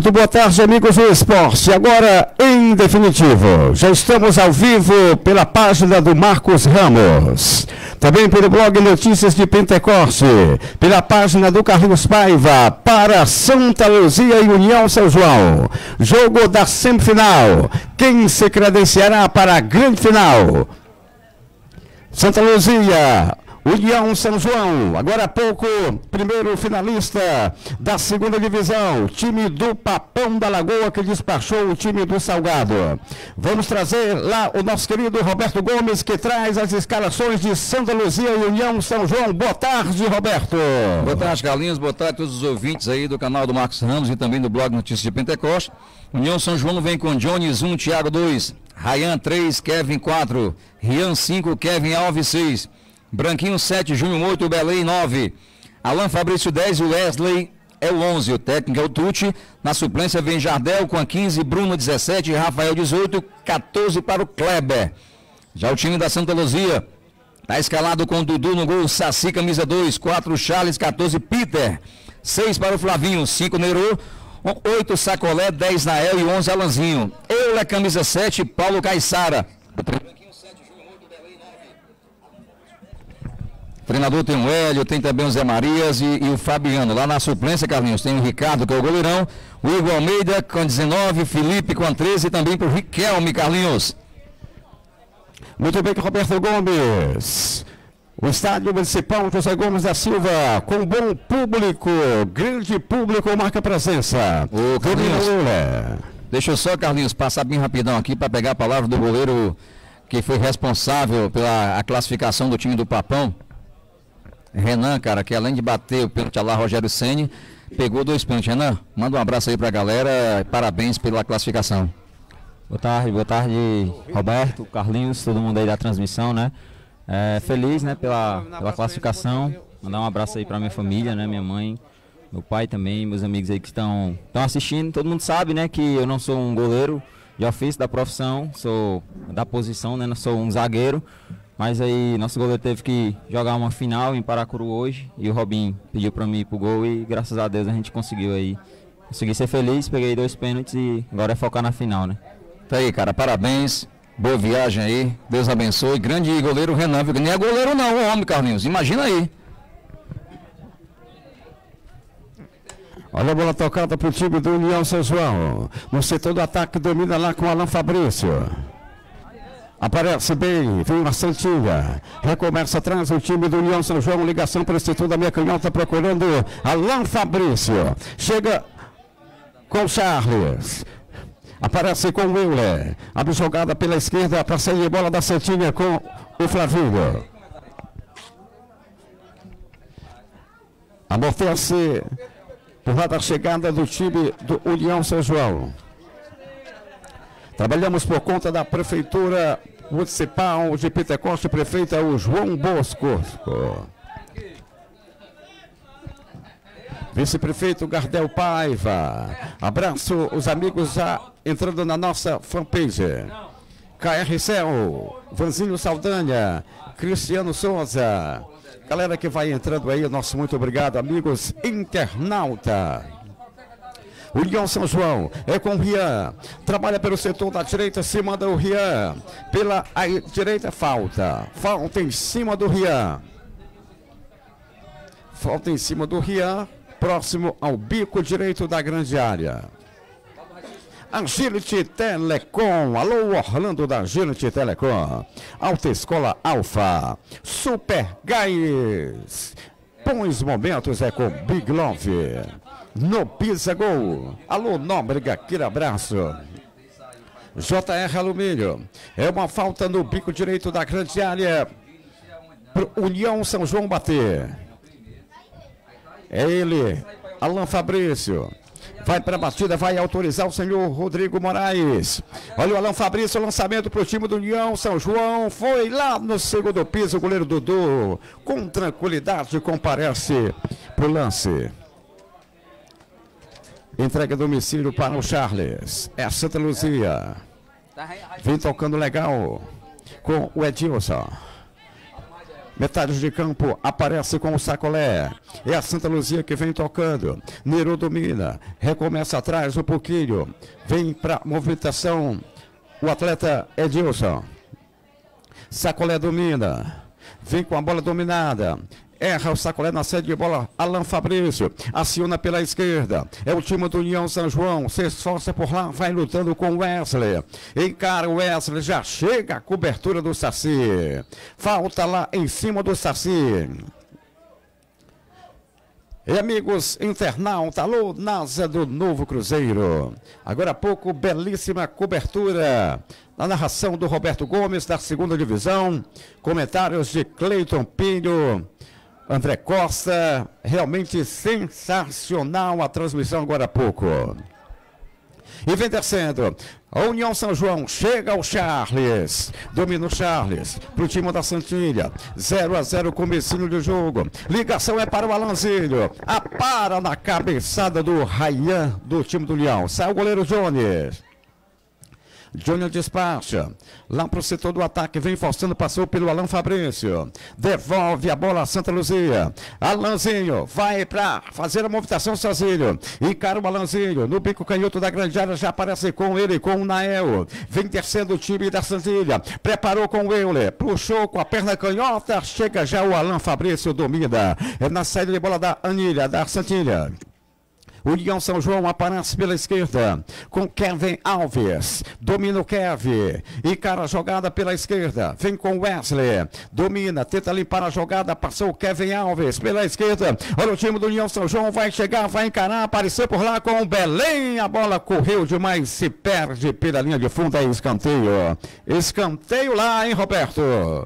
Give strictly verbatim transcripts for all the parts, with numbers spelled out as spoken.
Muito boa tarde, amigos do esporte. Agora, em definitivo, já estamos ao vivo pela página do Marcos Ramos, também pelo blog Notícias de Pentecoste, pela página do Carlinhos Paiva, para Santa Luzia e União São João. Jogo da semifinal. Quem se credenciará para a grande final? Santa Luzia, União São João, agora há pouco, primeiro finalista da segunda divisão, time do Papão da Lagoa, que despachou o time do Salgado. Vamos trazer lá o nosso querido Roberto Gomes, que traz as escalações de Santa Luzia e União São João. Boa tarde, Roberto. Boa tarde, Carlinhos. Boa tarde a todos os ouvintes aí do canal do Marcos Ramos e também do blog Notícias de Pentecoste. União São João vem com Jones um, Thiago dois, Rayan três, Kevin quatro, Rian cinco, Kevin Alves seis, Branquinho sete, Júnior oito, Belém nove, Alan Fabrício dez, o Wesley é o onze, o técnico é o Tucci. Na suplência vem Jardel com a quinze, Bruno dezessete, Rafael dezoito, quatorze para o Kleber. Já o time da Santa Luzia está escalado com Dudu no gol, Saci camisa dois, quatro Charles, quatorze Peter, seis para o Flavinho, cinco Neru, oito Sacolé, dez Nael e onze Alanzinho. Euler camisa sete, Paulo Caissara. Treinador tem o Hélio, tem também o Zé Marias e, e o Fabiano. Lá na suplência, Carlinhos, tem o Ricardo, que é o goleirão, o Igor Almeida com dezenove, Felipe com treze e também para o Riquelme, Carlinhos. Muito bem, Roberto Gomes. O estádio municipal José Gomes da Silva, com bom público, grande público, marca presença. Ô, Carlinhos, deixa eu só, Carlinhos, passar bem rapidão aqui para pegar a palavra do goleiro que foi responsável pela a classificação do time do Papão. Renan, cara, que além de bater o pênalti lá, Rogério Ceni, pegou dois pênaltis. Renan, manda um abraço aí pra galera, parabéns pela classificação. Boa tarde, boa tarde, Roberto, Carlinhos, todo mundo aí da transmissão, né? É, feliz, né, pela, pela classificação, mandar um abraço aí pra minha família, né, minha mãe, meu pai também, meus amigos aí que estão assistindo. Todo mundo sabe, né, que eu não sou um goleiro de ofício da profissão, sou da posição, né, não sou um zagueiro. Mas aí nosso goleiro teve que jogar uma final em Paracuru hoje e o Robinho pediu para mim ir pro gol e graças a Deus a gente conseguiu aí. Consegui ser feliz, peguei dois pênaltis e agora é focar na final, né? Tá aí, cara, parabéns, boa viagem aí, Deus abençoe. Grande goleiro Renan, viu? Nem é goleiro não, o homem, Carlinhos, imagina aí. Olha a bola tocada pro time do União São João. No setor do ataque domina lá com o Alan Fabrício. Aparece bem, vem uma Santinha, recomeça atrás o time do União São João, ligação para o setor da minha canhota, procurando Alan Fabrício, chega com Charles, aparece com o Euler, abre jogada pela esquerda para sair a bola da Santinha com o Flavinho. Amortece por lá da chegada do time do União São João. Trabalhamos por conta da Prefeitura Municipal de Pentecoste, prefeita o João Bosco. Vice-prefeito Gardel Paiva. Abraço os amigos já entrando na nossa fanpage. K R Cel, Vanzinho Saldanha, Cristiano Souza. Galera que vai entrando aí, nosso muito obrigado, amigos internauta. União São João é com o Rian, trabalha pelo setor da direita, se manda o Rian, pela a direita falta, falta em cima do Rian, falta em cima do Rian, próximo ao bico direito da grande área. Agility Telecom, alô Orlando da Agility Telecom, Alta Escola Alfa, Super Gás, bons momentos é com Big Love. No Pisa Gol, alô Nóbrega, aquele abraço. J R Alumínio, é uma falta no bico direito da grande área, pro União São João bater. É ele, Alan Fabrício, vai para a batida, vai autorizar o senhor Rodrigo Moraes. Olha o Alan Fabrício, lançamento para o time do União São João, foi lá no segundo piso, o goleiro Dudu, com tranquilidade, comparece pro lance. Entrega domicílio para o Charles. É a Santa Luzia. Vem tocando legal com o Edilson. Metade de campo aparece com o Sacolé. É a Santa Luzia que vem tocando. Nero domina. Recomeça atrás um pouquinho. Vem para movimentação o atleta Edilson. Sacolé domina. Vem com a bola dominada. Erra o Sacolé na sede de bola. Alan Fabrício aciona pela esquerda. É o time do União São João. Se esforça por lá, vai lutando com o Wesley. Encara o Wesley, já chega a cobertura do Saci. Falta lá em cima do Saci. E amigos internauta, alô, NASA do Novo Cruzeiro. Agora há pouco, belíssima cobertura. Na narração do Roberto Gomes, da segunda divisão. Comentários de Cleiton Pinho. André Costa, realmente sensacional a transmissão agora há pouco. E vem descendo, a União São João, chega ao Charles, domina o Charles, para o time da Santilha, zero a zero comecinho de jogo, ligação é para o Alanzinho, apara na cabeçada do Rayan, do time do Leão, sai o goleiro Jones. Júnior despacha, lá para o setor do ataque, vem forçando, passou pelo Alan Fabrício, devolve a bola a Santa Luzia, Alanzinho, vai para fazer a movimentação sozinho, encara o Alanzinho, no bico canhoto da grande área, já aparece com ele, com o Nael, vem descendo o time da Santilha, preparou com o Euler, puxou com a perna canhota, chega já o Alan Fabrício, domina, é na saída de bola da Anilha, da Santilha. União São João aparece pela esquerda com Kevin Alves, domina o Kevin, encara a jogada pela esquerda, vem com Wesley, domina, tenta limpar a jogada, passou o Kevin Alves pela esquerda, olha o time do União São João, vai chegar, vai encarar, apareceu por lá com o Belém, a bola correu demais, se perde pela linha de fundo, é escanteio, escanteio lá, hein, Roberto?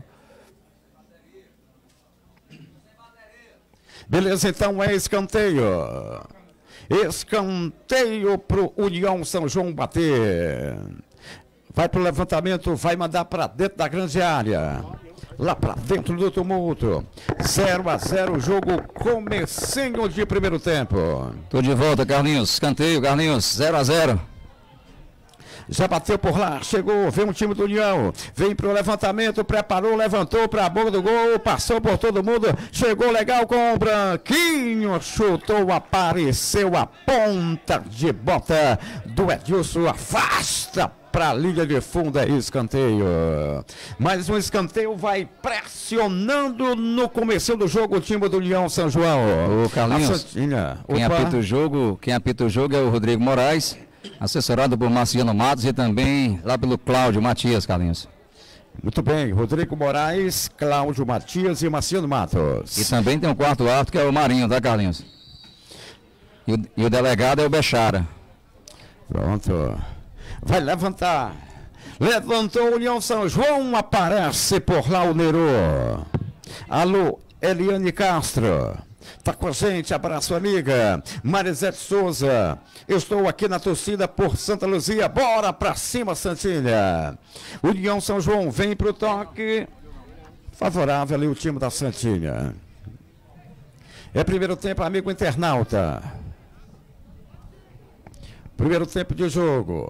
Beleza, então é escanteio. Escanteio pro União São João bater. Vai pro levantamento, vai mandar para dentro da grande área. Lá para dentro do tumulto. zero a zero, jogo comecinho de primeiro tempo. Tô de volta, Carlinhos. Escanteio, Carlinhos. zero a zero. Já bateu por lá, chegou, vem um time do União, vem pro levantamento, preparou, levantou para a boca do gol, passou por todo mundo, chegou legal com o Branquinho, chutou, apareceu a ponta de bota do Edilson, afasta para a linha de fundo, é escanteio. Mais um escanteio, vai pressionando no começo do jogo o time do União São João. O Carlinhos, quem apita o jogo, quem apita o jogo é o Rodrigo Moraes, assessorado por Marciano Matos e também lá pelo Cláudio Matias, Carlinhos. Muito bem, Rodrigo Moraes, Cláudio Matias e Marciano Matos. E também tem um quarto árbitro que é o Marinho, tá, Carlinhos? E o, e o delegado é o Bechara. Pronto. Vai levantar. Levantou o União São João, aparece por lá o Nero. Alô, Eliane Castro. Tá com a gente, abraço amiga, Marisete Souza, eu estou aqui na torcida por Santa Luzia, bora pra cima Santinha. União São João vem pro toque, favorável ali o time da Santinha. É primeiro tempo, amigo internauta. Primeiro tempo de jogo.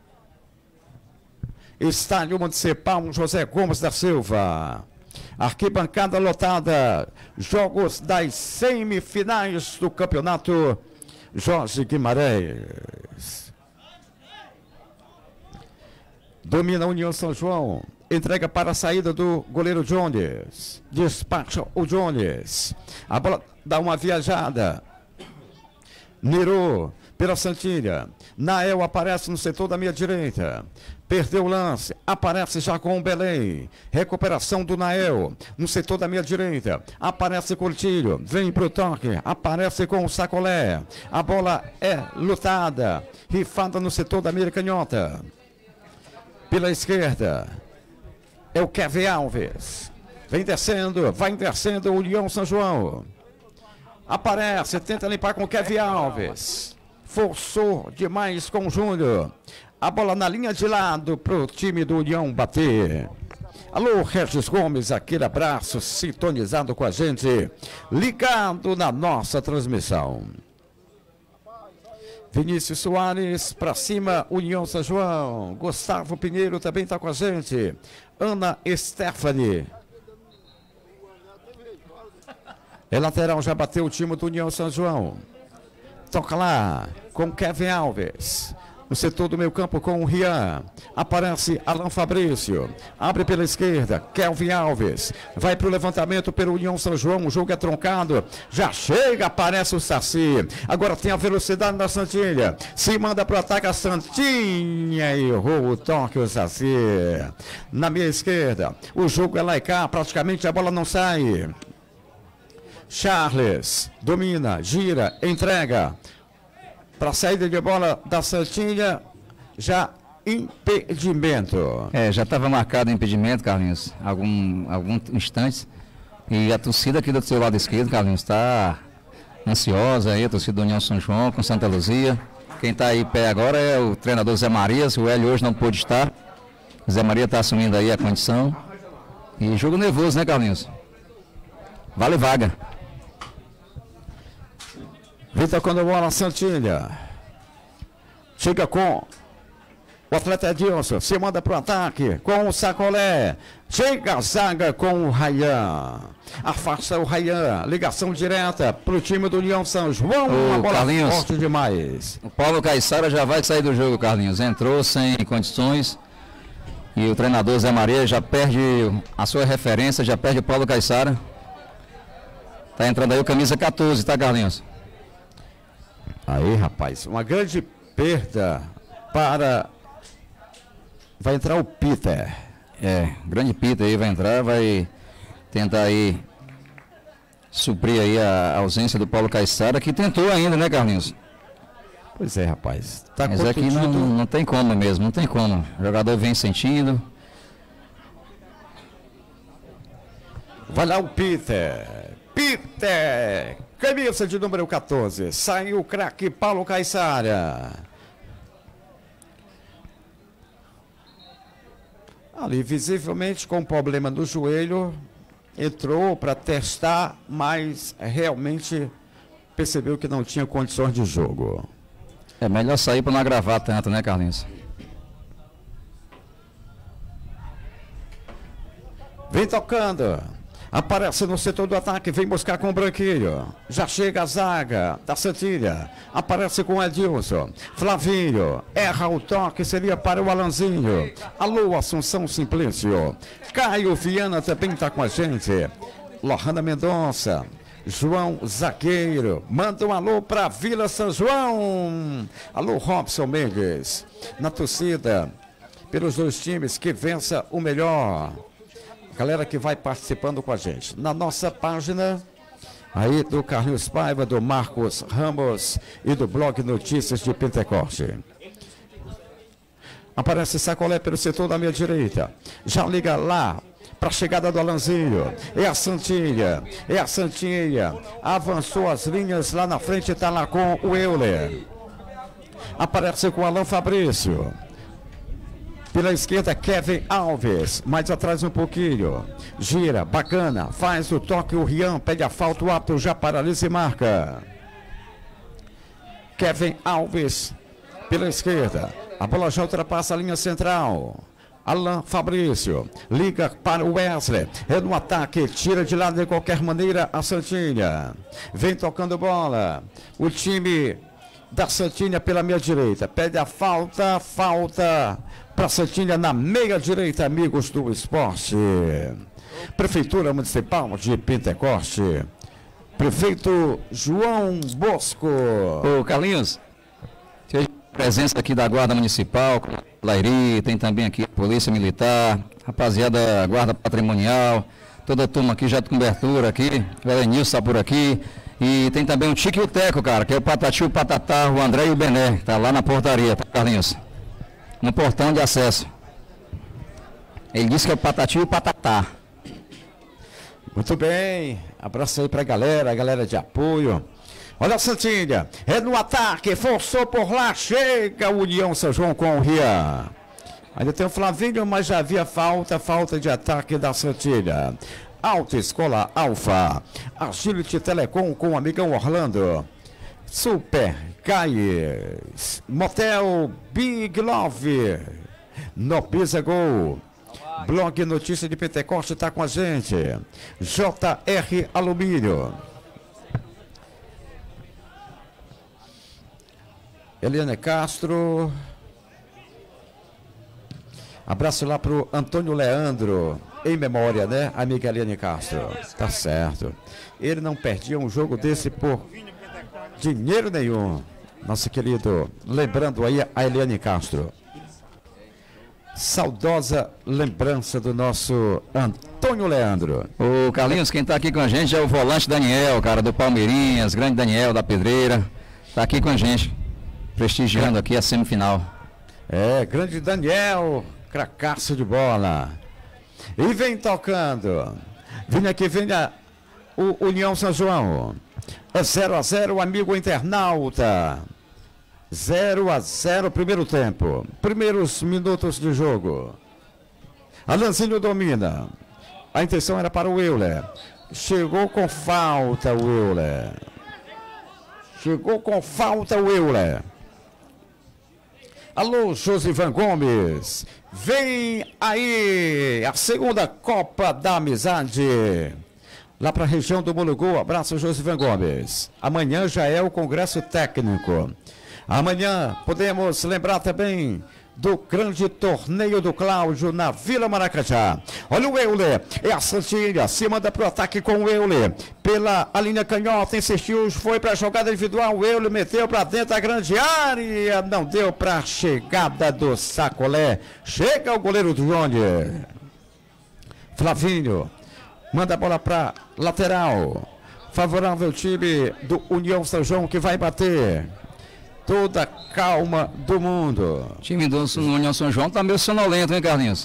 Estádio Municipal José Gomes da Silva. Arquibancada lotada, jogos das semifinais do campeonato Jorge Guimarães. Domina a União São João, entrega para a saída do goleiro Jones, despacha o Jones, a bola dá uma viajada, Nero pela Santilha, Nael aparece no setor da minha direita, perdeu o lance, aparece já com o Belém, recuperação do Nael, no setor da minha direita, aparece Coutinho, vem pro toque, aparece com o Sacolé, a bola é lutada, rifada no setor da minha canhota, pela esquerda, é o Kevin Alves, vem descendo, vai descendo o União São João, aparece, tenta limpar com o Kevin Alves, forçou demais com o Júnior. A bola na linha de lado para o time do União bater. Alô, Regis Gomes, aquele abraço, sintonizado com a gente, ligado na nossa transmissão. Vinícius Soares, para cima, União São João. Gustavo Pinheiro também está com a gente. Ana Stephanie. É lateral, já bateu o time do União São João. Toca lá com Kevin Alves. No setor do meio campo com o Rian. Aparece Alan Fabrício. Abre pela esquerda. Kelvin Alves. Vai para o levantamento pelo União São João. O jogo é troncado. Já chega, aparece o Saci. Agora tem a velocidade da Santinha. Se manda para o ataque a Santinha. Errou o toque o Saci. Na minha esquerda. O jogo é lá e cá. Praticamente a bola não sai. Charles. Domina. Gira. Entrega. Para a saída de bola da Santinha, já impedimento. É, já estava marcado o impedimento, Carlinhos, algum, alguns instantes. E a torcida aqui do seu lado esquerdo, Carlinhos, está ansiosa aí, a torcida do União São João com Santa Luzia. Quem está aí pé agora é o treinador Zé Maria. O Hélio hoje não pôde estar. O Zé Maria está assumindo aí a condição. E jogo nervoso, né, Carlinhos? Vale vaga. Vem tocando a bola, Santinha. Chega com o atleta Edilson. Se manda para o ataque com o Sacolé. Chega a zaga com o Rayan. Afasta o Rayan. Ligação direta para o time do União São João. Ô, Uma bola Carlinhos, forte demais. O Paulo Caiçara já vai sair do jogo, Carlinhos. Entrou sem condições. E o treinador Zé Maria já perde a sua referência. Já perde o Paulo Caiçara. Tá entrando aí o camisa quatorze, tá, Carlinhos? Aí, rapaz, uma grande perda para... Vai entrar o Peter. É, grande Peter aí vai entrar, vai tentar aí suprir aí a ausência do Paulo Caiçara, que tentou ainda, né, Carlinhos? Pois é, rapaz. Tá Mas aqui não, não tem como mesmo, não tem como. O jogador vem sentindo. Vai lá o Peter. Peter! Camisa de número quatorze. Saiu o craque Paulo Caiçara. Ali, visivelmente, com problema no joelho. Entrou para testar, mas realmente percebeu que não tinha condições de jogo. É melhor sair para não agravar tanto, né, Carlinhos? Vem tocando. Aparece no setor do ataque, vem buscar com o Branquinho. Já chega a zaga da Santilha. Aparece com o Edilson. Flavinho, erra o toque, seria para o Alanzinho. Alô, Assunção Simplício. Caio Viana também está com a gente. Lohana Mendonça. João Zagueiro. Manda um alô para Vila São João. Alô, Robson Mendes. Na torcida, pelos dois times, que vença o melhor. Galera que vai participando com a gente. Na nossa página, aí do Carlinhos Paiva, do Marcos Ramos e do blog Notícias de Pentecoste. Aparece Sacolé pelo setor da minha direita. Já liga lá para a chegada do Alanzinho. É a Santinha. É a Santinha. Avançou as linhas lá na frente, está lá com o Euler. Aparece com o Alan Fabrício. Pela esquerda, Kevin Alves. Mais atrás um pouquinho. Gira, bacana. Faz o toque, o Rian. Pede a falta, o árbitro já paralisa e marca. Kevin Alves. Pela esquerda. A bola já ultrapassa a linha central. Alan Fabrício. Liga para o Wesley. É no ataque. Tira de lado de qualquer maneira a Santinha. Vem tocando bola. O time da Santinha pela meia direita. Pede a falta. Falta para Santinha na meia direita, amigos do esporte. Prefeitura Municipal de Pentecoste. Prefeito João Bosco. Ô, Carlinhos, presença aqui da Guarda Municipal, Lairi, tem também aqui Polícia Militar, rapaziada, Guarda Patrimonial, toda a turma aqui já de cobertura aqui, o Elenilson está por aqui. E tem também o Tique e o Teco, cara, que é o Patati, o Patatá, o André e o Bené, tá lá na portaria, tá, Carlinhos? No portão de acesso. Ele disse que é o Patati e o Patatá. Muito bem. Abraço aí pra galera, a galera de apoio. Olha a Santinha. É no ataque. Forçou por lá. Chega o União São João com o Rian. Ainda tem o Flavinho, mas já havia falta. Falta de ataque da Santinha. Alta Escola Alfa. Agility Telecom com o amigão Orlando. Super Gás. Motel Big Love. No Pisa Gol. Blog Notícia de Pentecoste está com a gente. J R Alumínio. Eliane Castro. Abraço lá pro Antônio Leandro, em memória, né? Amiga Eliane Castro. Tá certo. Ele não perdia um jogo desse por dinheiro nenhum. Nosso querido, lembrando aí a Eliane Castro. Saudosa lembrança do nosso Antônio Leandro. O Carlinhos, quem tá aqui com a gente é o volante Daniel, cara, do Palmeirinhas, grande Daniel da Pedreira. Tá aqui com a gente, prestigiando aqui a semifinal. É, grande Daniel, cracaço de bola. E vem tocando. Vinha aqui, venha o União São João. É zero a zero, amigo internauta. zero a zero, primeiro tempo. Primeiros minutos de jogo. Alanzinho domina. A intenção era para o Euler. Chegou com falta o Euler. Chegou com falta o Euler. Alô, Josivan Gomes. Vem aí a segunda Copa da Amizade. Lá para a região do Mulugu. Abraço, Josivan Gomes. Amanhã já é o Congresso Técnico. Amanhã podemos lembrar também do grande torneio do Cláudio na Vila Maracajá. Olha o Euler, é a Santinha, se manda para o ataque com o Euler. Pela a linha canhota, insistiu, foi para a jogada individual, o Euler meteu para dentro da grande área, não deu para a chegada do Sacolé. Chega o goleiro do Johnny. Flavinho, manda a bola para lateral. Favorável time do União São João que vai bater. Toda calma do mundo. O time do União São João tá meio sonolento, hein, Carlinhos?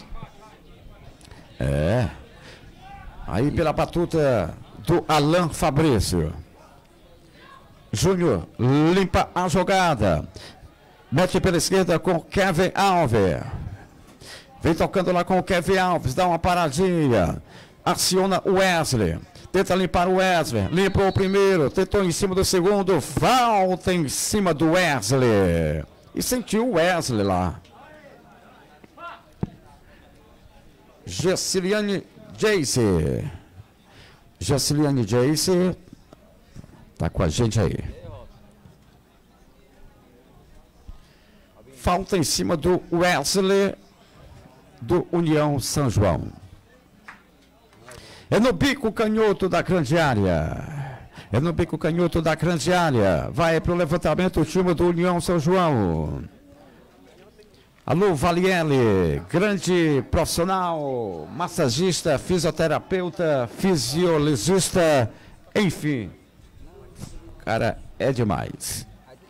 É. Aí pela batuta do Alan Fabrício. Júnior limpa a jogada. Mete pela esquerda com Kevin Alves. Vem tocando lá com o Kevin Alves. Dá uma paradinha. Aciona o Wesley. Tenta limpar o Wesley, limpou o primeiro, tentou em cima do segundo, falta em cima do Wesley. E sentiu o Wesley lá. Gessiliane Jace. Gessiliane Jace tá com a gente aí. Falta em cima do Wesley do União São João. É no bico canhoto da grande área. É no bico canhoto da grande área. Vai para o levantamento o time do União São João. Alô, Valiele, grande profissional, massagista, fisioterapeuta, fisiologista, enfim. Cara, é demais.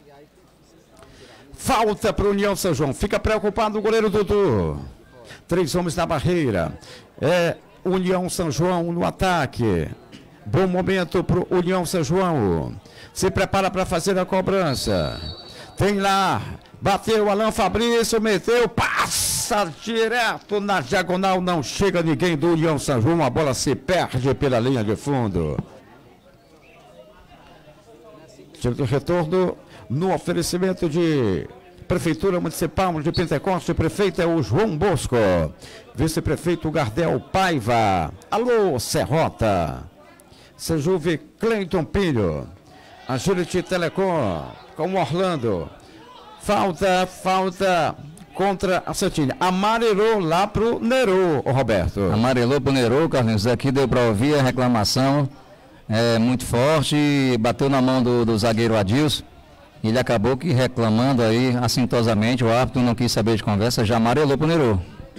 Falta para o União São João. Fica preocupado o goleiro Dudu. Três homens na barreira. É União São João no ataque. Bom momento para o União São João. Se prepara para fazer a cobrança. Tem lá. Bateu o Alan Fabrício, meteu, passa direto na diagonal. Não chega ninguém do União São João. A bola se perde pela linha de fundo. Tiro de retorno no oferecimento de Prefeitura Municipal de Pentecoste. Prefeito é o João Bosco. Vice-prefeito Gardel Paiva. Alô, Serrota. Sejuve Cleiton Pinho. Agility Telecom com Orlando. Falta, falta contra a Santinha. Amarelou lá pro Nerô, o Roberto. Amarelou pro Nerô, Carlinhos. Aqui deu para ouvir a reclamação. É muito forte. Bateu na mão do, do zagueiro Adilson. Ele acabou que reclamando aí assintosamente. O árbitro não quis saber de conversa. Já amarelou pro Nerô.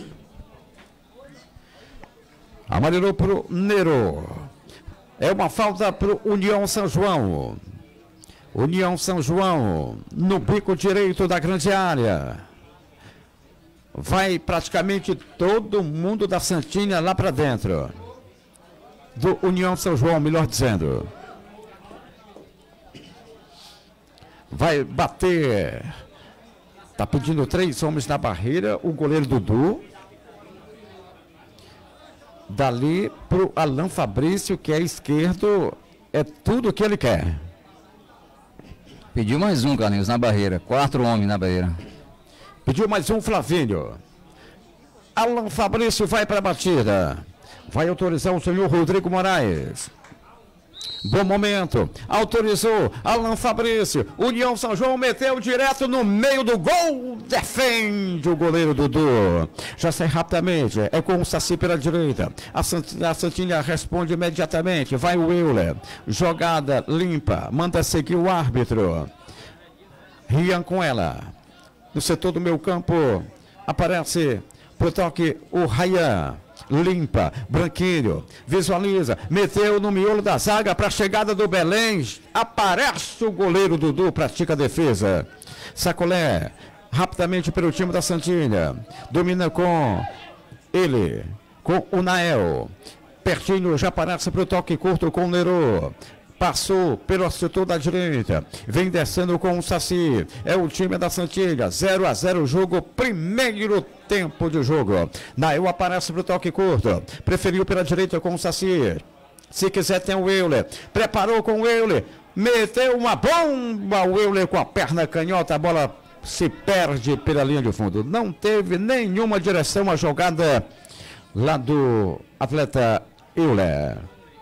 Amarelou pro Nerô. É uma falta pro União São João. União São João, no bico direito da grande área. Vai praticamente todo mundo da Santinha lá para dentro. Do União São João, melhor dizendo. Vai bater. Tá pedindo três homens na barreira. O goleiro Dudu. Dali pro Alan Fabrício, que é esquerdo. É tudo que ele quer. Pediu mais um, Carlinhos, na barreira. Quatro homens na barreira. Pediu mais um, Flavinho. Alan Fabrício vai para a batida. Vai autorizar o senhor Rodrigo Moraes. Bom momento, autorizou, Alan Fabrício, União São João meteu direto no meio do gol, defende o goleiro Dudu, já sai rapidamente, é com o Saci pela direita, a, Sant a Santinha responde imediatamente, vai o Euler, jogada limpa, manda seguir o árbitro, Rian com ela, no setor do meio campo, aparece pro toque o Rayan. Limpa, Branquinho, visualiza, meteu no miolo da zaga para a chegada do Belém, aparece o goleiro Dudu, pratica a defesa, Sacolé, rapidamente pelo time da Santinha, domina com ele, com o Nael, pertinho, já aparece para o toque curto com o Nero, passou pelo setor da direita, vem descendo com o Saci, é o time da Santinha, zero a zero o jogo, primeiro tempo de jogo, Nael aparece para o toque curto, preferiu pela direita com o Saci, se quiser tem o Euler, preparou com o Euler, meteu uma bomba, o Euler com a perna canhota, a bola se perde pela linha de fundo, não teve nenhuma direção a jogada lá do atleta Euler.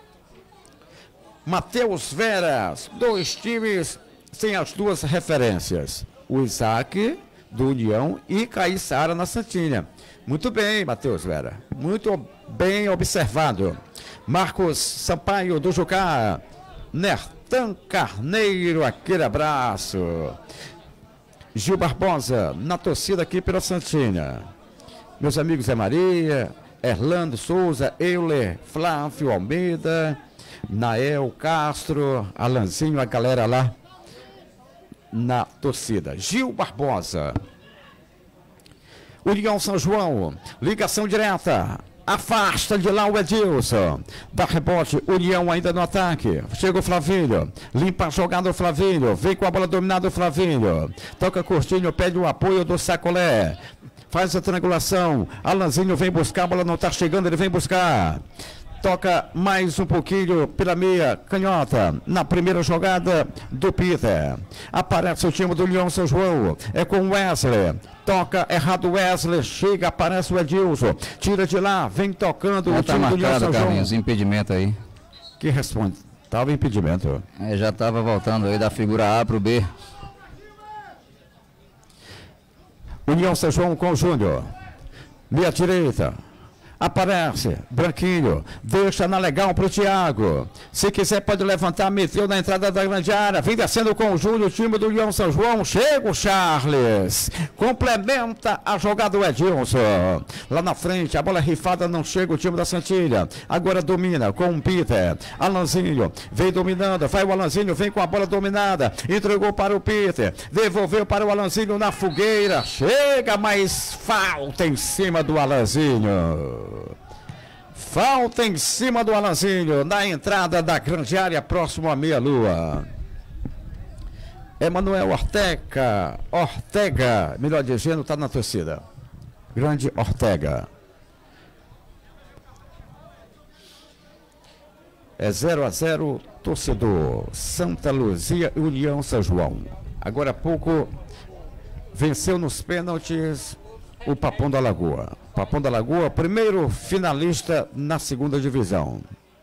Matheus Veras, dois times sem as duas referências. O Isaac, do União, e Caissara na Santinha. Muito bem, Matheus Vera. Muito bem observado. Marcos Sampaio, do Jucá. Nertan Carneiro, aquele abraço. Gil Barbosa, na torcida aqui pela Santinha. Meus amigos Zé Maria, Erlando Souza, Euler, Flávio Almeida... Nael Castro, Alanzinho, a galera lá na torcida. Gil Barbosa. União São João, ligação direta. Afasta de lá o Edilson. Dá rebote, União ainda no ataque. Chega o Flavinho. Limpa a jogada o Flavinho. Vem com a bola dominada o Flavinho. Toca curtinho, pede o apoio do Sacolé. Faz a triangulação. Alanzinho vem buscar, a bola não está chegando, ele vem buscar. Toca mais um pouquinho pela meia canhota. Na primeira jogada do Peter. Aparece o time do União São João. É com o Wesley. Toca errado o Wesley. Chega, aparece o Edilson. Tira de lá, vem tocando já o tá time marcado, do União São Carlinhos, João. impedimento aí. Que responde? Tava impedimento. É, já estava voltando aí da figura A para o B. União São João com o Júnior. Meia direita. Aparece, Branquinho, deixa na legal pro Thiago, se quiser pode levantar, meteu na entrada da grande área, vem descendo com o Júnior, o time do União São João, chega o Charles, complementa a jogada do Edilson, lá na frente, a bola rifada, não chega o time da Santilha, agora domina com o Peter, Alanzinho, vem dominando, vai o Alanzinho, vem com a bola dominada, entregou para o Peter, devolveu para o Alanzinho na fogueira, chega, mas falta em cima do Alanzinho. Falta em cima do Alanzinho, na entrada da grande área, próximo à meia-lua. Emanuel Ortega, Ortega, melhor dizendo, está na torcida. Grande Ortega. É zero a zero, torcedor. Santa Luzia e União São João. Agora há pouco, venceu nos pênaltis o Papão da Lagoa. Papão da Lagoa, primeiro finalista na segunda divisão.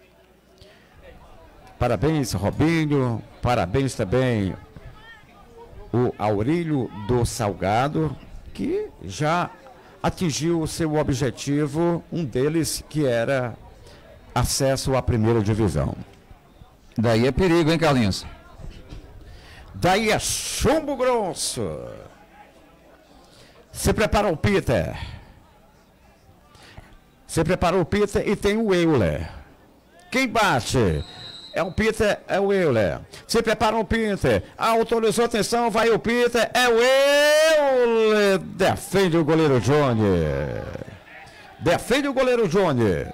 Parabéns, Robinho. Parabéns também o Aurílio do Salgado, que já atingiu o seu objetivo, um deles que era acesso à primeira divisão. Daí é perigo, hein, Carlinhos? Daí é chumbo grosso. Se prepara o Peter. Se preparou o Peter e tem o Euler. Quem bate? É o Peter, é o Euler. Se prepara o Peter. Autorizou, atenção, vai o Peter. É o Euler. Defende o goleiro Johnny. Defende o goleiro Johnny.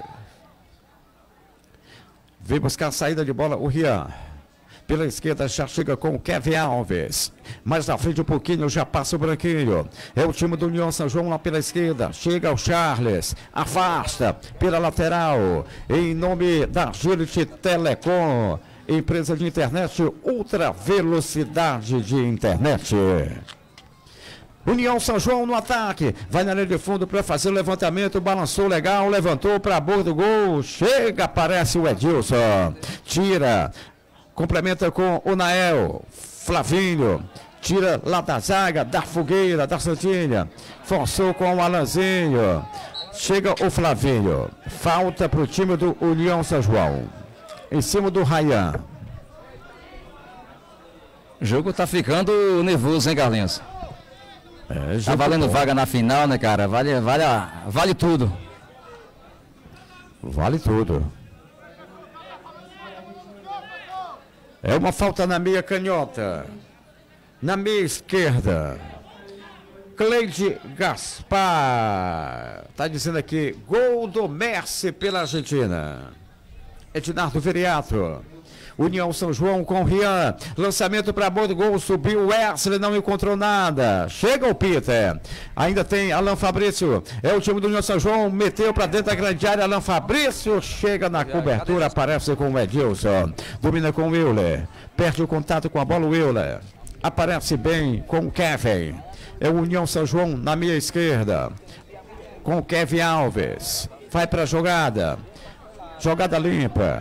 Vem buscar a saída de bola o Rian. Pela esquerda já chega com o Kevin Alves. Mais na frente um pouquinho já passa o Branquinho. É o time do União São João lá pela esquerda. Chega o Charles. Afasta pela lateral. Em nome da Agility Telecom. Empresa de internet ultra velocidade de internet. União São João no ataque. Vai na linha de fundo para fazer o levantamento. Balançou legal. Levantou para a borda do gol. Chega, aparece o Edilson. Tira. complementa com o Nael. Flavinho, tira lá da zaga, da fogueira, da Santinha. Forçou com o Alanzinho. Chega o Flavinho. Falta para o time do União São João. Em cima do Rayan. O jogo tá ficando nervoso, hein, Carlinhos? É, tá valendo bom. vaga na final, né, cara? Vale, vale, vale tudo. Vale tudo. É uma falta na meia canhota. Na meia esquerda. Cleide Gaspar. Tá dizendo aqui, gol do Messi pela Argentina. Ednardo Viriato. União São João com Rian. Lançamento para boa do gol. Subiu o Wesley, não encontrou nada. Chega o Peter. Ainda tem Alan Fabrício. É o time do União São João. Meteu para dentro da grande área. Alan Fabrício chega na cobertura. Aparece com o Edilson. Domina com o Willer. Perde o contato com a bola o Willer. Aparece bem com o Kevin. É o União São João na meia esquerda. Com o Kevin Alves. Vai para a jogada. Jogada limpa.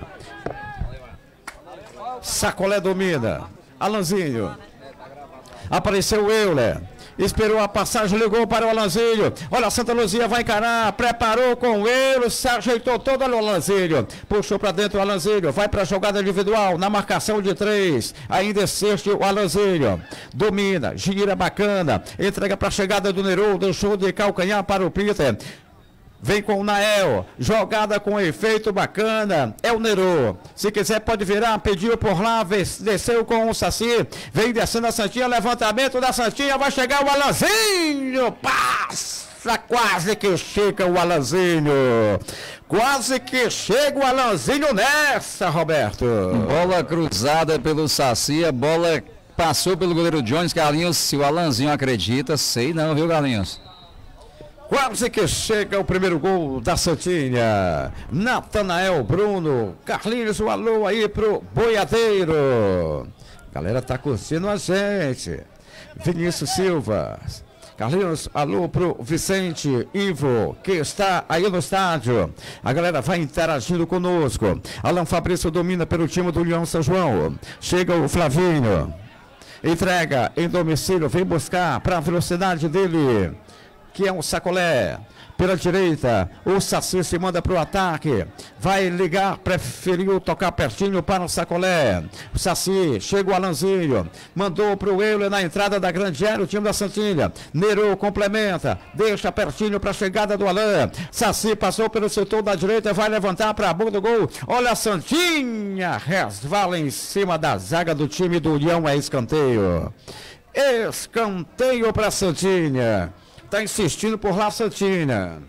Sacolé domina. Alanzinho. Apareceu o Euler. Esperou a passagem, ligou para o Alanzinho. Olha, a Santa Luzia vai encarar. Preparou com o Euler. Se ajeitou todo. Olha o Alanzinho. Puxou para dentro o Alanzinho. Vai para a jogada individual. Na marcação de três. Ainda existe o Alanzinho. Domina. Gira bacana. Entrega para a chegada do Nerou. Deixou de calcanhar para o Peter. Vem com o Nael, jogada com efeito bacana, é o Nerô. Se quiser pode virar, pediu por lá, desceu com o Saci. Vem descendo a Santinha, levantamento da Santinha, vai chegar o Alanzinho. Passa, quase que chega o Alanzinho. Quase que chega o Alanzinho nessa, Roberto. Bola cruzada pelo Saci, a bola passou pelo goleiro Jones. Carlinhos, se o Alanzinho acredita, sei não, viu, Carlinhos? Quase que chega o primeiro gol da Santinha. Natanael Bruno. Carlinhos, o alô aí pro Boiadeiro. A galera tá curtindo a gente. Vinícius Silva. Carlinhos, alô pro Vicente Ivo, que está aí no estádio. A galera vai interagindo conosco. Alan Fabrício domina pelo time do União São João. Chega o Flavinho. Entrega em domicílio, vem buscar para a velocidade dele, que é um Sacolé. Pela direita, o Saci se manda para o ataque. Vai ligar, preferiu tocar pertinho para o Sacolé. O Saci, chega o Alanzinho. Mandou para o Euler na entrada da grande área, o time da Santinha. Nerou complementa, deixa pertinho para a chegada do Alan. Saci passou pelo setor da direita, vai levantar para a boca do gol. Olha a Santinha, resvala em cima da zaga do time do União, é escanteio. Escanteio para a Santinha. Está insistindo por lá, Santina.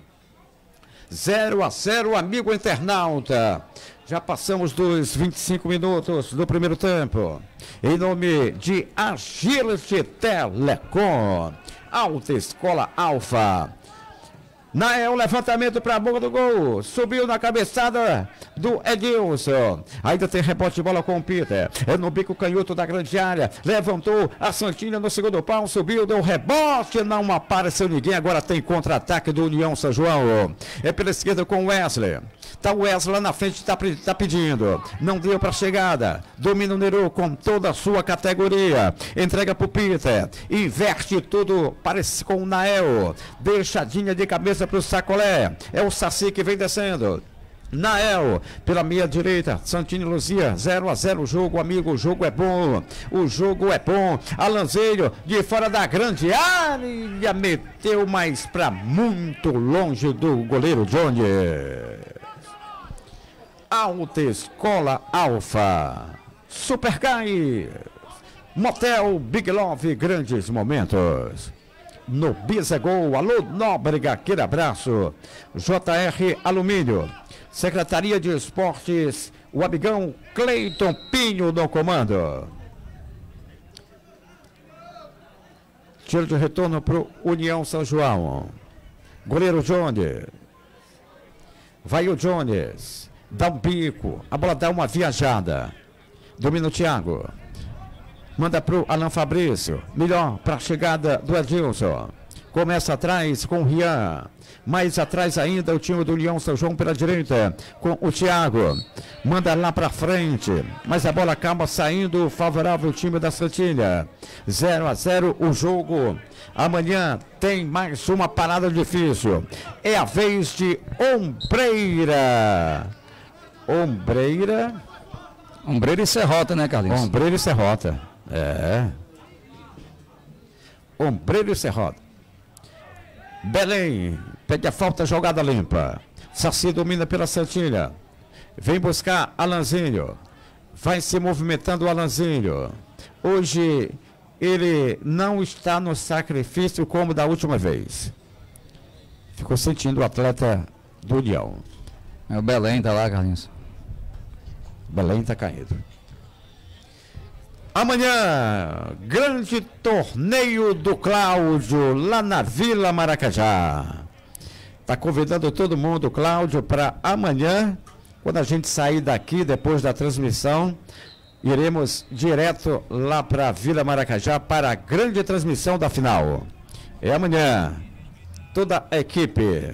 zero a zero, amigo internauta. Já passamos dos vinte e cinco minutos do primeiro tempo. Em nome de Agility Telecom, Alta Escola Alfa. Nael, levantamento para a boca do gol. Subiu na cabeçada do Edilson. Ainda tem rebote de bola com o Peter. É no bico canhoto da grande área. Levantou a Santinha no segundo pau. Subiu, deu rebote. Não apareceu ninguém. Agora tem contra-ataque do União São João. É pela esquerda com o Wesley. Tá o Wesley lá na frente, tá, tá pedindo. Não deu para chegada. Domina o Nerô com toda a sua categoria. Entrega pro Peter. Inverte tudo. Parece com o Nael. Deixadinha de cabeça pro Sacolé. É o Saci que vem descendo. Nael, pela meia direita, Santinho e Luzia, zero a zero o jogo, amigo, o jogo é bom, o jogo é bom. Alanzeiro, de fora da grande área, meteu mais para muito longe do goleiro Johnny. Alta Escola Alfa, Supergai, Motel Big Love, grandes momentos. No Bisegol, alô Nóbrega, aquele abraço. J R Alumínio, Secretaria de Esportes, o amigão Cleiton Pinho no comando. Tiro de retorno para o União São João. Goleiro Jones. Vai o Jones. Dá um bico. A bola dá uma viajada. Domina o Thiago. Manda para o Alan Fabrício. Melhor para a chegada do Edilson. Começa atrás com o Rian. Mais atrás ainda o time do União São João pela direita, com o Thiago. Manda lá para frente, mas a bola acaba saindo favorável ao time da Santinha. zero a zero o jogo. Amanhã tem mais uma parada difícil. É a vez de Ombreira. Ombreira. Ombreira e Serrota, né, Carlinhos? Ombreira e Serrota. É. Ombreira e Serrota. Belém, pede a falta, jogada limpa. Saci domina pela Santinha. Vem buscar Alanzinho. Vai se movimentando o Alanzinho. Hoje ele não está no sacrifício como da última vez. Ficou sentindo o atleta do União. É o Belém, tá lá, Carlinhos. Belém tá caindo. Amanhã, grande torneio do Cláudio, lá na Vila Maracajá. Está convidando todo mundo, Cláudio, para amanhã, quando a gente sair daqui, depois da transmissão, iremos direto lá para a Vila Maracajá para a grande transmissão da final. É amanhã, toda a equipe.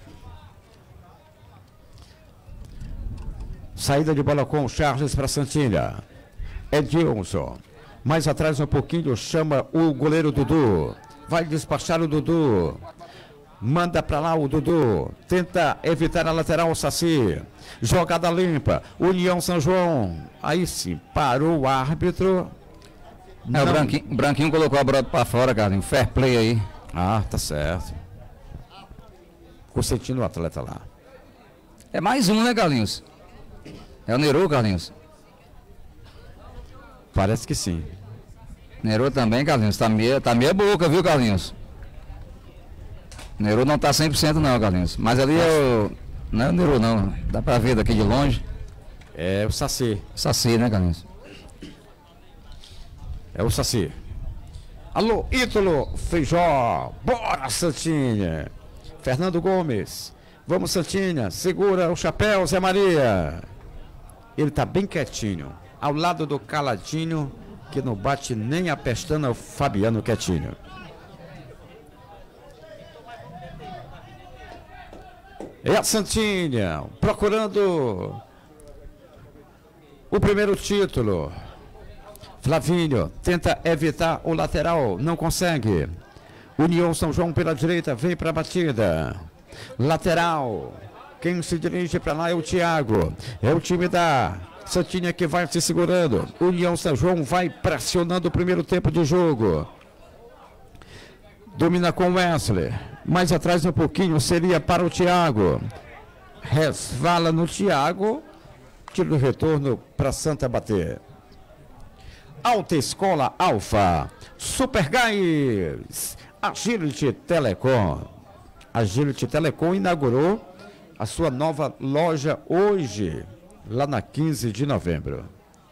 Saída de bola com o Charles para Santinha. Edilson, mais atrás um pouquinho, chama o goleiro Dudu, vai despachar o Dudu, manda para lá o Dudu, tenta evitar a lateral o Saci, jogada limpa, União São João, aí sim, parou o árbitro. É, o Branquinho, o Branquinho colocou a bola para fora, Carlinhos, fair play aí. Ah, tá certo. Ficou sentindo o atleta lá. É mais um, né, Carlinhos? É o Neru, Carlinhos. Parece que sim. Neru também, Carlinhos, tá meia, tá meia boca, viu, Carlinhos? Neru não tá cem por cento não, Carlinhos. Mas ali é o... Não é o Neru não, dá pra ver daqui de longe. É o Saci. Saci, né, Carlinhos? É o Saci. Alô, Ítalo Feijó. Bora, Santinha. Fernando Gomes. Vamos, Santinha. Segura o chapéu, Zé Maria. Ele tá bem quietinho. Ao lado do Caladinho, que não bate nem a pestana, o Fabiano quietinho. É a Santinha, procurando o primeiro título. Flavinho tenta evitar o lateral, não consegue. União São João pela direita, vem para a batida. Lateral, quem se dirige para lá é o Thiago. É o time da Santinha que vai se segurando. União São João vai pressionando o primeiro tempo de jogo. Domina com Wesley. Mais atrás um pouquinho seria para o Thiago. Resvala no Thiago. Tira o retorno para Santa bater. Alta Escola Alfa. Super Gás. Agility Telecom. Agility Telecom inaugurou a sua nova loja hoje, lá na quinze de novembro.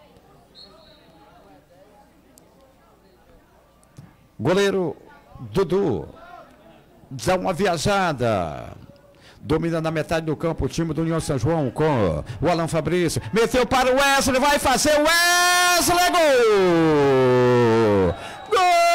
Goleiro Dudu dá uma viajada. Domina na metade do campo o time do União São João com o Alan Fabrício. Meteu para o Wesley, vai fazer o Wesley, gol! Gol!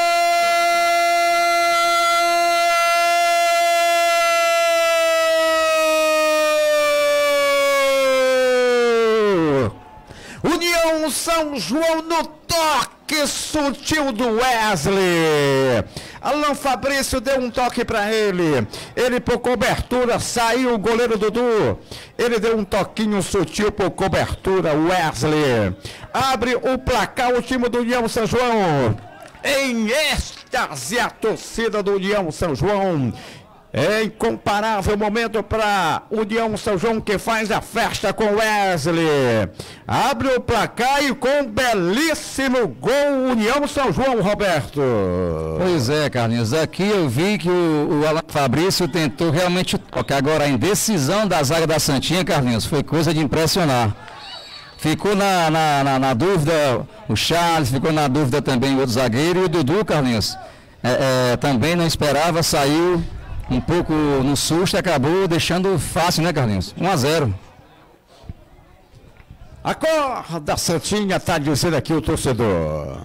União São João no toque sutil do Wesley. Alan Fabrício deu um toque para ele. Ele por cobertura, saiu o goleiro Dudu. Ele deu um toquinho sutil por cobertura, Wesley. Abre o placar o time do União São João. Em êxtase a torcida do União São João. É incomparável momento para União São João, que faz a festa com Wesley. Abre o placar e com um belíssimo gol União São João, Roberto. Pois é, Carlinhos. Aqui eu vi que o, o Alan Fabrício tentou realmente tocar. Agora a indecisão da zaga da Santinha, Carlinhos, foi coisa de impressionar. Ficou na, na, na, na dúvida o Charles, ficou na dúvida também o outro zagueiro. E o Dudu, Carlinhos, é, é, também não esperava, saiu um pouco no susto e acabou deixando fácil, né, Carlinhos? um a zero. Acorda, Santinha, tá dizendo aqui o torcedor.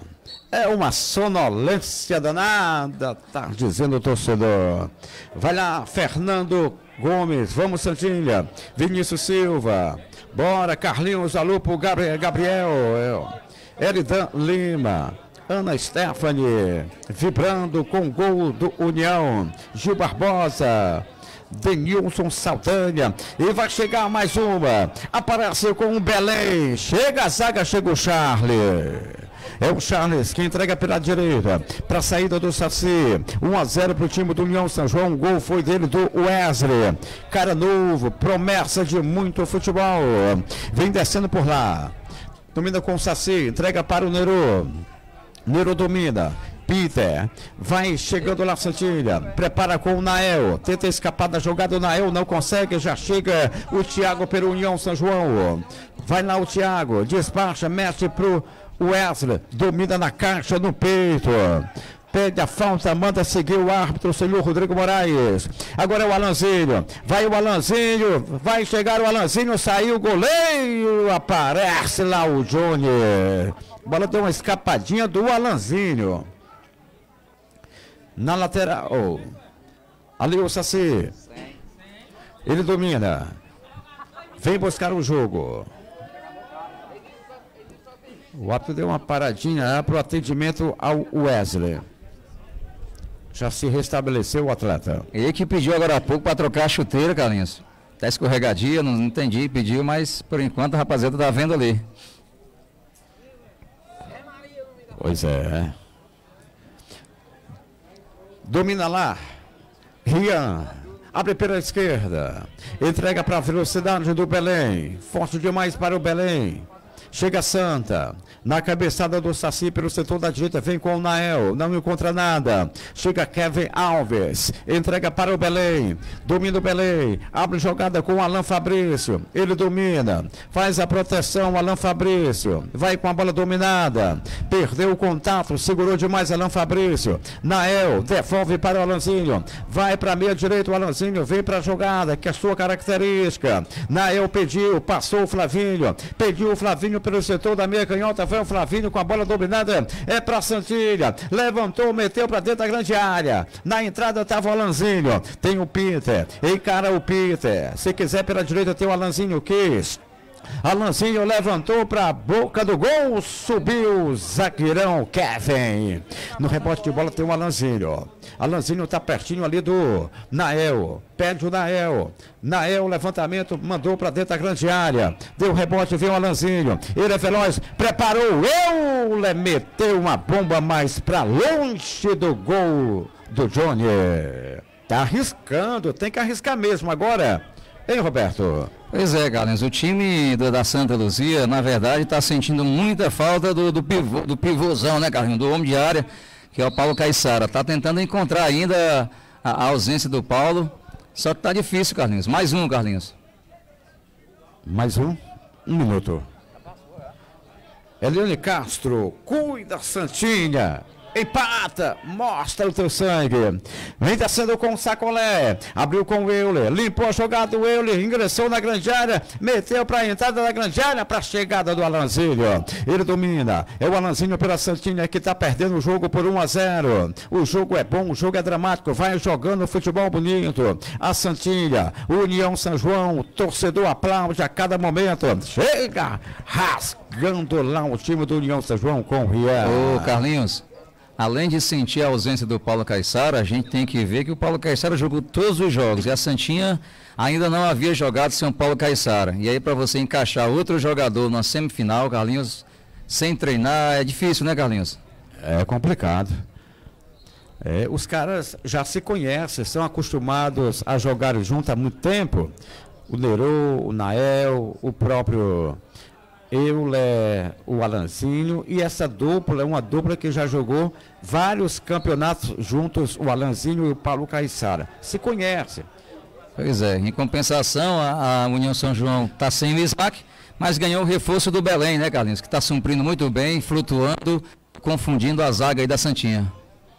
É uma sonolência danada, tá dizendo o torcedor. Vai lá, Fernando Gomes, vamos Santinha, Vinícius Silva, bora, Carlinhos, alô pro Gabriel, Gabriel, Eridan Lima, Ana Stephanie, vibrando com o gol do União, Gil Barbosa, Denilson Saldanha, e vai chegar mais uma, aparece com o Belém, chega a zaga, chega o Charles. É o Charles que entrega pela direita para a saída do Saci. um a zero para o time do União São João. O gol foi dele, do Wesley. Cara novo, promessa de muito futebol. Vem descendo por lá. Domina com o Saci, entrega para o Nero. Nero domina. Peter vai chegando lá, Santilha, prepara com o Nael, tenta escapar da jogada, o Nael não consegue, já chega o Thiago pelo União São João. Vai lá o Thiago, despacha, mexe pro Wesley, domina na caixa, no peito, pede a falta, manda seguir o árbitro, o senhor Rodrigo Moraes. Agora é o Alanzinho, vai o Alanzinho, vai chegar o Alanzinho, saiu o goleiro, aparece lá o Johnny. A bola deu uma escapadinha do Alanzinho. Na lateral, ali o Saci, ele domina, vem buscar o jogo. O árbitro deu uma paradinha para o atendimento ao Wesley. Já se restabeleceu o atleta. Ele que pediu agora há pouco para trocar a chuteira, Carlinhos. Tá escorregadia, não entendi, pediu, mas por enquanto a rapaziada tá vendo ali. Pois é. Domina lá. Rian. Abre pela esquerda. Entrega para a velocidade do Belém. Forte demais para o Belém. Chega Santa, na cabeçada do Saci pelo setor da direita, vem com o Nael, não encontra nada. Chega Kevin Alves, entrega para o Belém, domina o Belém, abre jogada com o Alan Fabrício, ele domina, faz a proteção, Alan Fabrício, vai com a bola dominada, perdeu o contato, segurou demais Alan Fabrício. Nael, devolve para o Alanzinho, vai para a meia direita, o Alanzinho vem para a jogada, que é a sua característica. Nael pediu, passou o Flavinho, pediu o Flavinho pelo setor da meia canhota, foi o Flavinho com a bola dominada, é para Santilha, levantou, meteu para dentro da grande área, na entrada estava o Alanzinho, tem o Peter, encara o Peter, se quiser pela direita tem o Alanzinho, quis, Alanzinho levantou para a boca do gol, subiu zagueirão Kevin, no rebote de bola tem o Alanzinho, Alanzinho está pertinho ali do Nael, pede o Nael, Nael levantamento, mandou para dentro da grande área, deu rebote, veio o Alanzinho, ele é veloz, preparou, Euler meteu uma bomba mais para longe do gol do Johnny, tá arriscando, tem que arriscar mesmo agora, hein, Roberto? Pois é, Carlinhos, o time do, da Santa Luzia, na verdade, está sentindo muita falta do, do, pivô, do pivôzão, né, Carlinhos, do homem de área, que é o Paulo Caiçara, está tentando encontrar ainda a, a ausência do Paulo, só que tá difícil, Carlinhos, mais um, Carlinhos. Mais um, um minuto. Eliane Castro, cuida, Santinha. Empata, mostra o teu sangue. Vem descendo com o Sacolé. Abriu com o Euler. Limpou a jogada do Euler. Ingressou na grande área. Meteu para a entrada da grande área. Para a chegada do Alanzinho. Ele domina. É o Alanzinho pela Santinha que está perdendo o jogo por um a zero. O jogo é bom, o jogo é dramático. Vai jogando futebol bonito. A Santinha, União São João. O torcedor aplaude a cada momento. Chega rasgando lá o time do União São João com o Rian. Ô, Carlinhos. Além de sentir a ausência do Paulo Caiçara, a gente tem que ver que o Paulo Caiçara jogou todos os jogos e a Santinha ainda não havia jogado sem o Paulo Caiçara. E aí, para você encaixar outro jogador na semifinal, Carlinhos, sem treinar, é difícil, né, Carlinhos? É complicado. É, os caras já se conhecem, são acostumados a jogar junto há muito tempo. O Nero, o Nael, o próprio Euler, o Alanzinho, e essa dupla é uma dupla que já jogou vários campeonatos juntos, o Alanzinho e o Paulo Caiçara. Se conhece. Pois é, em compensação, a, a União São João está sem o Isaac, mas ganhou o reforço do Belém, né, Carlinhos? Que está cumprindo muito bem, flutuando, confundindo a zaga aí da Santinha.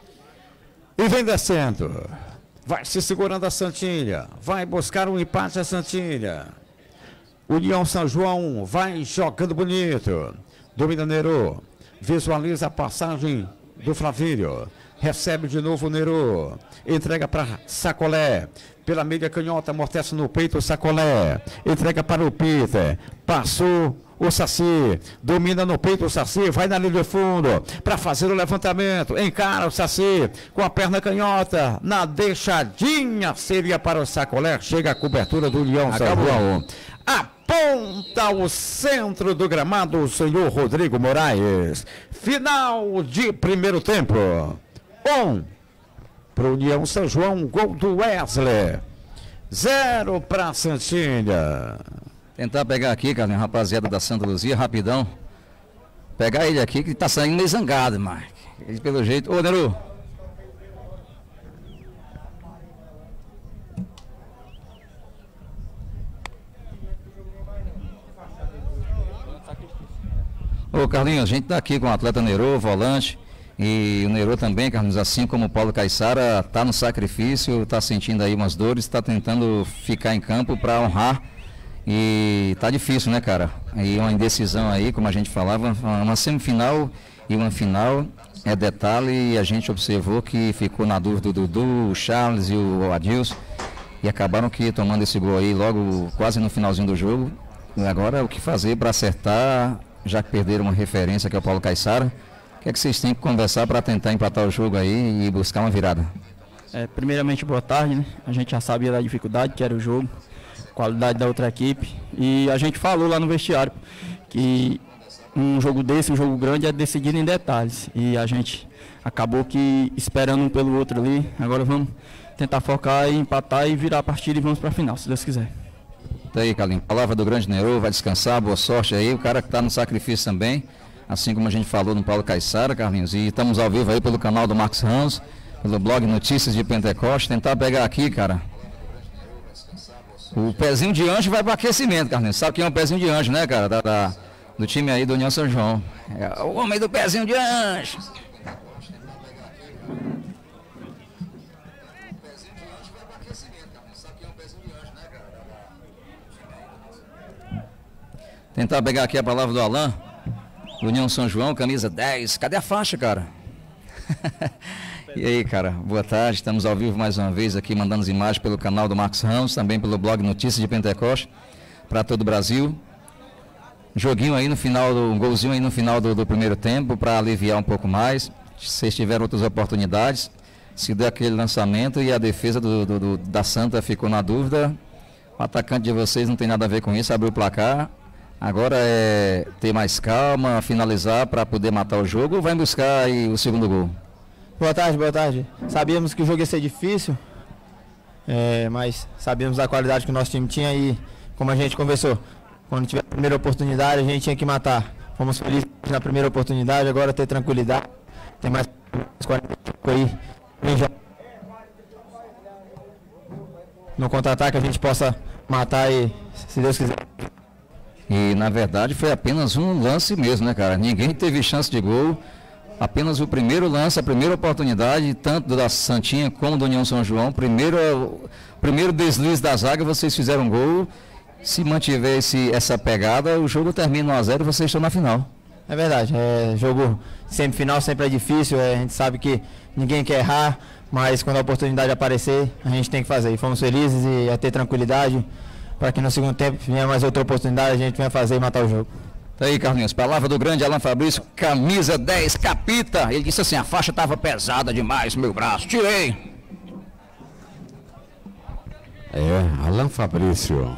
E vem descendo. Vai se segurando a Santinha. Vai buscar um empate a Santinha. União São João vai jogando bonito. Domina Nero. visualiza a passagem do Flavírio. Recebe de novo o Nero. Entrega para Sacolé. Pela meia canhota, amortece no peito o Sacolé. Entrega para o Peter. Passou o Saci. Domina no peito o Saci. Vai na linha de fundo para fazer o levantamento. Encara o Saci com a perna canhota. Na deixadinha seria para o Sacolé. Chega a cobertura do União São João. Aponta o centro do gramado o senhor Rodrigo Moraes. Final de primeiro tempo. Um para o União São João, gol do Wesley. Zero para Santinha. Tentar pegar aqui, cara, rapaziada da Santa Luzia, rapidão. Pegar ele aqui que tá saindo meio zangado, mas ele pelo jeito. Ô, Neru. Ô, Carlinhos, a gente tá aqui com o atleta Neru, volante. E o Nero também, Carlos, assim como o Paulo Caiçara, está no sacrifício, está sentindo aí umas dores, está tentando ficar em campo para honrar. E tá difícil, né, cara? E uma indecisão aí, como a gente falava, uma semifinal e uma final é detalhe, e a gente observou que ficou na dúvida o Dudu, o Charles e o Adilson, e acabaram que tomando esse gol aí logo quase no finalzinho do jogo. E agora o que fazer para acertar, já que perderam uma referência que é o Paulo Caiçara. O que é que vocês têm que conversar para tentar empatar o jogo aí e buscar uma virada? É, primeiramente, boa tarde, né? A gente já sabia da dificuldade que era o jogo, qualidade da outra equipe. E a gente falou lá no vestiário que um jogo desse, um jogo grande, é decidido em detalhes. E a gente acabou que esperando um pelo outro ali. Agora vamos tentar focar e empatar e virar a partida e vamos para a final, se Deus quiser. Tá aí, Carlinhos. Palavra do grande Nero, vai descansar, boa sorte aí. O cara que está no sacrifício também. Assim como a gente falou no Paulo Caiçara, Carlinhos, e estamos ao vivo aí pelo canal do Marcos Ramos, pelo blog Notícias de Pentecoste, tentar pegar aqui, cara, o pezinho de anjo vai para aquecimento, Carlinhos, sabe quem é o pezinho de anjo, né, cara, da, da, do time aí do União São João, é o homem do pezinho de anjo. Tentar pegar aqui a palavra do Alain. União São João, camisa dez. Cadê a faixa, cara? E aí, cara, boa tarde. Estamos ao vivo mais uma vez aqui, mandando as imagens pelo canal do Marcos Ramos, também pelo blog Notícias de Pentecoste, para todo o Brasil. Joguinho aí no final, do, um golzinho aí no final do, do primeiro tempo, para aliviar um pouco mais. Se vocês tiveram outras oportunidades, se der aquele lançamento e a defesa do, do, do, da Santa ficou na dúvida, o atacante de vocês não tem nada a ver com isso, abriu o placar. Agora é ter mais calma, finalizar para poder matar o jogo ou vai buscar aí o segundo gol? Boa tarde, boa tarde. Sabíamos que o jogo ia ser difícil, é, mas sabíamos da qualidade que o nosso time tinha e, como a gente conversou, quando tiver a primeira oportunidade a gente tinha que matar. Fomos felizes na primeira oportunidade, agora ter tranquilidade. Tem mais quarenta aí. No contra-ataque a gente possa matar e, se Deus quiser. E na verdade foi apenas um lance mesmo, né, cara? Ninguém teve chance de gol. Apenas o primeiro lance, a primeira oportunidade, tanto da Santinha como do União São João. Primeiro, primeiro deslize da zaga, vocês fizeram gol. Se mantiver esse, essa pegada, o jogo termina um a zero e vocês estão na final. É verdade, é, jogo semifinal sempre é difícil, é, a gente sabe que ninguém quer errar, mas quando a oportunidade aparecer, a gente tem que fazer. E fomos felizes e a ter tranquilidade, para que no segundo tempo venha mais outra oportunidade, a gente venha fazer e matar o jogo. Tá aí, Carlinhos, palavra do grande Alain Fabrício, camisa dez, capita. Ele disse assim, a faixa estava pesada demais, meu braço, tirei. É, Alain Fabrício.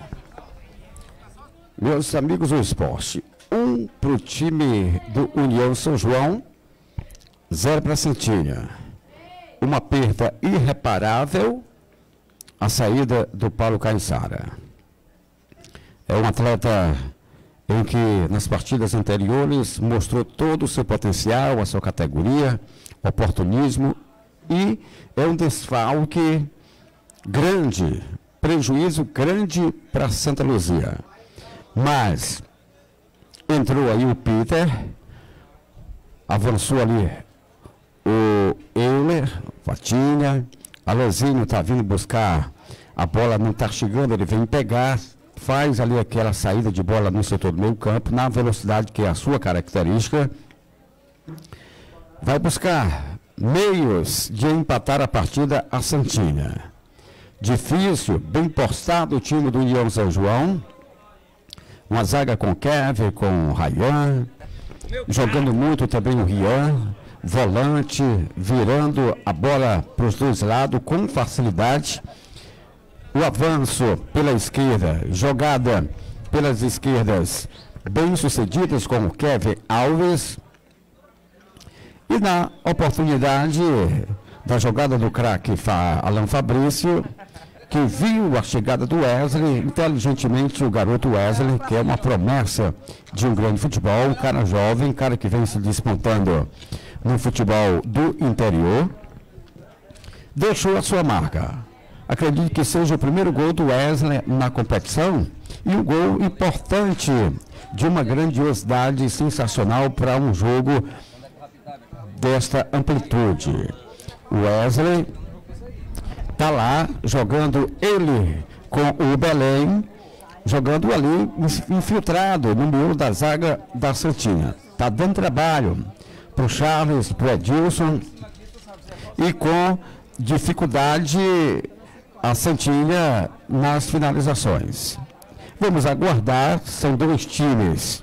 Meus amigos do esporte, um para o time do União São João, zero para a Santinha. Uma perda irreparável, a saída do Paulo Caiçara. É um atleta em que nas partidas anteriores mostrou todo o seu potencial, a sua categoria, oportunismo, e é um desfalque grande, prejuízo grande para Santa Luzia. Mas entrou aí o Peter, avançou ali o Euler, Fatinha, Alonzinho está vindo buscar, a bola não está chegando, ele vem pegar, faz ali aquela saída de bola no setor do meio campo, na velocidade que é a sua característica, vai buscar meios de empatar a partida a Santinha. Difícil, bem postado o time do União São João. Uma zaga com Kevin, com Rayan, jogando muito também o Rian, volante, virando a bola para os dois lados com facilidade. O avanço pela esquerda, jogada pelas esquerdas bem sucedidas com o Kevin Alves. E na oportunidade da jogada do craque Alan Fabrício, que viu a chegada do Wesley, inteligentemente o garoto Wesley, que é uma promessa de um grande futebol, um cara jovem, cara que vem se despontando no futebol do interior, deixou a sua marca. Acredito que seja o primeiro gol do Wesley na competição e um gol importante de uma grandiosidade sensacional para um jogo desta amplitude. O Wesley está lá jogando ele com o Belém, jogando ali infiltrado no meio da zaga da Santinha. Está dando trabalho para o Charles, para o Edilson, e com dificuldade a Santinha nas finalizações. Vamos aguardar, são dois times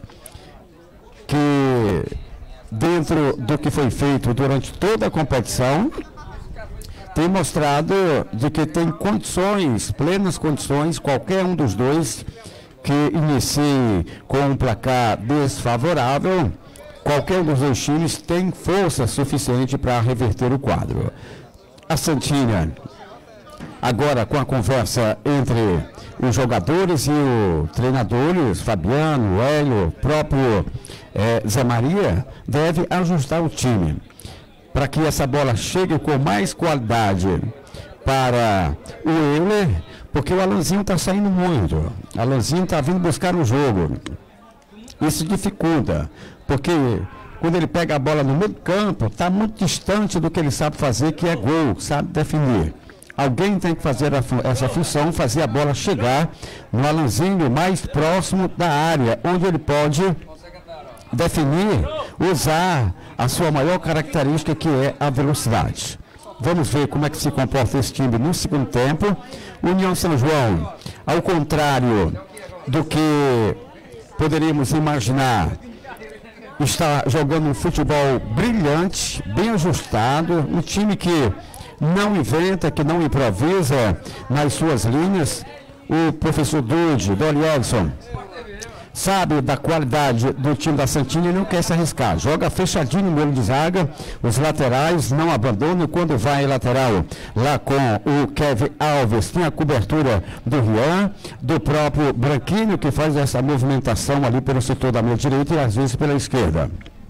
que, dentro do que foi feito durante toda a competição, tem mostrado de que tem condições, plenas condições, qualquer um dos dois que inicie com um placar desfavorável, qualquer um dos dois times tem força suficiente para reverter o quadro. A Santinha, agora com a conversa entre os jogadores e os treinadores, Fabiano, Hélio, o próprio eh, Zé Maria, deve ajustar o time para que essa bola chegue com mais qualidade para o Euler, porque o Alanzinho está saindo muito. O Alanzinho está vindo buscar o jogo. Isso dificulta, porque quando ele pega a bola no meio do campo, está muito distante do que ele sabe fazer, que é gol, sabe definir. Alguém tem que fazer a, essa função, fazer a bola chegar no Alanzinho mais próximo da área, onde ele pode definir, usar a sua maior característica, que é a velocidade. Vamos ver como é que se comporta esse time no segundo tempo. União São João, ao contrário do que poderíamos imaginar, está jogando um futebol brilhante, bem ajustado, um time que não inventa, que não improvisa nas suas linhas. O professor Dude, Doli Edson, sabe da qualidade do time da Santinha e não quer se arriscar. Joga fechadinho no meio de zaga, os laterais não abandonam. Quando vai lateral lá com o Kevin Alves, tem a cobertura do Rian, do próprio Branquinho, que faz essa movimentação ali pelo setor da meia direita e às vezes pela esquerda.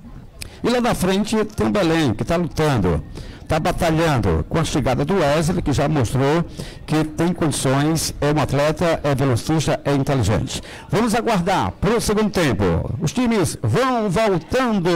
E lá na frente tem o Belém, que está lutando, está batalhando com a chegada do Wesley, que já mostrou que tem condições, é um atleta, é velocista, é inteligente. Vamos aguardar para o segundo tempo. Os times vão voltando.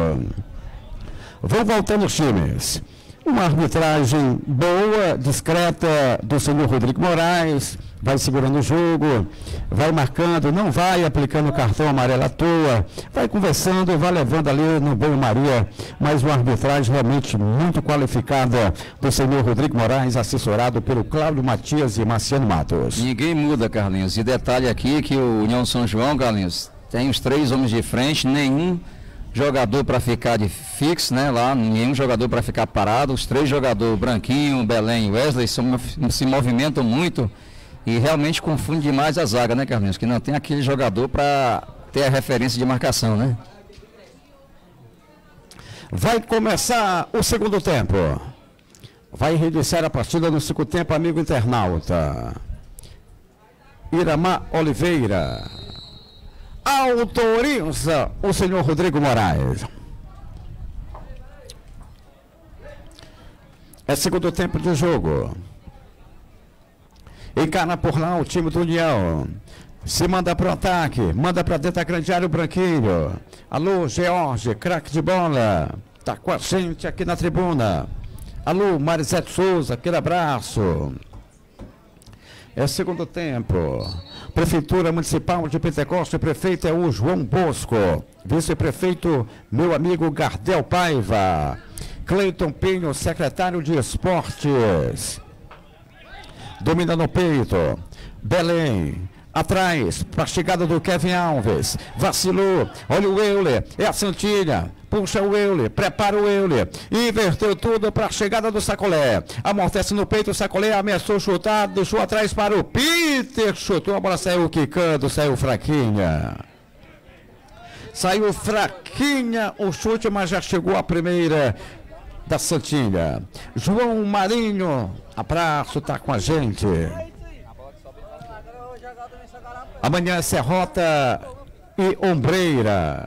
Vão voltando os times. Uma arbitragem boa, discreta do senhor Rodrigo Moraes. Vai segurando o jogo, vai marcando, não vai aplicando o cartão amarelo à toa, vai conversando, vai levando ali no banho-maria, mas uma arbitragem realmente muito qualificada do senhor Rodrigo Moraes, assessorado pelo Cláudio Matias e Marciano Matos. Ninguém muda, Carlinhos. E detalhe aqui que o União São João, Carlinhos, tem os três homens de frente, nenhum jogador para ficar de fixo, né? Lá, nenhum jogador para ficar parado. Os três jogadores, Branquinho, Belém e Wesley, são, se movimentam muito. E realmente confunde demais a zaga, né, Carlinhos? Que não tem aquele jogador para ter a referência de marcação, né? Vai começar o segundo tempo. Vai reiniciar a partida no segundo tempo, amigo internauta. Iramar Oliveira autoriza o senhor Rodrigo Moraes. É segundo tempo de jogo. Encara por lá o time do União. Se manda para o ataque. Manda para dentro da grande área o Branquinho. Alô, George, craque de bola. Está com a gente aqui na tribuna. Alô, Marisete Souza, aquele abraço. É segundo tempo. Prefeitura Municipal de Pentecoste, prefeito é o João Bosco. Vice-prefeito, meu amigo Gardel Paiva. Cleiton Pinho, secretário de Esportes. Domina no peito. Belém. Atrás, para a chegada do Kevin Alves. Vacilou. Olha o Euler. É a Santinha. Puxa o Euler. Prepara o Euler. Inverteu tudo para a chegada do Sacolé. Amortece no peito. O Sacolé ameaçou chutar. Deixou atrás para o Peter. Chutou. A bola saiu quicando. Saiu fraquinha. Saiu fraquinha o chute, mas já chegou a primeira da Santinha. João Marinho. Abraço. Tá com a gente. Amanhã é Serrota e Ombreira.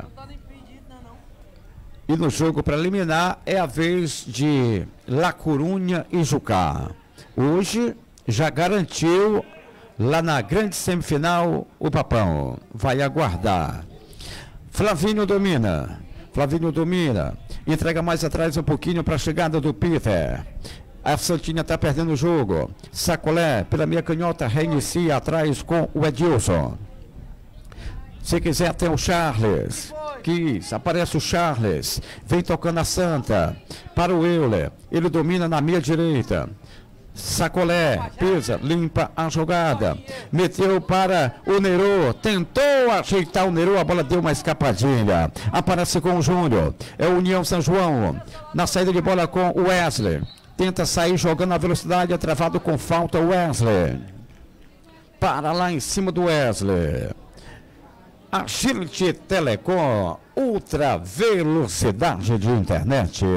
E no jogo preliminar é a vez de La Corunha e Jucá. Hoje já garantiu lá na grande semifinal o Papão. Vai aguardar. Flavinho domina. Flavinho domina. Entrega mais atrás um pouquinho para a chegada do Peter. A Santinha está perdendo o jogo. Sacolé, pela minha canhota, reinicia atrás com o Edilson. Se quiser, tem o Charles. Quis, aparece o Charles. Vem tocando a Santa. Para o Euler. Ele domina na meia direita. Sacolé, pisa, limpa a jogada. Meteu para o Nerô. Tentou ajeitar o Nerô. A bola deu uma escapadinha. Aparece com o Júnior. É o União São João. Na saída de bola com o Wesley. Tenta sair jogando na velocidade, é travado com falta o Wesley. Para lá em cima do Wesley. Agility Telecom, ultra velocidade de internet.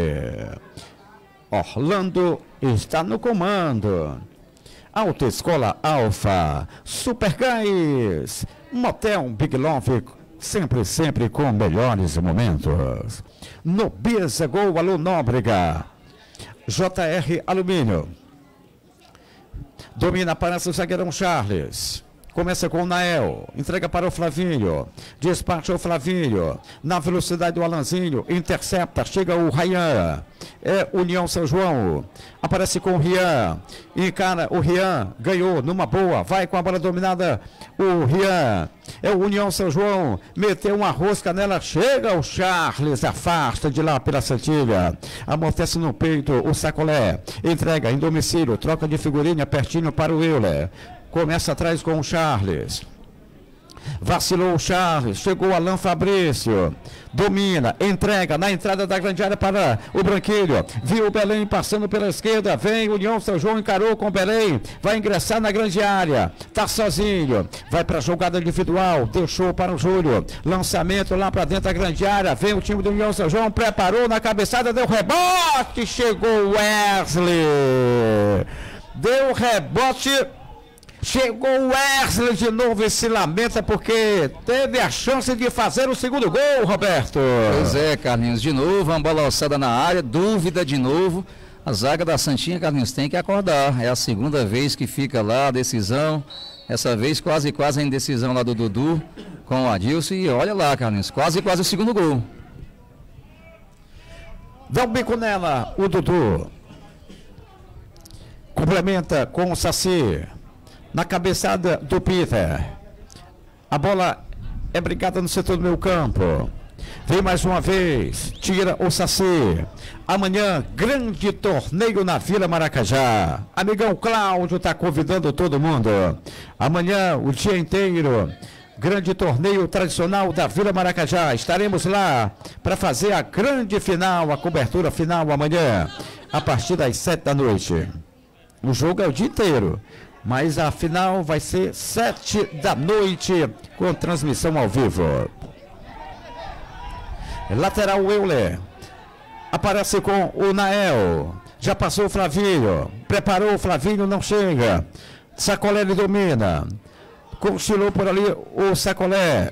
Orlando está no comando. Autoescola Alfa, Super Gás, Motel Big Love, sempre, sempre com melhores momentos. Nobreza Gol, alô Nóbrega. J R Alumínio. Domina, aparece o zagueirão Charles. Começa com o Nael. Entrega para o Flavinho. Despacha o Flavinho. Na velocidade do Alanzinho. Intercepta. Chega o Rayan. É União São João. Aparece com o Rian. Encara o Rian. Ganhou numa boa. Vai com a bola dominada. O Rian. É o União São João. Meteu uma rosca nela. Chega o Charles. Afasta de lá pela Santilha. Amortece no peito o Sacolé. Entrega em domicílio. Troca de figurinha pertinho para o Euler. Começa atrás com o Charles. Vacilou o Charles. Chegou o Alan Fabrício. Domina. Entrega na entrada da grande área para o Branquilho. Viu o Belém passando pela esquerda. Vem União São João. Encarou com o Belém. Vai ingressar na grande área. Tá sozinho. Vai para a jogada individual. Deixou para o Júlio. Lançamento lá para dentro da grande área. Vem o time do União São João. Preparou na cabeçada. Deu rebote. Chegou o Wesley. Deu rebote. Chegou o Wesley de novo e se lamenta porque teve a chance de fazer o segundo gol, Roberto. Pois é, Carlinhos, de novo, uma bola alçada na área, dúvida de novo. A zaga da Santinha, Carlinhos, tem que acordar. É a segunda vez que fica lá a decisão. Essa vez quase, quase a indecisão lá do Dudu com o Adilson. E olha lá, Carlinhos, quase, quase o segundo gol. Dá um bico nela, o Dudu. Complementa com o Saci. Na cabeçada do Peter. A bola é brigada no setor do meio campo. Vem mais uma vez. Tira o Saci. Amanhã, grande torneio na Vila Maracajá. Amigão Cláudio está convidando todo mundo. Amanhã, o dia inteiro. Grande torneio tradicional da Vila Maracajá. Estaremos lá para fazer a grande final, a cobertura final amanhã, a partir das sete da noite. O jogo é o dia inteiro. Mas a final vai ser sete da noite, com transmissão ao vivo. Lateral Euler. Aparece com o Nael. Já passou o Flavinho. Preparou o Flavinho, não chega. Sacolé ele domina. Cochilou por ali o Sacolé.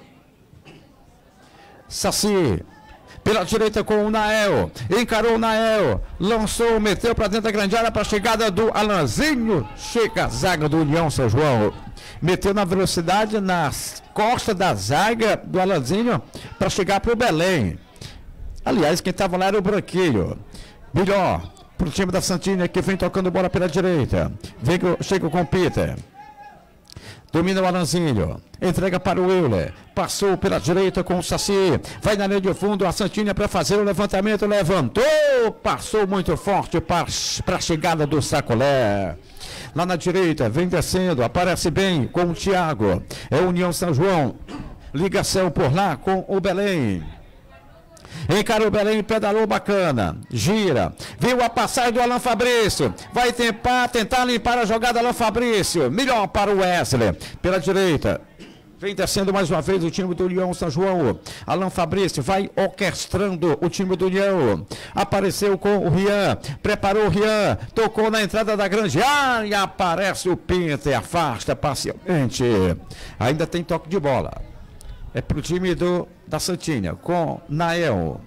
Saci. Pela direita com o Nael. Encarou o Nael. Lançou, meteu para dentro da grande área para a chegada do Alanzinho. Chega a zaga do União São João. Meteu na velocidade nas costas da zaga do Alanzinho para chegar para o Belém. Aliás, quem estava lá era o Branquilho. Melhor para o time da Santinha que vem tocando bola pela direita. Vem, chega com o Peter. Domina o Alanzinho. Entrega para o Euler. Passou pela direita com o Saci. Vai na linha de fundo a Santinha para fazer o levantamento. Levantou. Passou muito forte para a chegada do Sacolé. Lá na direita, vem descendo. Aparece bem com o Thiago. É União São João. Ligação por lá com o Belém. Encarou o Belém, pedalou bacana, gira, viu a passagem do Alan Fabrício, vai tentar, tentar limpar a jogada Alan Fabrício, melhor para o Wesley, pela direita, vem descendo mais uma vez o time do União São João, Alan Fabrício vai orquestrando o time do União, apareceu com o Rian, preparou o Rian, tocou na entrada da grande área, aparece o Pinter, afasta parcialmente, ainda tem toque de bola. É para o time do, da Santinha, com Nael.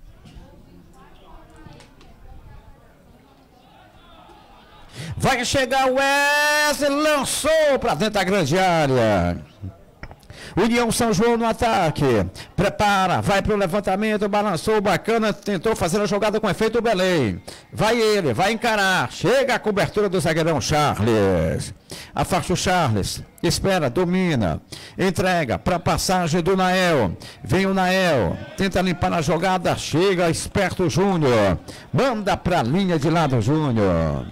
Vai chegar o Wesley, lançou para dentro da grande área. União São João no ataque. Prepara, vai para o levantamento, balançou, bacana, tentou fazer a jogada com efeito o Belém. Vai ele, vai encarar. Chega a cobertura do zagueirão Charles. Afasta o Charles. Espera, domina. Entrega para a passagem do Nael. Vem o Nael. Tenta limpar a jogada. Chega, esperto o Júnior. Manda para a linha de lado, Júnior.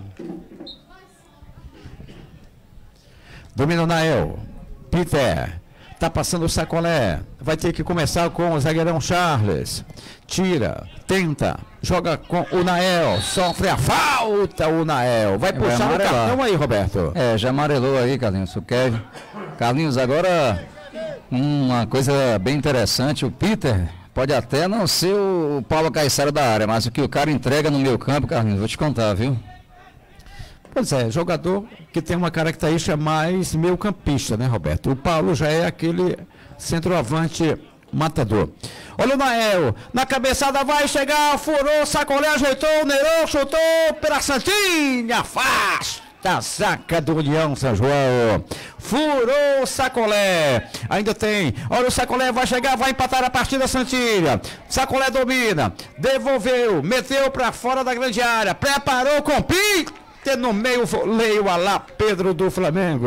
Domina o Nael. Peter. Tá passando o Sacolé. Vai ter que começar com o zagueirão Charles. Tira, tenta, joga com o Nael. Sofre a falta o Nael. Vai puxar o cartão aí, Roberto. É, já amarelou aí, Carlinhos. O Kevin. Carlinhos, agora uma coisa bem interessante. O Peter pode até não ser o Paulo Caiçara da área, mas o que o cara entrega no meio campo, Carlinhos, vou te contar, viu? Pois é, jogador que tem uma característica mais meio campista, né, Roberto? O Paulo já é aquele centroavante matador. Olha o Nael, na cabeçada vai chegar, furou, Sacolé, ajeitou, Neirou, chutou pela Santinha, afasta a zaga do União São João. Furou o Sacolé, ainda tem, olha o Sacolé, vai chegar, vai empatar a partida Santinha. Sacolé domina, devolveu, meteu para fora da grande área, preparou com Pinto. No meio voleio a lá Pedro do Flamengo.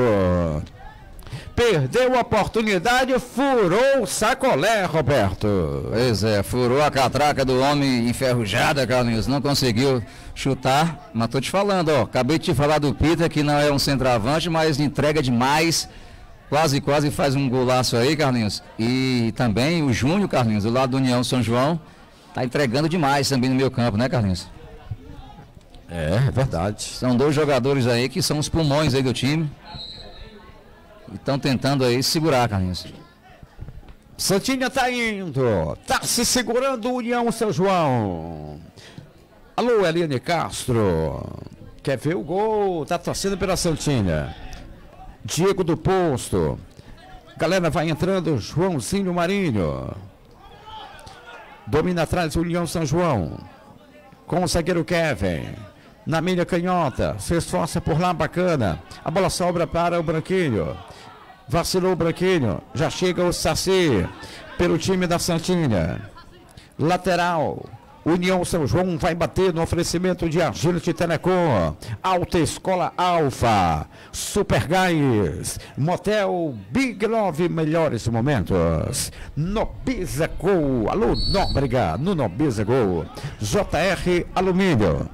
Perdeu a oportunidade, furou o Sacolé, Roberto. Pois é, furou a catraca do homem enferrujada, Carlinhos. Não conseguiu chutar, mas tô te falando, ó. Acabei de te falar do Peter, que não é um centroavante, mas entrega demais. Quase, quase faz um golaço aí, Carlinhos. E também o Júnior, Carlinhos, do lado do União São João, tá entregando demais também no meio campo, né, Carlinhos? É, é verdade. São dois jogadores aí que são os pulmões aí do time. E estão tentando aí segurar, Carlinhos. Santinha tá indo. Tá se segurando o União São João. Alô, Eliane Castro. Quer ver o gol? Tá torcendo pela Santinha. Diego do Posto. Galera vai entrando. Joãozinho Marinho. Domina atrás o União São João. Com o zagueiro Kevin. Na milha canhota, se esforça por lá, bacana. A bola sobra para o Branquinho. Vacilou o Branquinho. Já chega o Saci. Pelo time da Santinha. Lateral. União São João vai bater no oferecimento de Agility Telecom. Alta Escola Alfa. Super Gás. Motel Big Love, melhores momentos. Nobiza Gol. Alô, Nóbrega. No Nobiza Gol. J R Alumínio.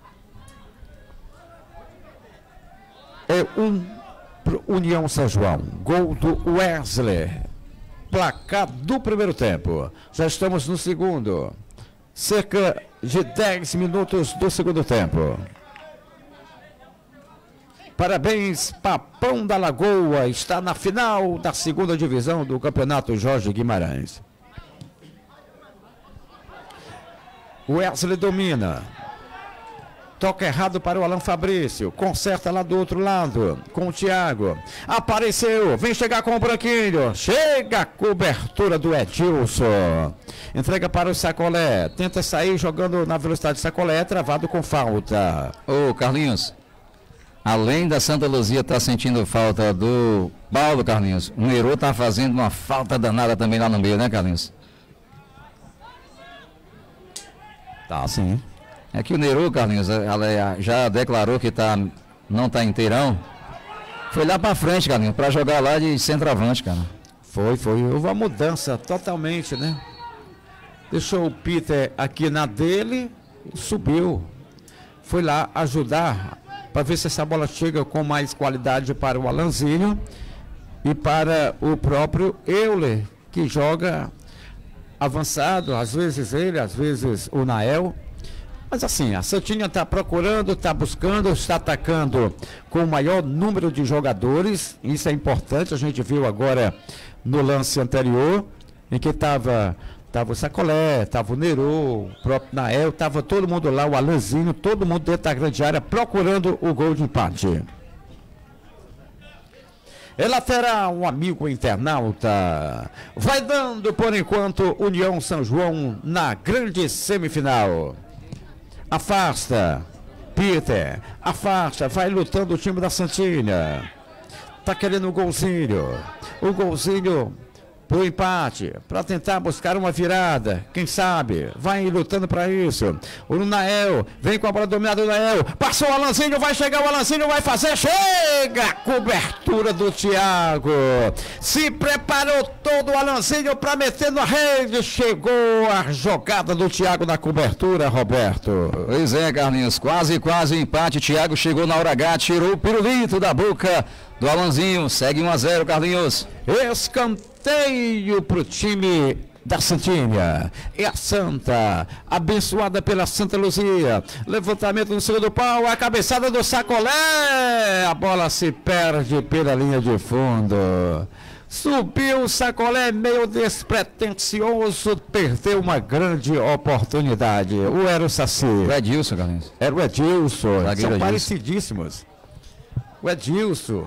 É um pro União São João. Gol do Wesley. Placar do primeiro tempo. Já estamos no segundo. Cerca de dez minutos do segundo tempo. Parabéns, Papão da Lagoa. Está na final da segunda divisão do Campeonato Jorge Guimarães. Wesley domina. Toca errado para o Alan Fabrício. Conserta lá do outro lado. Com o Thiago. Apareceu. Vem chegar com o Branquinho. Chega a cobertura do Edilson. Entrega para o Sacolé. Tenta sair jogando na velocidade do Sacolé. Travado com falta. Ô, Carlinhos. Além da Santa Luzia estar tá sentindo falta do Paulo, Carlinhos, o Neiro tá fazendo uma falta danada também lá no meio, né, Carlinhos? Tá, sim. É que o Neiro, Carlinhos, ela já declarou que tá, não está inteirão. Foi lá pra frente, Carlinhos, pra jogar lá de centroavante, cara. Foi, foi. Houve uma mudança totalmente, né? Deixou o Peter aqui na dele e subiu. Foi lá ajudar para ver se essa bola chega com mais qualidade para o Alanzinho e para o próprio Euler, que joga avançado, às vezes ele, às vezes o Nael. Mas assim, a Santinha está procurando, está buscando, está atacando com o maior número de jogadores. Isso é importante, a gente viu agora no lance anterior, em que estava tava o Sacolé, estava o Nero, o próprio Nael, estava todo mundo lá, o Alanzinho, todo mundo dentro da grande área procurando o gol de empate. Ela terá um amigo internauta. Vai dando, por enquanto, União São João na grande semifinal. Afasta, Peter, afasta, vai lutando o time da Santinha. Tá querendo um golzinho. O golzinho pro empate, para tentar buscar uma virada, quem sabe, vai lutando para isso. O Nael, vem com a bola dominada do Nael, passou o Alanzinho, vai chegar o Alanzinho, vai fazer, chega! Cobertura do Thiago, se preparou todo o Alanzinho para meter na rede, chegou a jogada do Thiago na cobertura, Roberto. Pois é, Carlinhos, quase, quase o empate, Thiago chegou na hora H, tirou o pirulito da boca do Alanzinho, segue um a zero, Carlinhos. Escanteio para o time da Santinha. É a Santa, abençoada pela Santa Luzia. Levantamento no segundo pau, a cabeçada do Sacolé. A bola se perde pela linha de fundo. Subiu o Sacolé meio despretensioso, perdeu uma grande oportunidade. O era o Saci. O Edilson, Carlinhos. Era o Edilson. Zagueiro São Edilson. parecidíssimos. O Edilson.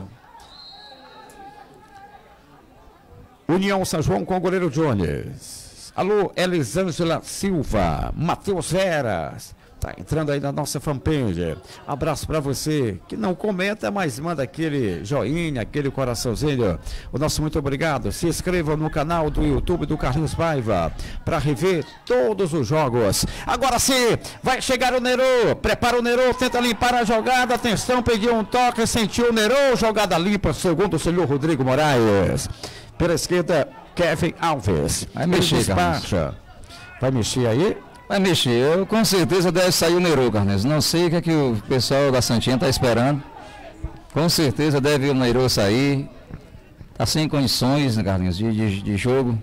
União São João com o goleiro Jones. Alô, Elisângela Silva, Matheus Veras. Tá entrando aí na nossa fanpage. Abraço para você que não comenta, mas manda aquele joinha, aquele coraçãozinho. O nosso muito obrigado. Se inscreva no canal do YouTube do Carlinhos Paiva para rever todos os jogos. Agora sim, vai chegar o Nero. Prepara o Nero, tenta limpar a jogada. Atenção, pediu um toque, sentiu o Nero. Jogada limpa, segundo o senhor Rodrigo Moraes. Pela esquerda, Kevin Alves. Vai mexer, despacha. Vai mexer aí? Vai mexer. Eu, com certeza deve sair o Nero, Carlinhos. Não sei o que, é que o pessoal da Santinha está esperando. Com certeza deve o Nero sair. Está sem condições, né, Carlinhos, de, de, de jogo.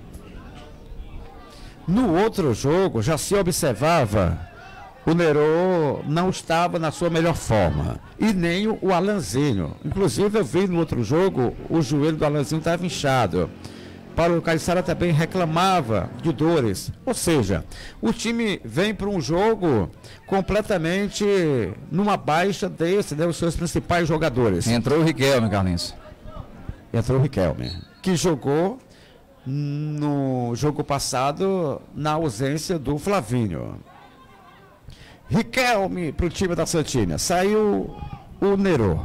No outro jogo, já se observava, o Nero não estava na sua melhor forma. E nem o Alanzinho. Inclusive, eu vi no outro jogo, o joelho do Alanzinho estava inchado. Paulo Caiçara também reclamava de dores. Ou seja, o time vem para um jogo completamente numa baixa desse, né, os seus principais jogadores. Entrou o Riquelme, Carlinhos. Entrou o Riquelme, que jogou no jogo passado na ausência do Flavinho. Riquelme para o time da Santinha. Saiu o Nero.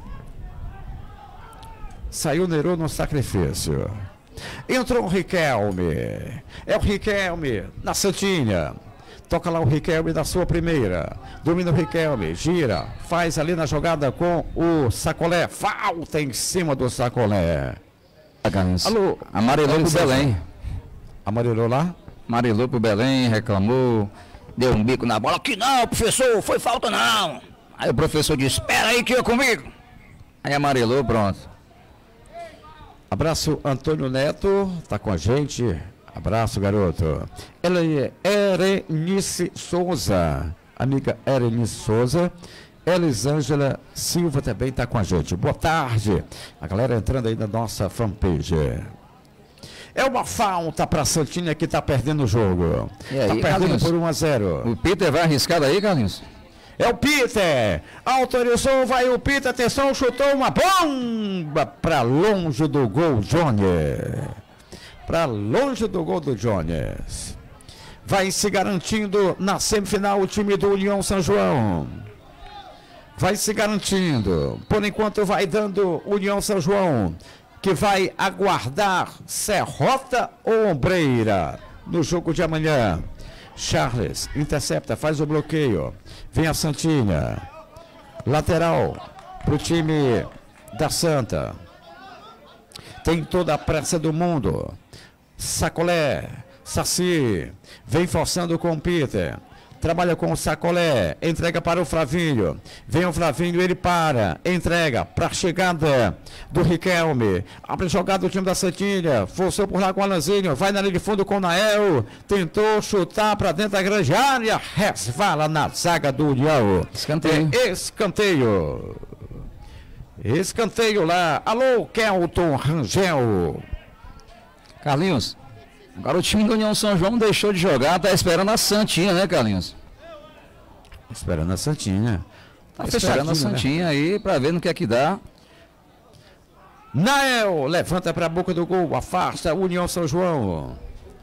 Saiu o Nero no sacrifício. Entrou o Riquelme. É o Riquelme na Santinha. Toca lá o Riquelme na sua primeira. Domina o Riquelme. Gira. Faz ali na jogada com o Sacolé. Falta em cima do Sacolé. Alô. Amarelou pro Belém. Amarelou lá? Amarelou pro Belém, reclamou. Deu um bico na bola. Que não, professor, foi falta não. Aí o professor disse, espera aí que eu comigo. Aí amarelou, pronto. Abraço, Antônio Neto, tá com a gente. Abraço, garoto. Ela é Erenice Souza. Amiga Erenice Souza. Elisângela Silva também tá com a gente. Boa tarde. A galera entrando aí na nossa fanpage. É uma falta para a Santinha que está perdendo o jogo. Está perdendo Carlinhos, por um a zero. O Peter vai arriscar daí, Carlinhos? É o Peter. Autorizou, vai o Peter. Atenção, chutou uma bomba para longe do gol, Jones. Para longe do gol do Jones. Vai se garantindo na semifinal o time do União São João. Vai se garantindo. Por enquanto vai dando União São João, que vai aguardar Serrota ou Ombreira no jogo de amanhã. Charles intercepta, faz o bloqueio. Vem a Santinha. Lateral para o time da Santa. Tem toda a pressa do mundo. Sacolé, Saci, vem forçando com o Peter. Trabalha com o Sacolé, entrega para o Flavinho. Vem o Flavinho, ele para, entrega para a chegada do Riquelme. Abre jogada do time da Santinha, forçou por lá com o Alanzinho, vai na linha de fundo com o Nael. Tentou chutar para dentro da grande área, resvala na zaga do União. Escanteio. É escanteio. Escanteio lá. Alô, Kelton Rangel. Carlinhos, agora o time da União São João deixou de jogar, tá esperando a Santinha, né, Carlinhos? Esperando a Santinha. Tá esperando a Santinha, né, aí pra ver no que é que dá. Nael levanta para a boca do gol, afasta União São João.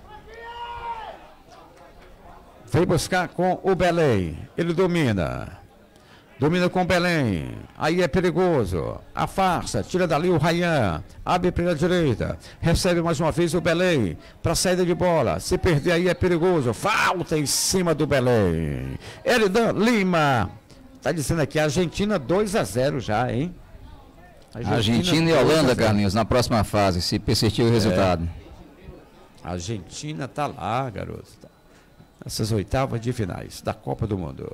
Vem buscar com o Belém. Ele domina. Domina com o Belém. Aí é perigoso. Afasta, tira dali o Rayan. Abre pela direita. Recebe mais uma vez o Belém. Para saída de bola. Se perder aí é perigoso. Falta em cima do Belém. Elidan Lima. Tá dizendo aqui, Argentina dois a zero já, hein? Argentina, Argentina e Holanda, Carlinhos, na próxima fase, se persistir o resultado. É. A Argentina tá lá, garoto. Essas oitavas de finais da Copa do Mundo.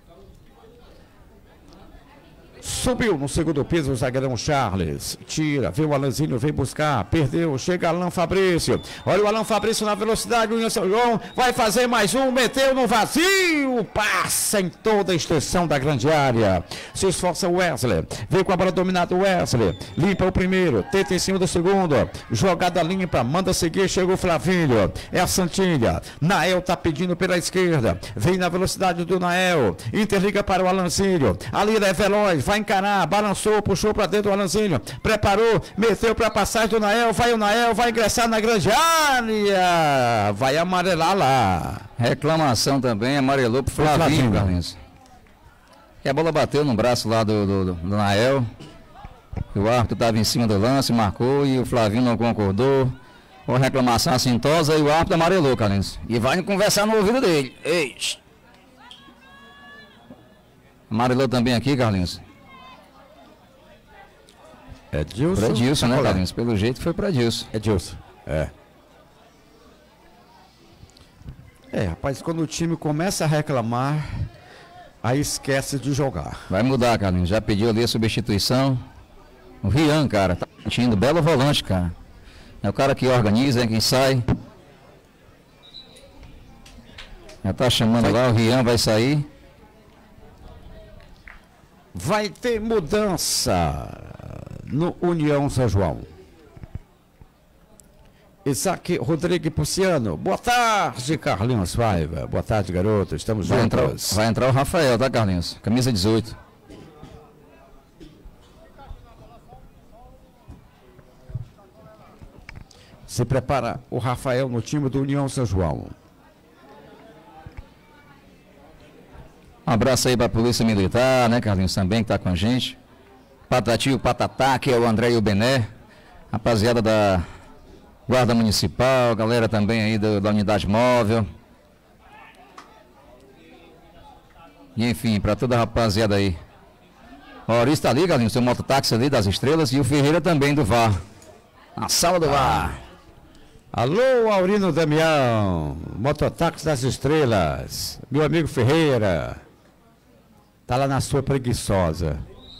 Subiu no segundo piso o zagueirão Charles. Tira, vê o Alanzinho, vem buscar. Perdeu, chega Alan Fabrício. Olha o Alan Fabrício na velocidade. O São João vai fazer mais um. Meteu no vazio. Passa em toda a extensão da grande área. Se esforça o Wesley. Vem com a bola dominada o Wesley. Limpa o primeiro. Tenta em cima do segundo. Jogada limpa. Manda seguir. Chega o Flavinho. É a Santinha. Nael tá pedindo pela esquerda. Vem na velocidade do Nael. Interliga para o Alanzinho. Ali é veloz. Vai encarar, balançou, puxou para dentro o Alanzinho, preparou, meteu para a passagem do Nael, vai o Nael, vai ingressar na grande área, vai amarelar lá. Reclamação também, amarelou pro Flavinho, Carlinhos. E a bola bateu no braço lá do, do, do, do Nael, o árbitro estava em cima do lance, marcou e o Flavinho não concordou. Uma reclamação assintosa e o árbitro amarelou, Carlinhos. E vai conversar no ouvido dele. Ei. Amarelou também aqui, Carlinhos. É Dilson. Pra Dilson, né, Carlinhos? Pelo jeito foi pra Dilson. É Dilson. É. É, rapaz, quando o time começa a reclamar, aí esquece de jogar. Vai mudar, Carlinhos. Já pediu ali a substituição. O Rian, cara, tá sentindo belo volante, cara. É o cara que organiza, é quem sai. Já tá chamando vai. Lá, o Rian vai sair. Vai ter mudança no União São João. Isaac Rodrigues Puciano. Boa tarde, Carlinhos Paiva. Boa tarde, garoto. Estamos vai juntos. Entrar, vai entrar o Rafael, tá, Carlinhos? Camisa dezoito. Se prepara o Rafael no time do União São João. Um abraço aí para a Polícia Militar, né, Carlinhos, também que tá com a gente. Patati, o Patatá, que é o André e o Bené. Rapaziada da Guarda Municipal, galera também aí do, da Unidade Móvel. E enfim, para toda a rapaziada aí. O Maurício tá ali, Carlinhos, seu mototáxi ali das Estrelas e o Ferreira também do V A R. Na sala do V A R. Alô, Aurino Damião, mototáxi das Estrelas. Meu amigo Ferreira. Tá lá na sua preguiçosa.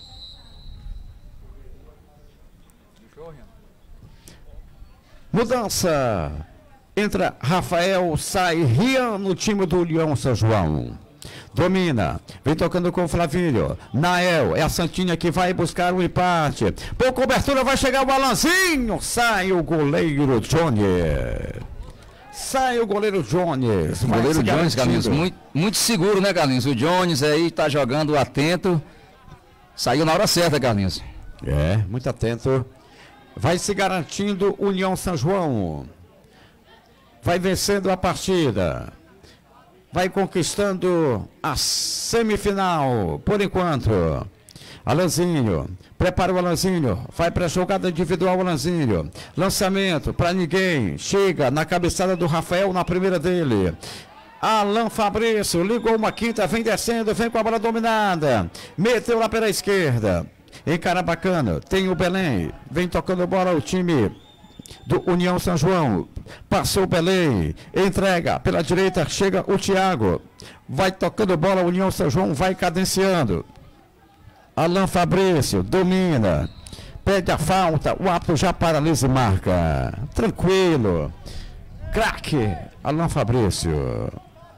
Mudança. Entra Rafael, sai Rian no time do União São João. Domina, vem tocando com o Flavinho. Nael, é a Santinha que vai buscar o empate. Por cobertura vai chegar o Alanzinho. Sai o goleiro Johnny. Sai o goleiro Jones. O goleiro Jones, Carlinhos, muito, muito seguro, né, Carlinhos? O Jones aí tá jogando atento. Saiu na hora certa, Carlinhos. É, muito atento. Vai se garantindo União São João. Vai vencendo a partida. Vai conquistando a semifinal, por enquanto. Alanzinho, prepara o Alanzinho, vai para a jogada individual Alanzinho. Lançamento para ninguém, chega na cabeçada do Rafael na primeira dele. Alan Fabrício, ligou uma quinta, vem descendo, vem com a bola dominada. Meteu lá pela esquerda. Encara bacana, tem o Belém, vem tocando bola o time do União São João, passou o Belém, entrega pela direita, chega o Thiago, vai tocando bola, o União São João vai cadenciando. Alan Fabrício domina, pede a falta, o árbitro já paralisa e marca. Tranquilo, craque, Alan Fabrício.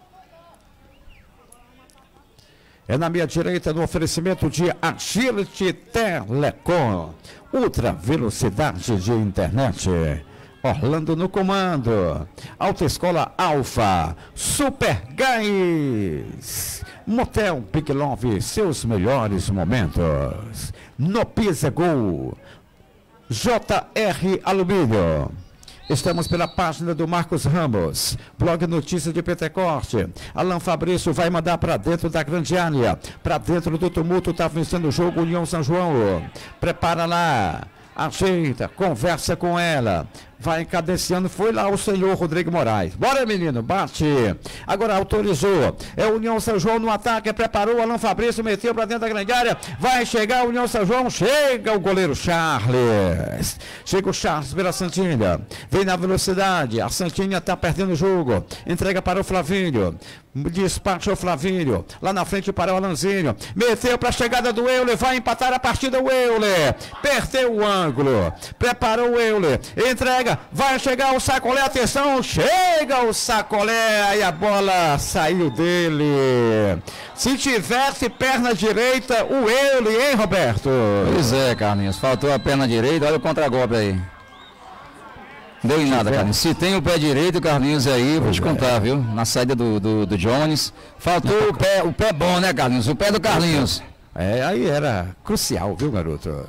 É na minha direita no oferecimento de Agility Telecom. Ultra velocidade de internet. Orlando no comando. Autoescola Alfa. Super Gás. Motel Big Love. Seus melhores momentos. No Pisa Gol. J R Alumínio. Estamos pela página do Marcos Ramos, blog Notícias de Pentecoste. Alan Fabrício vai mandar para dentro da grande área, para dentro do tumulto, está vencendo o jogo União São João. Prepara lá, ajeita, conversa com ela. Vai cadenciando, foi lá o senhor Rodrigo Moraes. Bora, menino, bate. Agora autorizou. É o União São João no ataque, preparou, Alan Fabrício meteu para dentro da grande área. Vai chegar o União São João, chega o goleiro Charles. Chega o Charles pela Santinha. Vem na velocidade, a Santinha está perdendo o jogo. Entrega para o Flavinho. Despacha o Flavinho. Lá na frente para o Alanzinho. Meteu para a chegada do Euler, vai empatar a partida o Euler. Perdeu o ângulo. Preparou o Euler. Entrega. Vai chegar o Sacolé, atenção, chega o Sacolé e a bola saiu dele. Se tivesse perna direita, o Euler, hein, Roberto? Pois é, Carlinhos, faltou a perna direita, olha o contragolpe aí. Não deu em nada, Carlinhos. Se tem o pé direito, Carlinhos, aí, vou te contar, viu? Na saída do, do, do Jones, faltou o pé, o pé bom, né, Carlinhos? O pé do Carlinhos. É, aí era crucial, viu, garoto?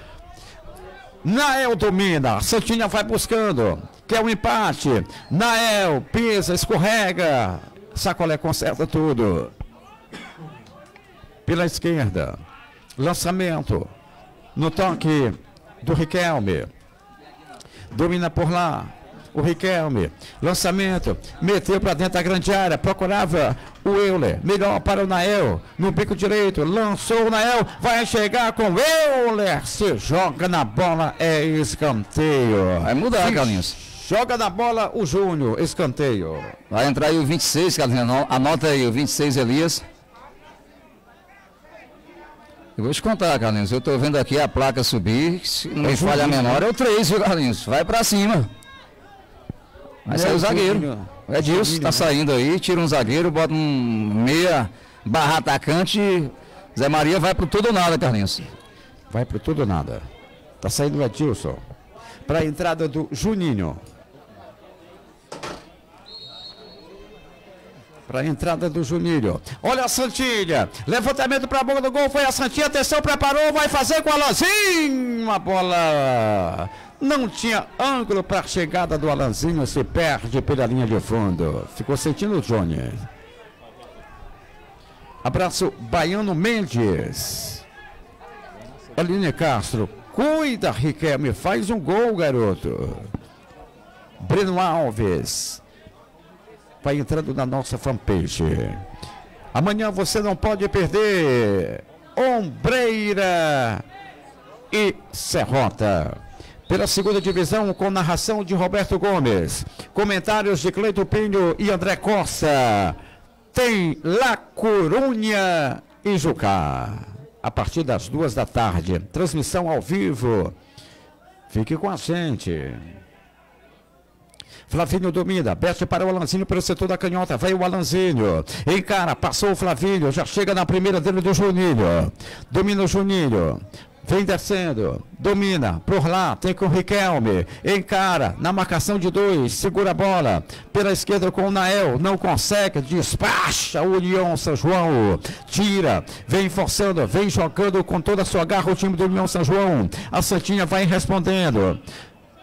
Nael domina, Santinha vai buscando, quer um empate, Nael pisa, escorrega, Sacolé conserta tudo, pela esquerda, lançamento, no toque do Riquelme, domina por lá, o Riquelme, lançamento, meteu para dentro da grande área, procurava o Euler, melhor para o Nael, no bico direito, lançou o Nael, vai chegar com o Euler, se joga na bola, é escanteio. Vai mudar, Carlinhos. Joga na bola o Júnior, escanteio. Vai entrar aí o vinte e seis, Carlinhos, anota aí o vinte e seis, Elias. Eu vou te contar, Carlinhos, eu estou vendo aqui a placa subir, se não me falha a memória, é o três, viu, Carlinhos? Vai para cima. Vai sair o zagueiro. O Edilson está saindo aí, tira um zagueiro, bota um meia barra atacante. Zé Maria vai pro tudo ou nada, Carlinhos. Vai pro tudo ou nada. Tá saindo o Edilson. Para a entrada do Juninho. Para a entrada do Juninho. Olha a Santinha. Levantamento para a boca do gol. Foi a Santinha. Atenção, preparou. Vai fazer com o Alanzinho. Uma bola. Não tinha ângulo para a chegada do Alanzinho. Se perde pela linha de fundo. Ficou sentindo o Johnny. Abraço, Baiano Mendes. Aline Castro. Cuida, Riquelme. Faz um gol, garoto. Breno Alves. Vai entrando na nossa fanpage. Amanhã você não pode perder. Ombreira e Serrota. Pela segunda divisão, com narração de Roberto Gomes. Comentários de Cleito Pinho e André Costa. Tem La Corunha e Jucá. A partir das duas da tarde. Transmissão ao vivo. Fique com a gente. Flavinho domina, bete para o Alanzinho pelo setor da canhota, vai o Alanzinho, encara, passou o Flavinho, já chega na primeira dele do Juninho, domina o Juninho, vem descendo, domina, por lá, tem com o Riquelme, encara, na marcação de dois, segura a bola, pela esquerda com o Nael, não consegue, despacha o União São João, tira, vem forçando, vem jogando com toda a sua garra o time do União São João, a Santinha vai respondendo.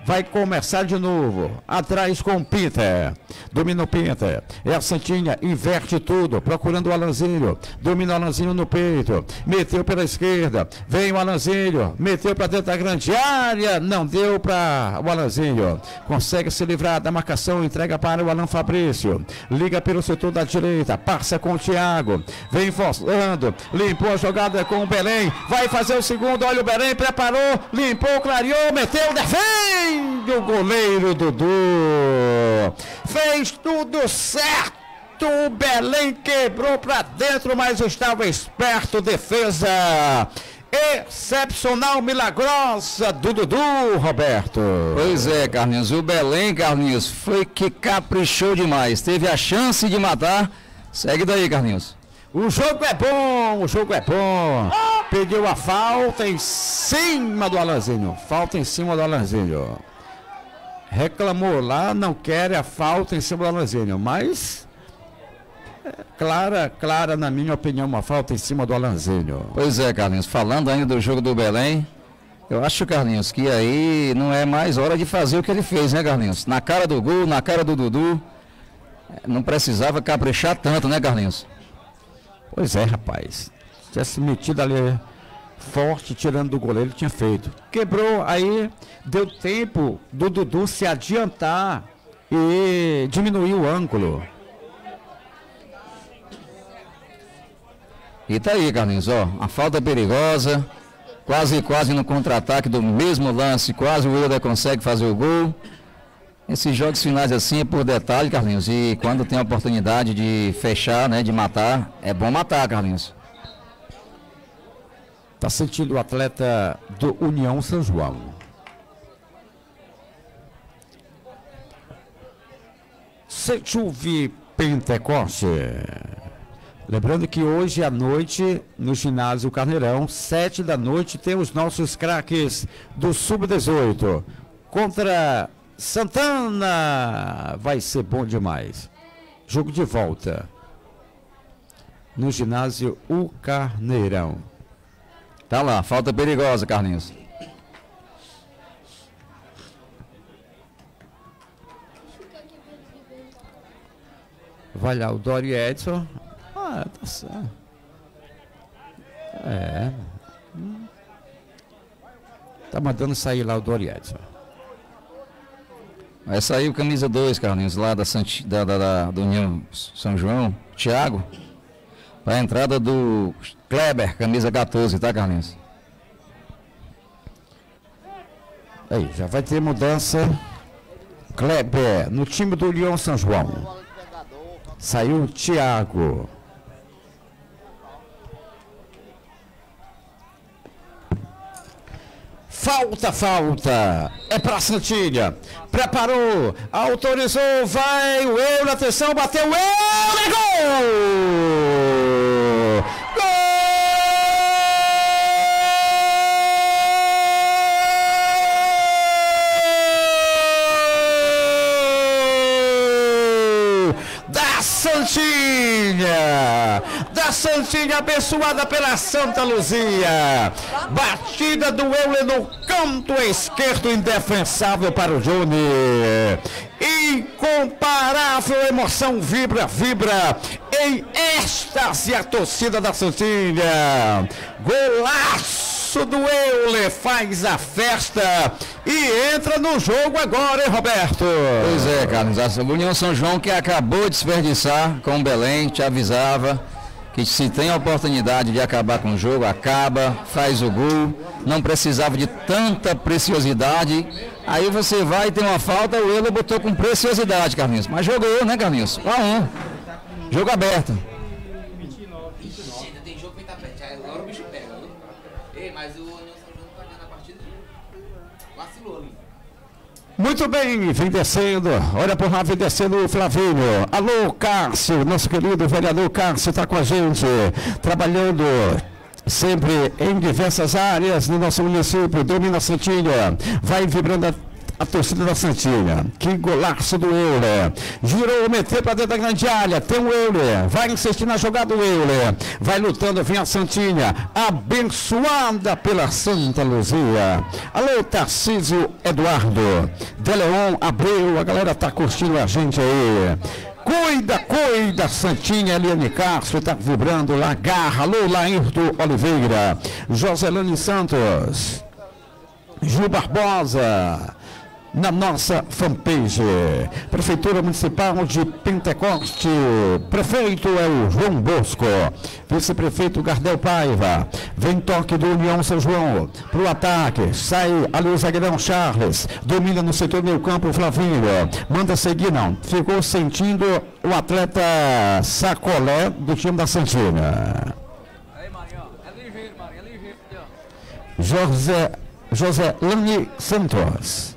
vai começar de novo, atrás com o Pinter, domina o Pinter, é a Santinha, inverte tudo, procurando o Alanzinho, domina o Alanzinho no peito, meteu pela esquerda, vem o Alanzinho, meteu para dentro da grande área, não deu para o Alanzinho, consegue se livrar da marcação, entrega para o Alan Fabrício, liga pelo setor da direita, passa com o Thiago, vem forçando, limpou a jogada com o Belém, vai fazer o segundo, olha o Belém, preparou, limpou, clareou, meteu, defende o goleiro Dudu, fez tudo certo, o Belém quebrou para dentro, mas estava esperto, defesa excepcional, milagrosa do Dudu, Roberto. Pois é, Carlinhos, o Belém, Carlinhos, foi que caprichou demais, teve a chance de matar, segue daí, Carlinhos. O jogo é bom, o jogo é bom. Pediu a falta em cima do Alanzinho. Falta em cima do Alanzinho. Reclamou lá, não quer a falta em cima do Alanzinho. Mas, é, clara, clara, na minha opinião, uma falta em cima do Alanzinho. Pois é, Carlinhos, falando ainda do jogo do Belém, eu acho, Carlinhos, que aí não é mais hora de fazer o que ele fez, né, Carlinhos? Na cara do gol, na cara do Dudu, não precisava caprichar tanto, né, Carlinhos? Pois é, rapaz. Se tivesse metido ali forte, tirando do goleiro, tinha feito. Quebrou, aí deu tempo do Dudu se adiantar e diminuir o ângulo. E tá aí, Carlinhos, ó, a falta perigosa, quase, quase no contra-ataque do mesmo lance, quase o Wilder consegue fazer o gol. Esses jogos finais assim é por detalhe, Carlinhos, e quando tem a oportunidade de fechar, né, de matar, é bom matar, Carlinhos. Tá sentindo o atleta do União São João. Sechuvi Pentecoste. Lembrando que hoje à noite, no ginásio Carneirão, sete da noite, tem os nossos craques do sub dezoito contra Santana. Vai ser bom demais. Jogo de volta no ginásio O Carneirão. Tá lá, falta perigosa, Carlinhos. Vai lá o Dori Edson. Ah, tá certo. É. Tá mandando sair lá o Dori Edson. Vai sair o camisa dois, Carlinhos, lá da, Santi, da, da, da do União São João, Thiago. Para a entrada do Kleber, camisa quatorze, tá, Carlinhos? Aí, já vai ter mudança. Kleber, no time do União São João. Saiu o Thiago. Falta, falta. É para Santilha. Preparou, autorizou, vai o Euler, atenção, bateu o Euler, gol! Gol! Da Santinha, da Santinha, abençoada pela Santa Luzia. Batida do Euler no canto esquerdo, indefensável para o Júnior. Incomparável emoção, vibra, vibra em êxtase a torcida da Santinha. Golaço do Euler, faz a festa e entra no jogo agora, hein, Roberto? Pois é, Carlos, a União São João que acabou de desperdiçar com o Belém, te avisava que se tem a oportunidade de acabar com o jogo, acaba, faz o gol, não precisava de tanta preciosidade, aí você vai ter uma falta, o Euler botou com preciosidade, Carlinhos, mas jogou, né, Carlinhos? um a um, jogo aberto. Tem jogo que tá perto, agora o bicho pega, viu? Ei, mas o União São João tá ganhando a partida, vacilou ali. Muito bem, vem descendo, olha por lá, vem descendo o Flavinho. Alô, Cássio, nosso querido vereador Cássio está com a gente, trabalhando sempre em diversas áreas no nosso município. Domina a Santinha, vai vibrando a torcida da Santinha. Que golaço do Euler. Girou, meteu para dentro da grande área. Tem o Euler. Vai insistir na jogada do Euler. Vai lutando, vem a Santinha. Abençoada pela Santa Luzia. Alô, Tarcísio Eduardo. De Leon Abreu. A galera tá curtindo a gente aí. Cuida, cuida, Santinha, Eliane Castro, tá vibrando lá, garra, alô, Laírto Oliveira, Joselane Santos, Gil Barbosa, na nossa fanpage, Prefeitura Municipal de Pentecoste, prefeito é o João Bosco, vice-prefeito Gardel Paiva, vem toque do União São João, pro ataque, sai ali o zagueirão Charles, domina no setor meio campo o Flavinho, manda seguir não, ficou sentindo o atleta Sacolé do time da Santina. José, José Lani Santos.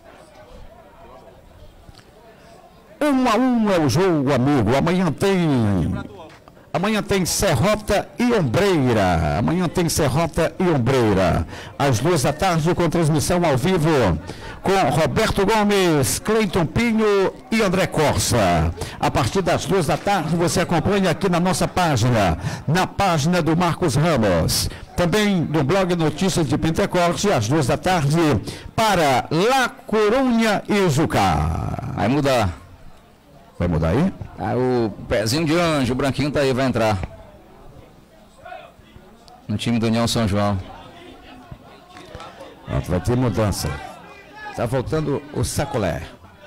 Um a um é o jogo, amigo. Amanhã tem. Amanhã tem Serrota e Ombreira. Amanhã tem Serrota e Ombreira. Às duas da tarde, com transmissão ao vivo com Roberto Gomes, Cleiton Pinho e André Corsa. A partir das duas da tarde, você acompanha aqui na nossa página, na página do Marcos Ramos. Também do blog Notícias de Pentecoste, às duas da tarde, para La Corunha e Jucá. Vai mudar. Vai mudar aí? Ah, o pezinho de anjo, o branquinho tá aí, vai entrar. No time do União São João. Pronto, vai ter mudança. Tá voltando o Sacolé.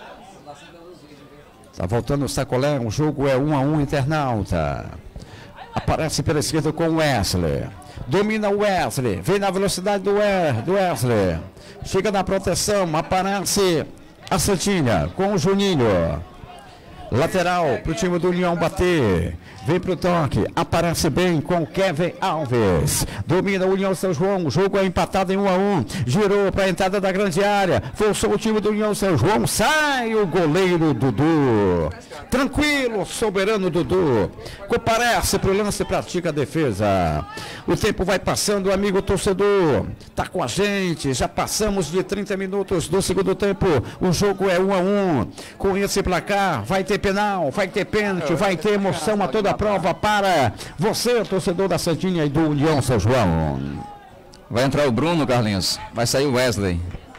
Tá voltando o Sacolé, o jogo é um a um, internauta. Aparece pela esquerda com o Wesley. Domina o Wesley, vem na velocidade do, we do Wesley. Chega na proteção, aparece a Santinha com o Juninho. Lateral para o time do União bater. Vem para o toque. Aparece bem com Kevin Alves. Domina o União São João. O jogo é empatado em um a um. Girou para a entrada da grande área. Forçou o time do União São João. Sai o goleiro Dudu. Tranquilo, soberano Dudu. Comparece para o lance e pratica a defesa. O tempo vai passando, amigo torcedor. Tá com a gente. Já passamos de trinta minutos do segundo tempo. O jogo é um a um. Com esse placar, vai ter penal, vai ter pênalti, vai ter emoção a toda a prova para você, torcedor da Santinha e do União São João. Vai entrar o Bruno, Carlinhos. Vai sair o Wesley.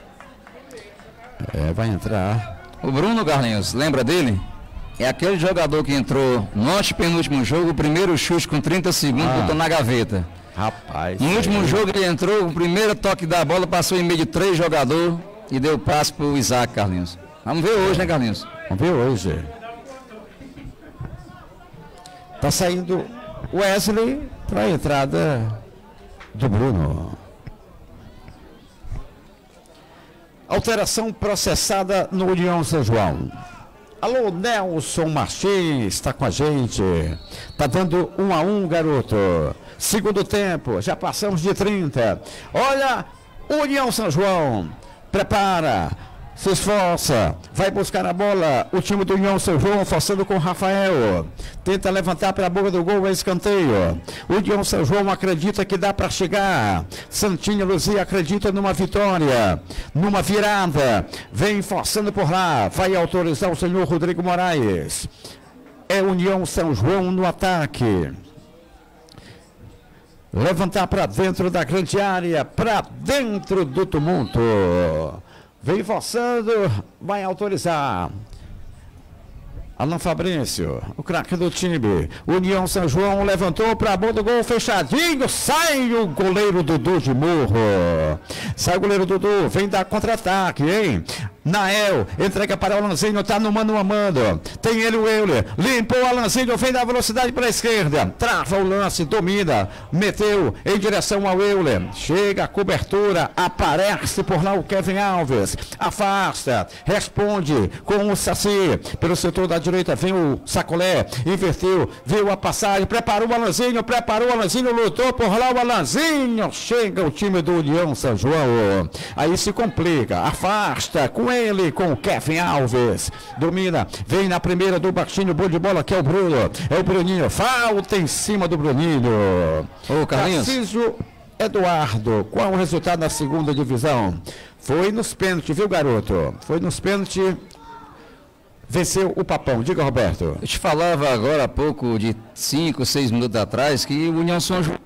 É, vai entrar. O Bruno, Carlinhos, lembra dele? É aquele jogador que entrou no antepenúltimo jogo, o primeiro chute com trinta segundos, ah, botou na gaveta. Rapaz. No último aí. jogo ele entrou, o primeiro toque da bola passou em meio de três jogadores e deu passe para o Isaac, Carlinhos. Vamos ver hoje, né, Carlinhos? Vamos ver hoje. Tá saindo Wesley para a entrada do Bruno. Alteração processada no União São João. Alô, Nelson Martins, está com a gente. Tá dando um a um, garoto. Segundo tempo, já passamos de trinta. Olha, União São João. Prepara. Se esforça, vai buscar a bola, o time do União São João forçando com o Rafael, tenta levantar para a boca do gol, é escanteio. O União São João acredita que dá para chegar. Santinha Luzia acredita numa vitória, numa virada, vem forçando por lá, vai autorizar o senhor Rodrigo Moraes. É União São João no ataque. Levantar para dentro da grande área, para dentro do tumulto. Vem forçando, vai autorizar. Alan Fabrício, o craque do time. União São João levantou para a bola do gol, fechadinho. Sai o goleiro Dudu de Morro. Sai o goleiro Dudu, vem dar contra-ataque, hein? Nael, entrega para o Alanzinho, tá no mano a mano. Tem ele o Euler, limpou o Alanzinho, vem da velocidade para a esquerda. Trava o lance, domina, meteu em direção ao Euler. Chega a cobertura, aparece por lá o Kevin Alves. Afasta, responde com o Saci. Pelo setor da direita vem o Sacolé, inverteu, viu a passagem, preparou o Alanzinho, preparou o Alanzinho, lutou por lá o Alanzinho. Chega o time do União São João. Aí se complica, afasta com ele, com o Kevin Alves, domina, vem na primeira do baixinho, bom de bola, que é o Bruno, é o Bruninho, falta em cima do Bruninho. Ô, Carlinhos. Tarcísio Eduardo, qual o resultado na segunda divisão? Foi nos pênaltis, viu, garoto? Foi nos pênaltis, venceu o Papão. Diga, Roberto. Eu te falava agora há pouco, de cinco, seis minutos atrás, que o União São João...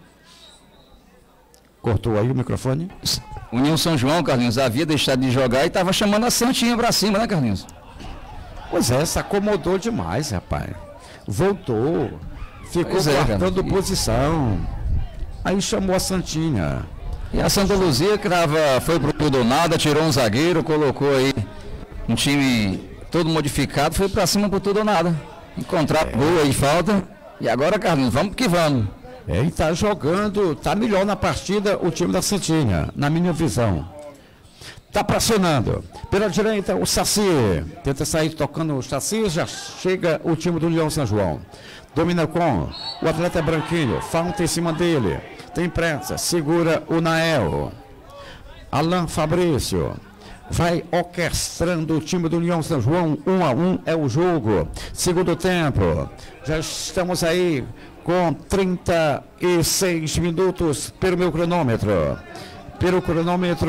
Cortou aí o microfone? União São João, Carlinhos, havia deixado de jogar e estava chamando a Santinha pra cima, né, Carlinhos? Pois é, se acomodou demais, rapaz. Voltou, ficou Pois é, guardando cara. posição. Aí chamou a Santinha. E a Santa Luzia que tava, foi pro tudo ou nada, tirou um zagueiro, colocou aí um time todo modificado, foi pra cima pro tudo ou nada. Encontrar É. boa e falta. E agora, Carlinhos, vamos que vamos. É, e tá jogando, tá melhor na partida o time da Santinha, na minha visão. Tá pressionando. Pela direita, o Saci. Tenta sair tocando o Saci, já chega o time do União São João. Domina com o atleta Branquinho, falta em cima dele. Tem pressa, segura o Nael. Alan Fabrício. Vai orquestrando o time do União São João, um a um é o jogo. Segundo tempo, já estamos aí com trinta e seis minutos pelo meu cronômetro. Pelo cronômetro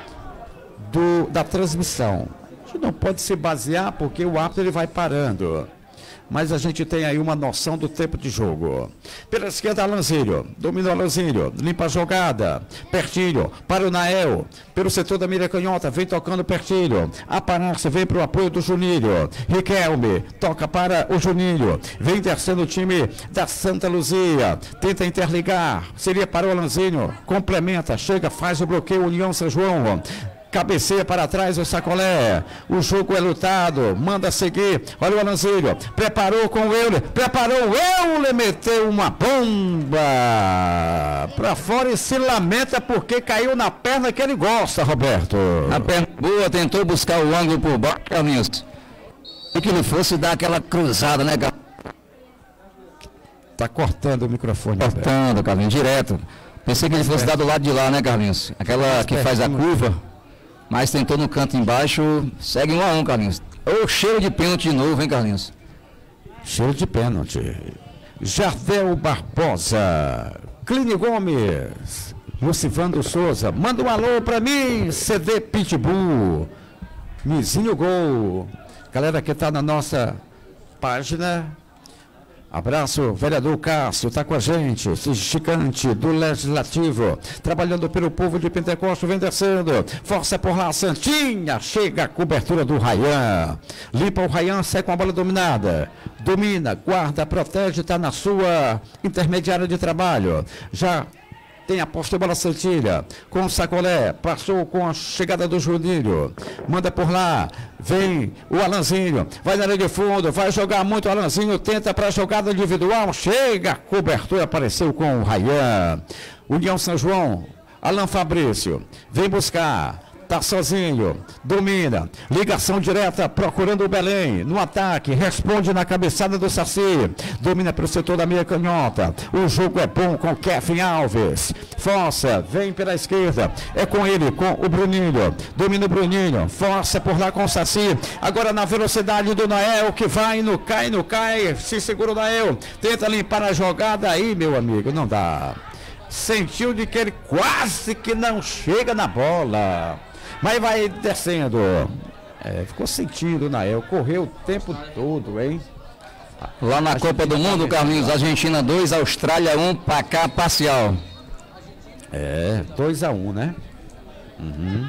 do, da transmissão. A gente não pode se basear porque o árbitro ele vai parando. Mas a gente tem aí uma noção do tempo de jogo. Pela esquerda, Alanzílio. Dominou Alanzílio. Limpa a jogada. Pertinho. Para o Nael. Pelo setor da mira canhota. Vem tocando Pertinho. Aparece. Vem para o apoio do Juninho. Riquelme. Toca para o Juninho. Vem descendo o time da Santa Luzia. Tenta interligar. Seria para o Alanzílio. Complementa. Chega. Faz o bloqueio. União São João. Cabeceia para trás o Sacolé. O jogo é lutado. Manda seguir. Olha o Alanzílio. Preparou com o Euler. Preparou o Euler. Meteu uma bomba para fora e se lamenta porque caiu na perna que ele gosta, Roberto. A perna boa, tentou buscar o ângulo por baixo, Carlinhos. E que ele fosse dar aquela cruzada, né, Carlinhos? Tá cortando o microfone. Roberto. Cortando, Carlinhos, direto. Pensei que ele fosse dar do lado de lá, né, Carlinhos? Aquela que faz a curva. Mas tentou no canto embaixo, segue um a um, Carlinhos. Ô, cheiro de pênalti de novo, hein, Carlinhos? Cheiro de pênalti. Jardel Barbosa. Cline Gomes. Lucivando Souza. Manda um alô pra mim. C D Pitbull. Mizinho Gol. Galera que tá na nossa página. Abraço, vereador Cássio, está com a gente, esse gigante do Legislativo, trabalhando pelo povo de Pentecoste, vem descendo, força por lá, Santinha, chega a cobertura do Rayan, limpa o Rayan, sai com a bola dominada, domina, guarda, protege, está na sua intermediária de trabalho, já tem a posta de bola Santilha, com o Sacolé, passou com a chegada do Juninho, manda por lá, vem o Alanzinho, vai na linha de fundo, vai jogar muito o Alanzinho, tenta para a jogada individual, chega, a cobertura apareceu com o Rayan, União São João, Alan Fabrício, vem buscar, tá sozinho, domina, ligação direta, procurando o Belém, no ataque, responde na cabeçada do Saci, domina pelo setor da meia canhota, o jogo é bom com Kevin Alves, força, vem pela esquerda, é com ele, com o Bruninho, domina o Bruninho, força por lá com o Saci, agora na velocidade do Nael, que vai, no cai, no cai, se segura o Nael, tenta limpar a jogada aí, meu amigo, não dá, sentiu de que ele quase que não chega na bola, mas vai descendo. É, ficou sentindo, Nael. Correu o tempo todo, hein? Lá na Copa do Mundo, Carlinhos, Argentina dois, Austrália um, pra cá parcial. É, dois a um, né? Uhum.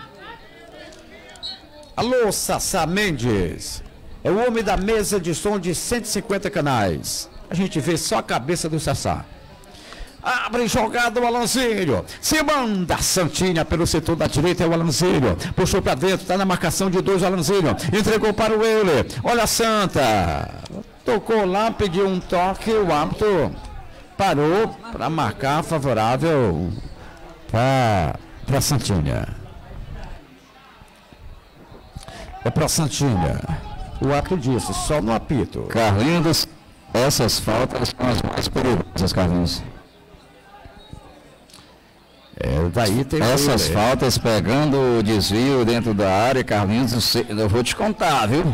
Alô, Sassá Mendes. É o homem da mesa de som de cento e cinquenta canais. A gente vê só a cabeça do Sassá. Abre jogada o Alanzílio. Se manda Santinha pelo setor da direita, é o Alanzílio. Puxou para dentro, está na marcação de dois o Alanzílio. Entregou para o Euler. Olha a Santa. Tocou lá, pediu um toque. O árbitro parou para marcar favorável para Santinha. É para Santinha. O árbitro disse, só no apito. Carlinhos, essas faltas são as mais perigosas, Carlinhos. É, daí tem Essas ele. faltas pegando o desvio dentro da área, Carlinhos, eu vou te contar, viu?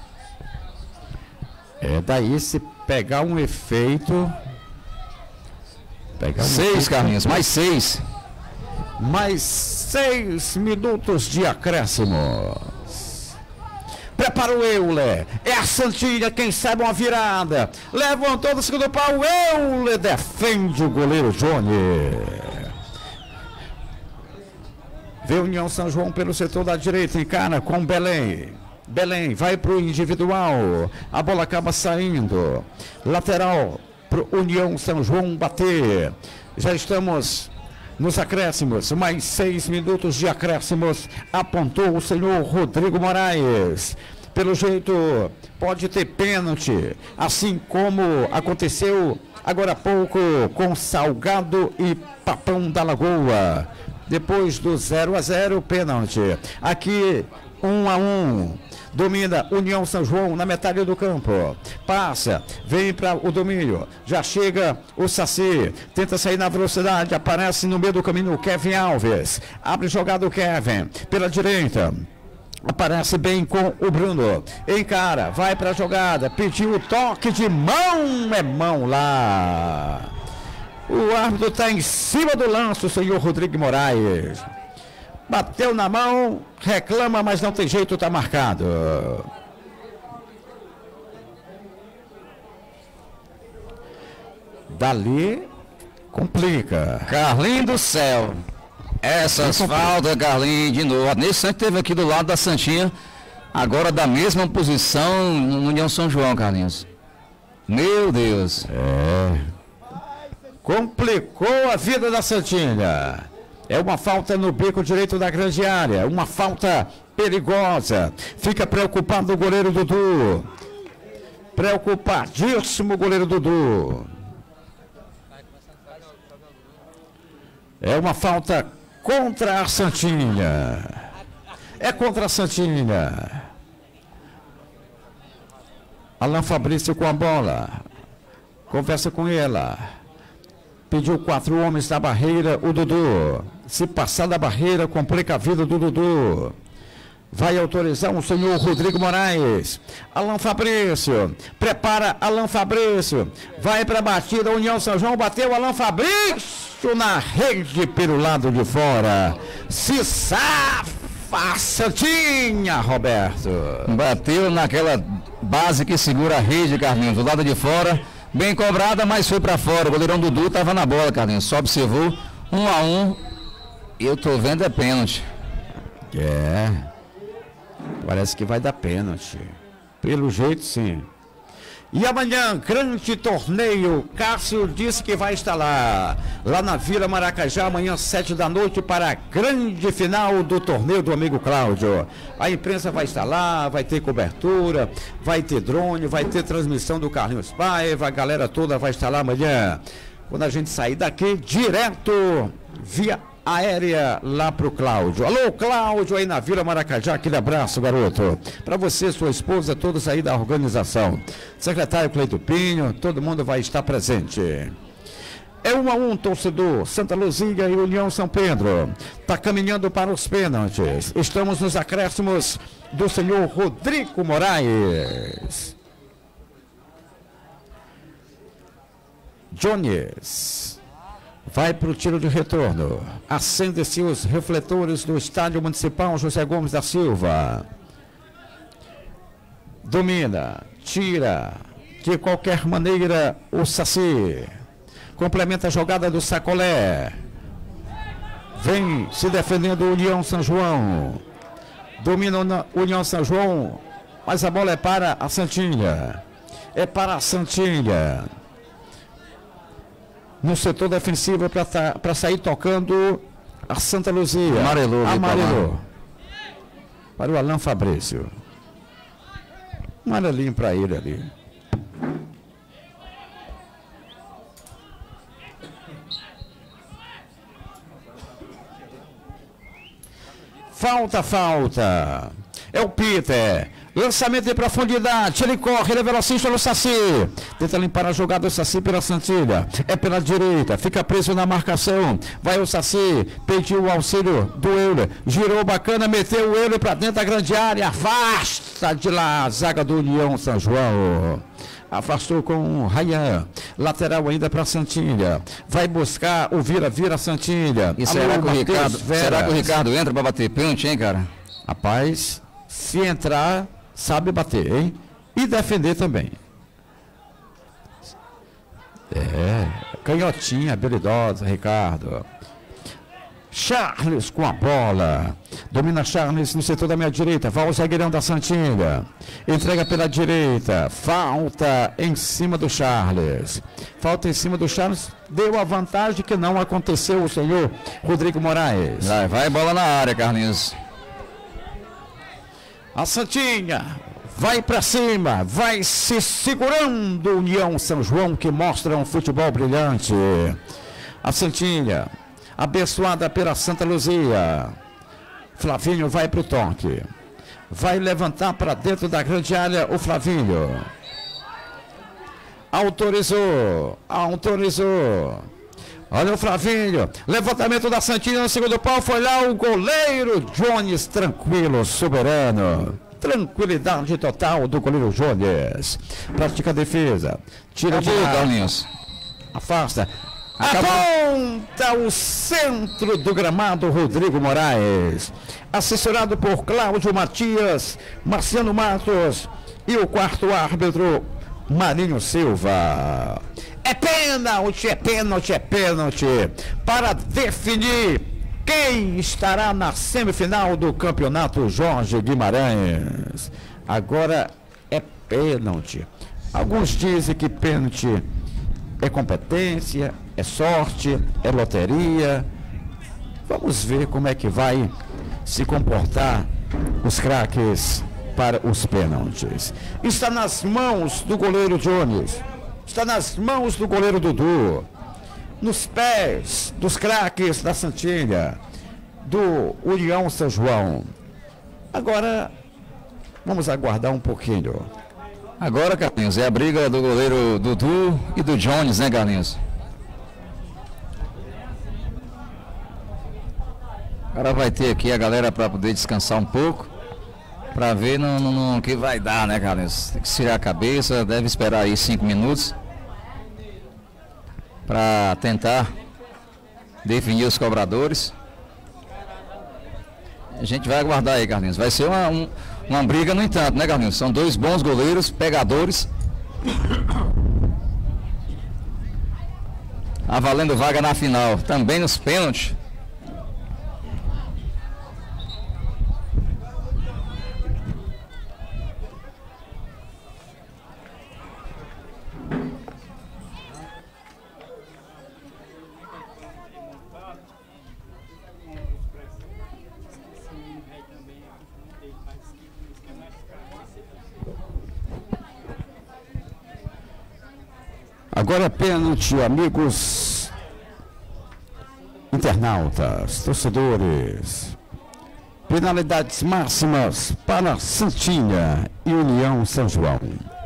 É, daí se pegar um efeito... Pegar um Seis, efeito, Carlinhos, mais seis. Mais seis minutos de acréscimo. Prepara o Euler. É a Santinha quem sabe uma virada. Levantou do segundo pau. O Euler defende o goleiro Johnny. Vê União São João pelo setor da direita. Encara com Belém. Belém vai para o individual. A bola acaba saindo. Lateral para União São João bater. Já estamos nos acréscimos. Mais seis minutos de acréscimos. Apontou o senhor Rodrigo Moraes. Pelo jeito, pode ter pênalti. Assim como aconteceu agora há pouco com Salgado e Papão da Lagoa. Depois do zero a zero, pênalti. Aqui, um a um. Domina União São João na metade do campo. Passa, vem para o domínio. Já chega o Saci. Tenta sair na velocidade. Aparece no meio do caminho o Kevin Alves. Abre jogada o Kevin. Pela direita. Aparece bem com o Bruno. Encara, vai para a jogada. Pediu o toque de mão. É mão lá. O árbitro está em cima do lance, o senhor Rodrigo Moraes. Bateu na mão, reclama, mas não tem jeito, está marcado. Dali, complica. Carlinhos do céu. Essas faltas, Carlinhos, de novo. Nesse instante teve aqui do lado da Santinha. Agora da mesma posição no União São João, Carlinhos. Meu Deus. É. Complicou a vida da Santinha. É uma falta no bico direito da grande área. Uma falta perigosa. Fica preocupado o goleiro Dudu. Preocupadíssimo o goleiro Dudu. É uma falta contra a Santinha. É contra a Santinha. Alan Fabrício com a bola. Conversa com ela. Pediu quatro homens da barreira, o Dudu. Se passar da barreira, complica a vida do Dudu. Vai autorizar o senhor Rodrigo Moraes. Alan Fabrício. Prepara Alan Fabrício. Vai para a batida, União São João. Bateu Alan Fabrício na rede pelo lado de fora. Se safa, Santinha, Roberto. Bateu naquela base que segura a rede, Carlinhos, do lado de fora. Bem cobrada, mas foi para fora. O goleirão Dudu estava na bola, Carlinhos. Só observou. Um a um. Eu tô vendo é pênalti. É. Parece que vai dar pênalti. Pelo jeito, sim. E amanhã, grande torneio. Cássio disse que vai estar lá. Lá na Vila Maracajá, amanhã, sete da noite, para a grande final do torneio do amigo Cláudio. A imprensa vai estar lá, vai ter cobertura, vai ter drone, vai ter transmissão do Carlinhos Paiva. A galera toda vai estar lá amanhã. Quando a gente sair daqui, direto via aérea lá pro Cláudio. Alô, Cláudio, aí na Vila Maracajá, aquele abraço, garoto. Para você, sua esposa, todos aí da organização. Secretário Cleito Pinho, todo mundo vai estar presente. É um a um, torcedor. Santa Luzia e União São Pedro. Está caminhando para os pênaltis. Estamos nos acréscimos do senhor Rodrigo Moraes. Jones. Vai para o tiro de retorno. Acende-se os refletores do Estádio Municipal José Gomes da Silva. Domina, tira, de qualquer maneira, o Saci. Complementa a jogada do Sacolé. Vem se defendendo o União São João. Domina o União São João, mas a bola é para a Santinha. É para a Santinha. No setor defensivo para sair tocando a Santa Luzia. Amarelou. Amarelou. Para o Alan Fabrício. Um amarelinho para ele ali. Falta, falta. É o Peter. Lançamento de profundidade, ele corre, ele é velocista no Saci. Tenta limpar a jogada do Saci pela Santilha. É pela direita, fica preso na marcação. Vai o Saci, pediu o auxílio do Euler. Girou bacana, meteu o Euler para dentro da grande área. Afasta de lá a zaga do União São João. Afastou com o Rayan. Lateral ainda para Santilha. Vai buscar o vira-vira Santilha. E será que, o Ricardo, será que o Ricardo entra para bater pênalti, hein, cara? Rapaz, se entrar, sabe bater, hein? E defender também. É, canhotinha habilidosa, Ricardo. Charles com a bola. Domina Charles no setor da minha direita. Vai o zagueirão da Santilha. Entrega pela direita. Falta em cima do Charles. Falta em cima do Charles. Deu a vantagem que não aconteceu o senhor Rodrigo Moraes. Vai, vai bola na área, Carlinhos. A Santinha vai para cima, vai se segurando. União São João, que mostra um futebol brilhante. A Santinha, abençoada pela Santa Luzia. Flavinho vai para o toque. Vai levantar para dentro da grande área o Flavinho. Autorizou, autorizou. Olha o Flavinho, levantamento da Santinha no segundo pau, foi lá o goleiro Jones, tranquilo, soberano. Tranquilidade total do goleiro Jones. Pratica a defesa. Tira de lá. Carlinhos. Afasta. Aponta o centro do gramado Rodrigo Moraes. Assessorado por Cláudio Matias, Marciano Matos e o quarto árbitro Marinho Silva. É pênalti, é pênalti, é pênalti. Para definir quem estará na semifinal do campeonato Jorge Guimarães. Agora é pênalti. Alguns dizem que pênalti é competência, é sorte, é loteria. Vamos ver como é que vai se comportar os craques para os pênaltis. Está nas mãos do goleiro Jones. Está nas mãos do goleiro Dudu. Nos pés dos craques da Santilha, do União São João. Agora, vamos aguardar um pouquinho. Agora, Carlinhos, é a briga do goleiro Dudu e do Jones, né, Carlinhos? Agora vai ter aqui a galera para poder descansar um pouco, para ver no, no, no que vai dar, né, Carlinhos? Tem que tirar a cabeça, deve esperar aí cinco minutos para tentar definir os cobradores. A gente vai aguardar aí, Carlinhos. Vai ser uma, um, uma briga, no entanto, né, Carlinhos? São dois bons goleiros, pegadores. Tá valendo vaga na final. Também nos pênaltis. Agora é pênalti, amigos internautas, torcedores. Penalidades máximas para Santinha e União São João.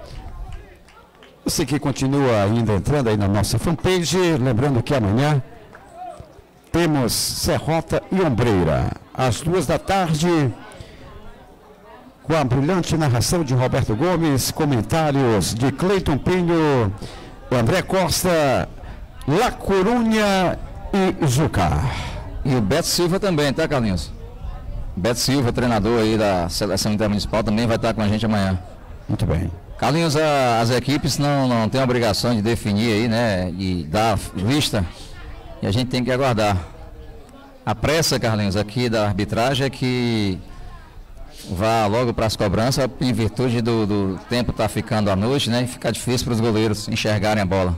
Você que continua ainda entrando aí na nossa fanpage, lembrando que amanhã temos Serrota e Ombreira, às duas da tarde, com a brilhante narração de Roberto Gomes, comentários de Cleiton Pinho, André Costa, La Corunha e Zucar. E o Beto Silva também, tá, Carlinhos? Beto Silva, treinador aí da Seleção Intermunicipal, também vai estar com a gente amanhã. Muito bem. Carlinhos, a, as equipes não, não têm a obrigação de definir aí, né, de dar lista, e a gente tem que aguardar. A pressa, Carlinhos, aqui da arbitragem é que vá logo para as cobranças, em virtude do, do tempo estar tá ficando à noite, né? E fica difícil para os goleiros enxergarem a bola.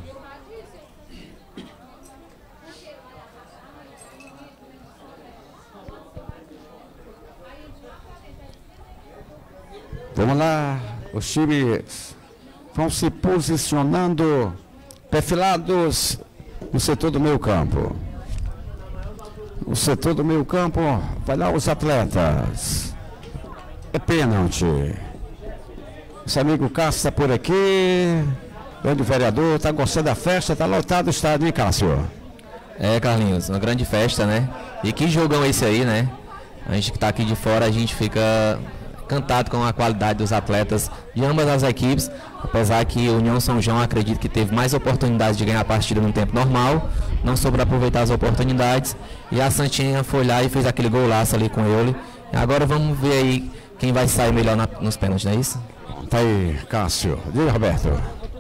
Vamos lá, os times vão se posicionando perfilados no setor do meio campo. O setor do meio campo, vai lá os atletas. É pênalti. Esse amigo Cássio está por aqui. Grande vereador, está gostando da festa, está lotado o estádio, hein, Cássio? É, Carlinhos, uma grande festa, né? E que jogão esse aí, né? A gente que está aqui de fora, a gente fica encantado com a qualidade dos atletas de ambas as equipes, apesar que o União São João acredito que teve mais oportunidades de ganhar a partida no tempo normal, não soube aproveitar as oportunidades, e a Santinha foi lá e fez aquele golaço ali com ele. Agora vamos ver aí quem vai sair melhor na, nos pênaltis, não é isso? Tá aí, Cássio. Diga, Roberto.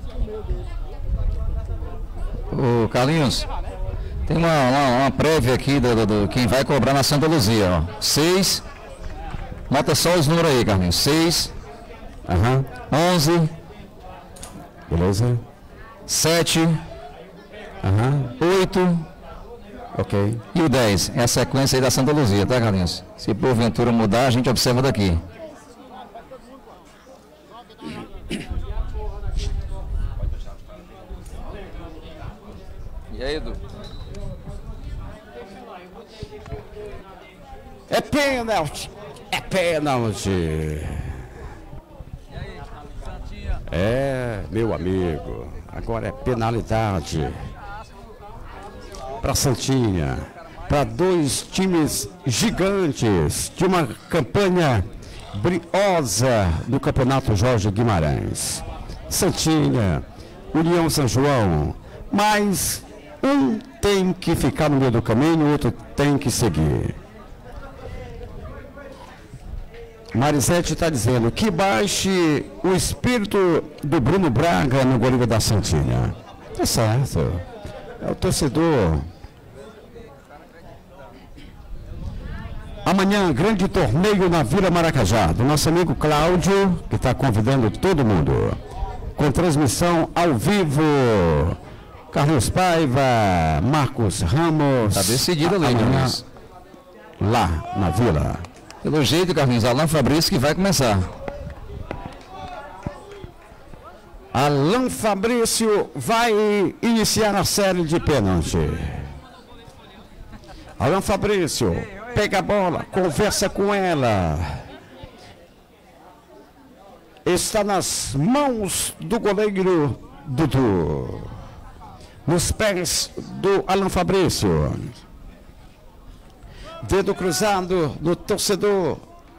Ô, Carlinhos, tem uma, uma, uma prévia aqui do, do, do quem vai cobrar na Santa Luzia, ó. Seis. Nota só os números aí, Carlinhos. Seis. Aham. Onze. Beleza? Sete. Aham. Oito. Ok. E o dez. É a sequência aí da Santa Luzia, tá, Carlinhos? Se porventura mudar, a gente observa daqui. E aí, Edu? É pênalti! É pênalti! É, meu amigo, agora é penalidade para Santinha, para dois times gigantes de uma campanha briosa do Campeonato Jorge Guimarães. Santinha, União São João, mas um tem que ficar no meio do caminho, o outro tem que seguir. Marisete está dizendo que baixe o espírito do Bruno Braga no goleiro da Santinha. Tá certo. É o torcedor. Amanhã, grande torneio na Vila Maracajá, do nosso amigo Cláudio, que está convidando todo mundo. Com transmissão ao vivo. Carlos Paiva, Marcos Ramos. Tá decidido ali, Carlinhos. Lá, na Vila. Pelo jeito, Carlinhos, Alan Fabrício que vai começar. Alan Fabrício vai iniciar a série de pênalti. Alan Fabrício, pega a bola, conversa com ela. Está nas mãos do goleiro Dudu. Nos pés do Alan Fabrício. Dedo cruzado no torcedor.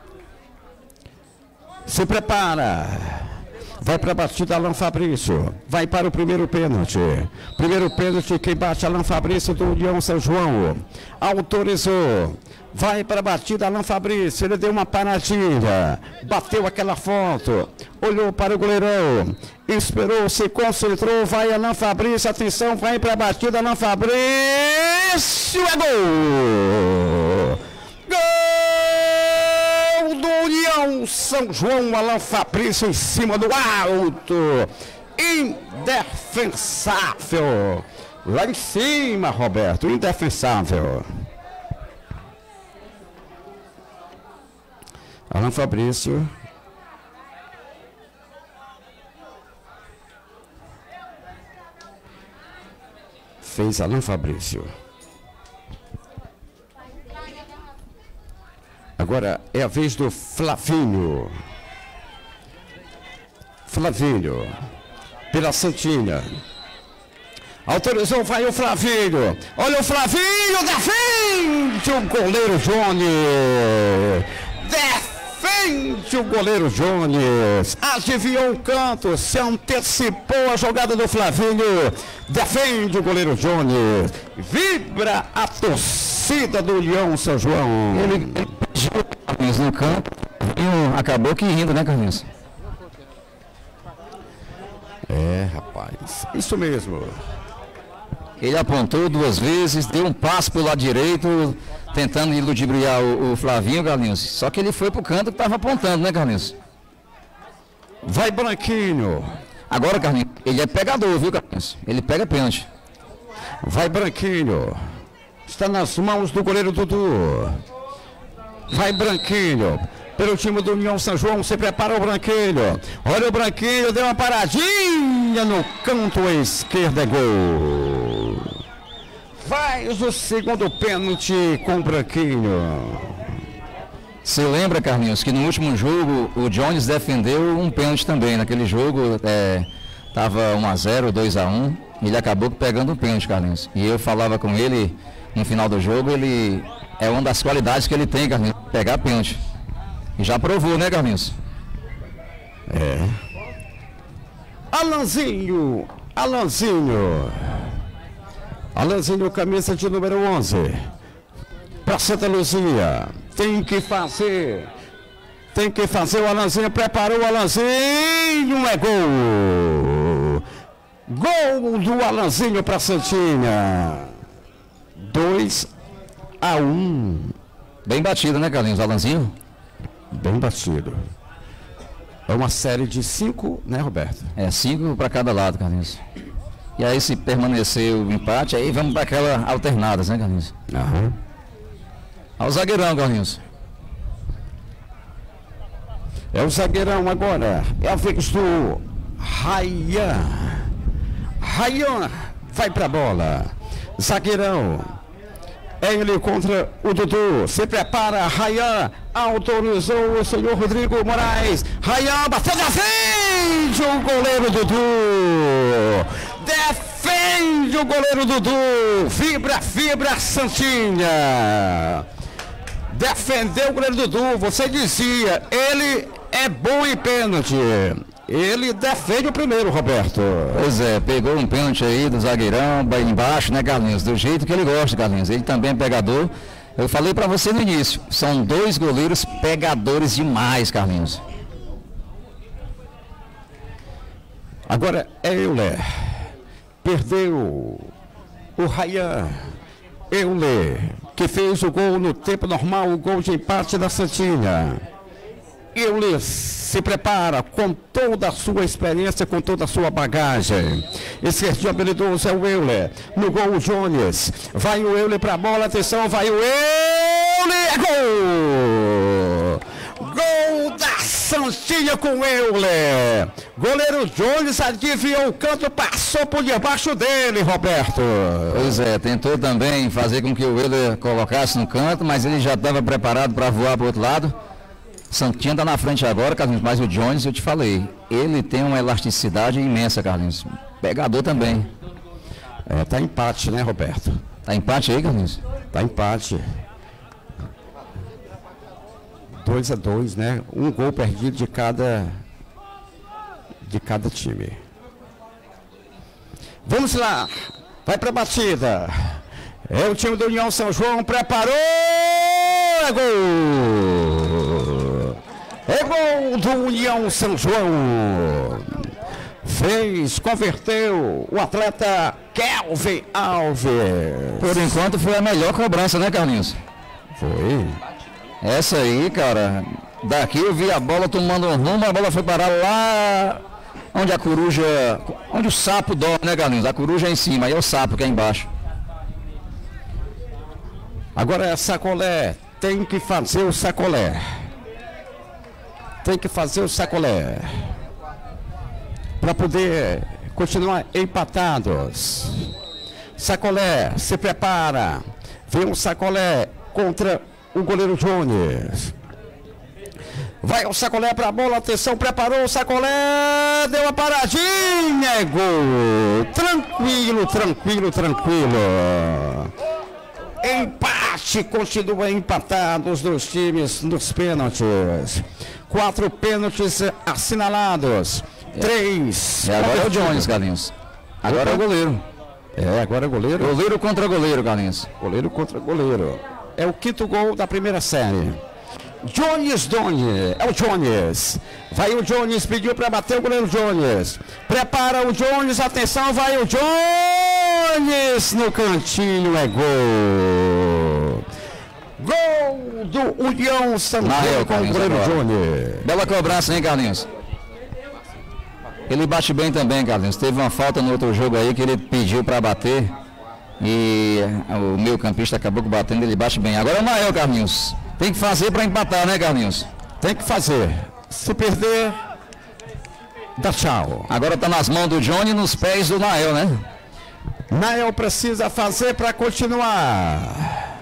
Se prepara. Vai para a batida Alan Fabrício. Vai para o primeiro pênalti. Primeiro pênalti, quem bate Alan Fabrício do União São João. Autorizou. Vai para a batida Alan Fabrício. Ele deu uma paradinha. Bateu aquela foto. Olhou para o goleirão. Esperou, se concentrou. Vai Alan Fabrício. Atenção, vai para a batida Alan Fabrício. É gol! Gol do União São João. Alan Fabrício em cima do alto. Indefensável. Lá em cima, Roberto. Indefensável. Alan Fabrício. Fez Alan Fabrício. Agora é a vez do Flavinho. Flavinho. Pela Santinha. Autorizou, vai o Flavinho. Olha o Flavinho, defende o goleiro Johnny. Defende o goleiro Jones. Adivinhou o canto, se antecipou a jogada do Flavinho. Defende o goleiro Jones. Vibra a torcida do União São João. Ele pediu no campo e acabou que rindo, né, Carlinhos? É, rapaz, isso mesmo. Ele apontou duas vezes, deu um passo para o lado direito, tentando iludibriar o, o Flavinho, Carlinhos. Só que ele foi para o canto que estava apontando, né, Carlinhos? Vai Branquinho. Agora, Carlinhos, ele é pegador, viu, Carlinhos? Ele pega pênalti. Vai Branquinho. Está nas mãos do goleiro Dudu. Vai Branquinho. Pelo time do União São João, se prepara o Branquinho. Olha o Branquinho, deu uma paradinha no canto esquerdo, é gol. Faz o segundo pênalti com o Branquinho. Você lembra, Carlinhos, que no último jogo o Jones defendeu um pênalti também. Naquele jogo estava é, um a zero, dois a um. Ele acabou pegando um pênalti, Carlinhos. E eu falava com ele no final do jogo, ele é uma das qualidades que ele tem, Carlinhos, pegar pênalti. E já provou, né, Carlinhos? É. Alanzinho, Alanzinho. Alanzinho, camisa de número onze. Para Santa Luzia. Tem que fazer. Tem que fazer o Alanzinho. Preparou o Alanzinho. É gol. Gol do Alanzinho para Santinha. dois a um. Bem batido, né, Carlinhos? Alanzinho? Bem batido. É uma série de cinco, né, Roberto? É, cinco para cada lado, Carlinhos. E aí, se permanecer o empate, aí vamos para aquela alternadas, né, Carlinhos? Aham. Olha o zagueirão, Carlinhos. É o zagueirão agora. É a vez do Rayan. Rayan vai pra bola. Zagueirão. É ele contra o Dudu. Se prepara, Rayan. Autorizou o senhor Rodrigo Moraes. Rayan bateu na frente. O goleiro Dudu. Defende o goleiro Dudu. Fibra, fibra, Santinha. Defendeu o goleiro Dudu. Você dizia, ele é bom em pênalti. Ele defende o primeiro, Roberto. Pois é, pegou um pênalti aí do zagueirão, bem embaixo, né, Carlinhos? Do jeito que ele gosta, Carlinhos. Ele também é pegador. Eu falei pra você no início, são dois goleiros pegadores demais, Carlinhos. Agora é Euler. Perdeu o Rayan. Euler, que fez o gol no tempo normal, o gol de empate da Santinha. Euler se prepara com toda a sua experiência, com toda a sua bagagem. Esquerdinho habilidoso é o Euler. No gol o Jones. Vai o Euler para a bola, atenção, vai o Euler, é gol! Gol da Santinha com o Euler. Goleiro Jones adivinhou o canto, passou por debaixo dele, Roberto. Pois é, tentou também fazer com que o Euler colocasse no canto, mas ele já estava preparado para voar para o outro lado. Santinha está na frente agora, Carlinhos, mas o Jones, eu te falei, ele tem uma elasticidade imensa, Carlinhos. Pegador também. É, tá empate, né, Roberto? Tá empate aí, Carlinhos? Tá empate. dois a dois, né? Um gol perdido de cada de cada time. Vamos lá. Vai pra batida. É o time do União São João, preparou! É gol! É gol do União São João. Fez, converteu o atleta Kelvin Alves. Por enquanto foi a melhor cobrança, né, Carlinhos? Foi. Essa aí, cara, daqui eu vi a bola tomando um rumo, a bola foi parar lá onde a coruja, onde o sapo dorme, né, Carlinhos? A coruja é em cima, aí é o sapo que é embaixo. Agora é sacolé, tem que fazer o sacolé. Tem que fazer o sacolé. Para poder continuar empatados. Sacolé, se prepara. Vem o sacolé contra o goleiro Jones. Vai o sacolé para a bola, atenção, preparou o sacolé, deu a paradinha, é gol. Tranquilo, tranquilo, tranquilo. Empate, continua empatado os dois times nos pênaltis. Quatro pênaltis assinalados. É. Três. E agora é o Jones, Carlinhos. Agora é o goleiro. É, agora é o goleiro. Goleiro contra goleiro, Carlinhos. Goleiro contra goleiro. É o quinto gol da primeira série. Jones, Jones, é o Jones. Vai o Jones, pediu para bater o goleiro Jones. Prepara o Jones, atenção, vai o Jones no cantinho, é gol. Gol do União São João com o goleiro Jones. Bela cobrança, hein, Carlinhos? Ele bate bem também, Carlinhos. Teve uma falta no outro jogo aí que ele pediu para bater. E o meio campista acabou batendo, ele bate bem. Agora é o Nael, Carlinhos. Tem que fazer para empatar, né, Carlinhos? Tem que fazer. Se perder, dá tchau. Agora tá nas mãos do Johnny e nos pés do Nael, né? Nael precisa fazer para continuar.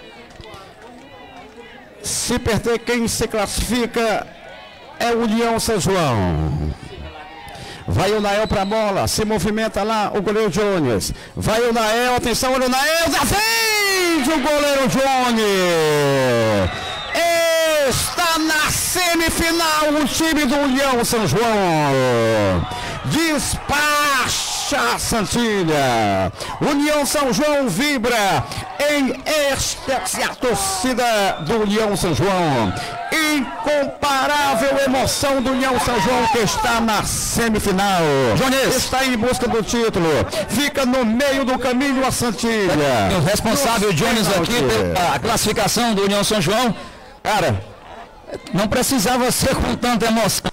Se perder, quem se classifica é o União São João. Vai o Nael para a bola, se movimenta lá o goleiro Jones. Vai o Nael, atenção, olha o Nael, defende o goleiro Jones. Está na semifinal o time do União São João. Despacha Santilha. União São João vibra em êxtase a torcida do União São João. Incomparável emoção do União São João que está na semifinal. Jones está em busca do título. Fica no meio do caminho a Santilha. O responsável Jones aqui pela classificação do União São João. Cara, não precisava ser com tanta emoção.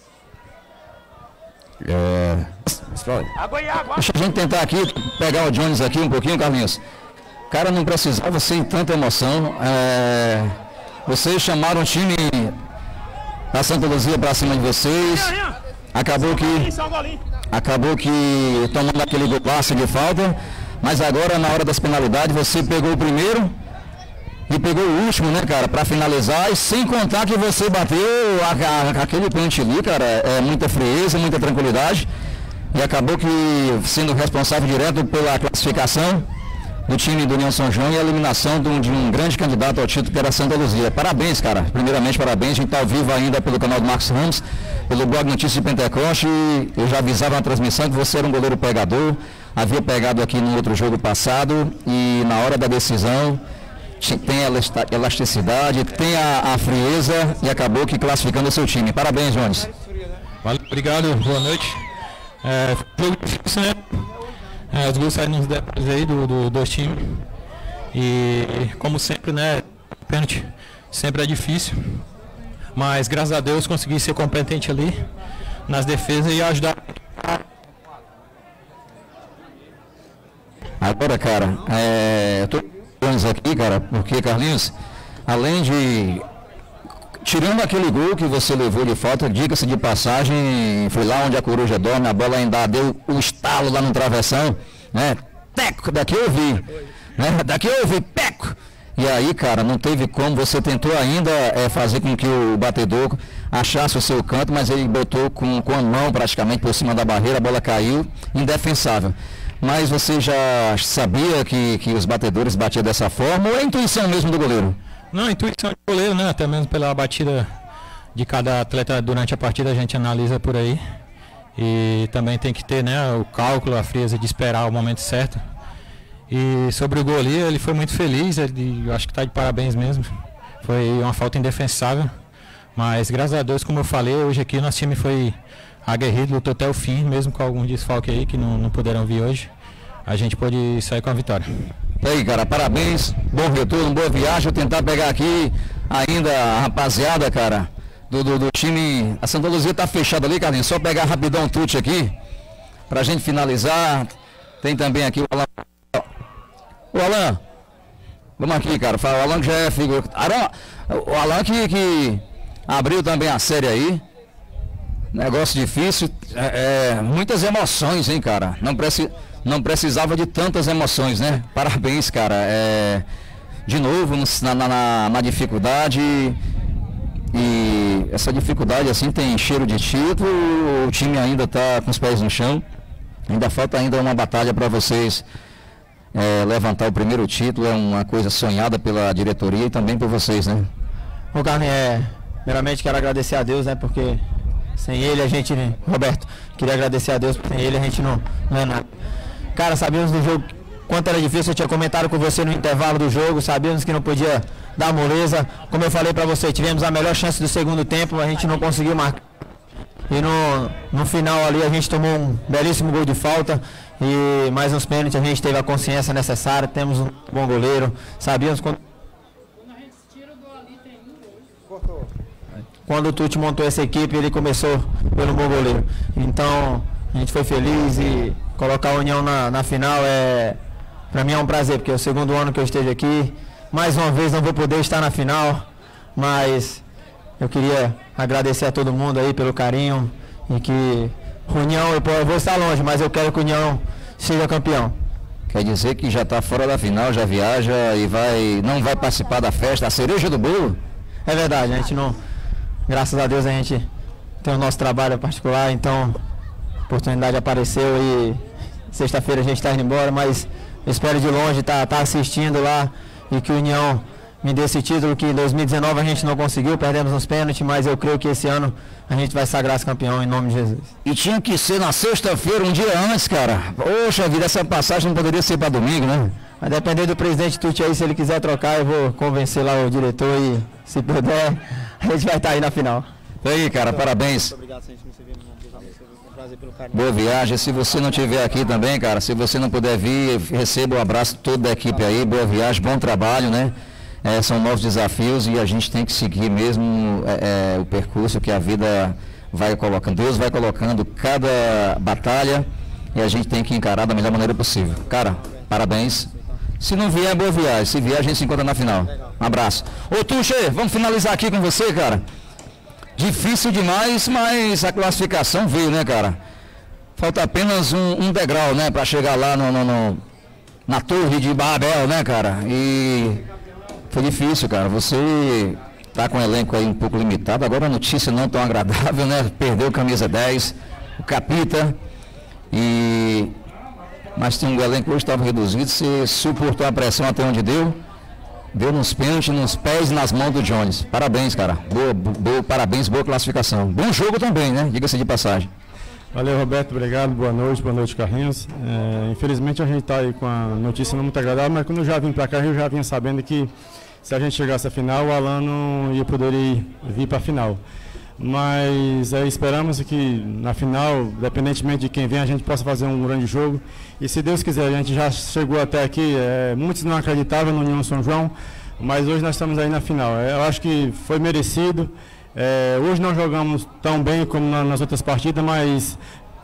É... Deixa a gente tentar aqui pegar o Jones aqui um pouquinho, Carlinhos. Cara, não precisava ser tanta emoção. É... Vocês chamaram o time da Santa Luzia para cima de vocês. Acabou que acabou que tomando aquele gol passe de falta. Mas agora na hora das penalidades você pegou o primeiro e pegou o último, né, cara, para finalizar. E sem contar que você bateu a, a, aquele pênalti ali, cara, é muita frieza, muita tranquilidade. E acabou que sendo responsável direto pela classificação do time do União São João e a eliminação de um, de um grande candidato ao título que era Santa Luzia. Parabéns, cara. Primeiramente, parabéns. A gente está ao vivo ainda pelo canal do Marcos Ramos, pelo blog Notícias de Pentecoste. Eu já avisava na transmissão que você era um goleiro pegador. Havia pegado aqui no outro jogo passado e na hora da decisão tem a elasticidade, tem a, a frieza e acabou que classificando o seu time. Parabéns, Jones. Valeu, obrigado. Boa noite. É, jogo difícil, né? É, os gols saíram nos detalhes aí do, do, dos times. E como sempre, né? Pênalti sempre é difícil. Mas graças a Deus consegui ser competente ali nas defesas e ajudar. Agora, cara, é, eu tô aqui, cara, porque, Carlinhos, além de tirando aquele gol que você levou de falta, diga-se de passagem, foi lá onde a coruja dorme, a bola ainda deu o estalo lá no travessão, né? Teco, daqui eu vi, né? Daqui eu vi, peco. E aí, cara, não teve como, você tentou ainda é, fazer com que o batedor achasse o seu canto, mas ele botou com, com a mão praticamente por cima da barreira, a bola caiu, indefensável. Mas você já sabia que, que os batedores batiam dessa forma ou é a intuição mesmo do goleiro? Não, a intuição do goleiro, né? Até mesmo pela batida de cada atleta durante a partida a gente analisa por aí. E também tem que ter, né, o cálculo, a frieza de esperar o momento certo. E sobre o goleiro, ele foi muito feliz, ele, eu acho que está de parabéns mesmo. Foi uma falta indefensável. Mas graças a Deus, como eu falei, hoje aqui o nosso time foi aguerrido, lutou até o fim, mesmo com alguns desfalques aí que não, não puderam vir hoje. A gente pôde sair com a vitória. E aí, cara, parabéns, bom retorno, boa viagem. Vou tentar pegar aqui ainda a rapaziada, cara, do, do, do time. A Santa Luzia tá fechada ali, Carlinhos. Só pegar rapidão o tute aqui, pra gente finalizar. Tem também aqui o Alan. O Alan, vamos aqui, cara. O Alan que já é figura. O Alan que, que abriu também a série aí. Negócio difícil, é, é, muitas emoções, hein, cara. Não, preci, não precisava de tantas emoções, né? Parabéns, cara. É, de novo, na, na, na dificuldade. E essa dificuldade, assim, tem cheiro de título. O time ainda está com os pés no chão. Ainda falta ainda uma batalha para vocês é, levantar o primeiro título. É uma coisa sonhada pela diretoria e também por vocês, né? Ô, Carlinhos, é, primeiramente quero agradecer a Deus, né? Porque sem ele a gente, Roberto, queria agradecer a Deus, porque sem ele a gente não, não é nada. Cara, sabíamos do jogo quanto era difícil, eu tinha comentado com você no intervalo do jogo, sabíamos que não podia dar moleza. Como eu falei pra você, tivemos a melhor chance do segundo tempo, a gente não conseguiu marcar. E no, no final ali a gente tomou um belíssimo gol de falta e mais uns pênaltis, a gente teve a consciência necessária, temos um bom goleiro, sabíamos quando... Quando o Tuti montou essa equipe, ele começou pelo bom goleiro. Então, a gente foi feliz e colocar a União na, na final é, para mim é um prazer, porque é o segundo ano que eu esteja aqui. Mais uma vez não vou poder estar na final, mas eu queria agradecer a todo mundo aí pelo carinho e que União, eu, eu vou estar longe, mas eu quero que o União seja campeão. Quer dizer que já está fora da final, já viaja e vai, não vai participar da festa, a cereja do bolo? É verdade, a gente não... Graças a Deus a gente tem o nosso trabalho particular, então a oportunidade apareceu e sexta-feira a gente está indo embora, mas eu espero de longe estar tá, tá assistindo lá e que a União me dê esse título que em dois mil e dezenove a gente não conseguiu, perdemos nos pênaltis, mas eu creio que esse ano a gente vai sagrar-se campeão em nome de Jesus. E tinha que ser na sexta-feira, um dia antes, cara. Poxa vida, essa passagem não poderia ser para domingo, né? Vai depender do presidente Tucci aí, se ele quiser trocar, eu vou convencer lá o diretor e, se puder, a gente vai estar aí na final. E aí, cara, parabéns. Muito obrigado, senhor, me servir, um prazer pelo carinho. Boa viagem. Se você não estiver aqui também, cara, se você não puder vir, receba o abraço de toda a equipe aí. Boa viagem, bom trabalho, né? É, são novos desafios e a gente tem que seguir mesmo é, é, o percurso que a vida vai colocando. Deus vai colocando cada batalha e a gente tem que encarar da melhor maneira possível. Cara, parabéns. Se não vier, boa viagem. Se vier, a gente se encontra na final. Um abraço. Ô, Tucci, vamos finalizar aqui com você, cara. Difícil demais, mas a classificação veio, né, cara? Falta apenas um, um degrau, né, para chegar lá no, no, no, na torre de Babel, né, cara? E foi difícil, cara. Você tá com o elenco aí um pouco limitado. Agora a notícia não tão agradável, né? Perdeu camisa dez, o Capita. E... Mas tem um elenco que hoje estava reduzido. Você suportou a pressão até onde deu. Deu nos pênaltis, nos pés e nas mãos do Jones. Parabéns, cara. Boa, boa, parabéns, boa classificação. Bom jogo também, né? Diga-se de passagem. Valeu, Roberto. Obrigado. Boa noite. Boa noite, Carlinhos. É, infelizmente a gente está aí com a notícia não muito agradável, mas quando eu já vim para cá, eu já vinha sabendo que se a gente chegasse à final, o Alan não ia poder ir, vir para a final. Mas é, esperamos que na final, independentemente de quem vem, a gente possa fazer um grande jogo. E se Deus quiser, a gente já chegou até aqui, é, muitos não acreditavam no União São João, mas hoje nós estamos aí na final. É, eu acho que foi merecido. É, hoje não jogamos tão bem como na, nas outras partidas, mas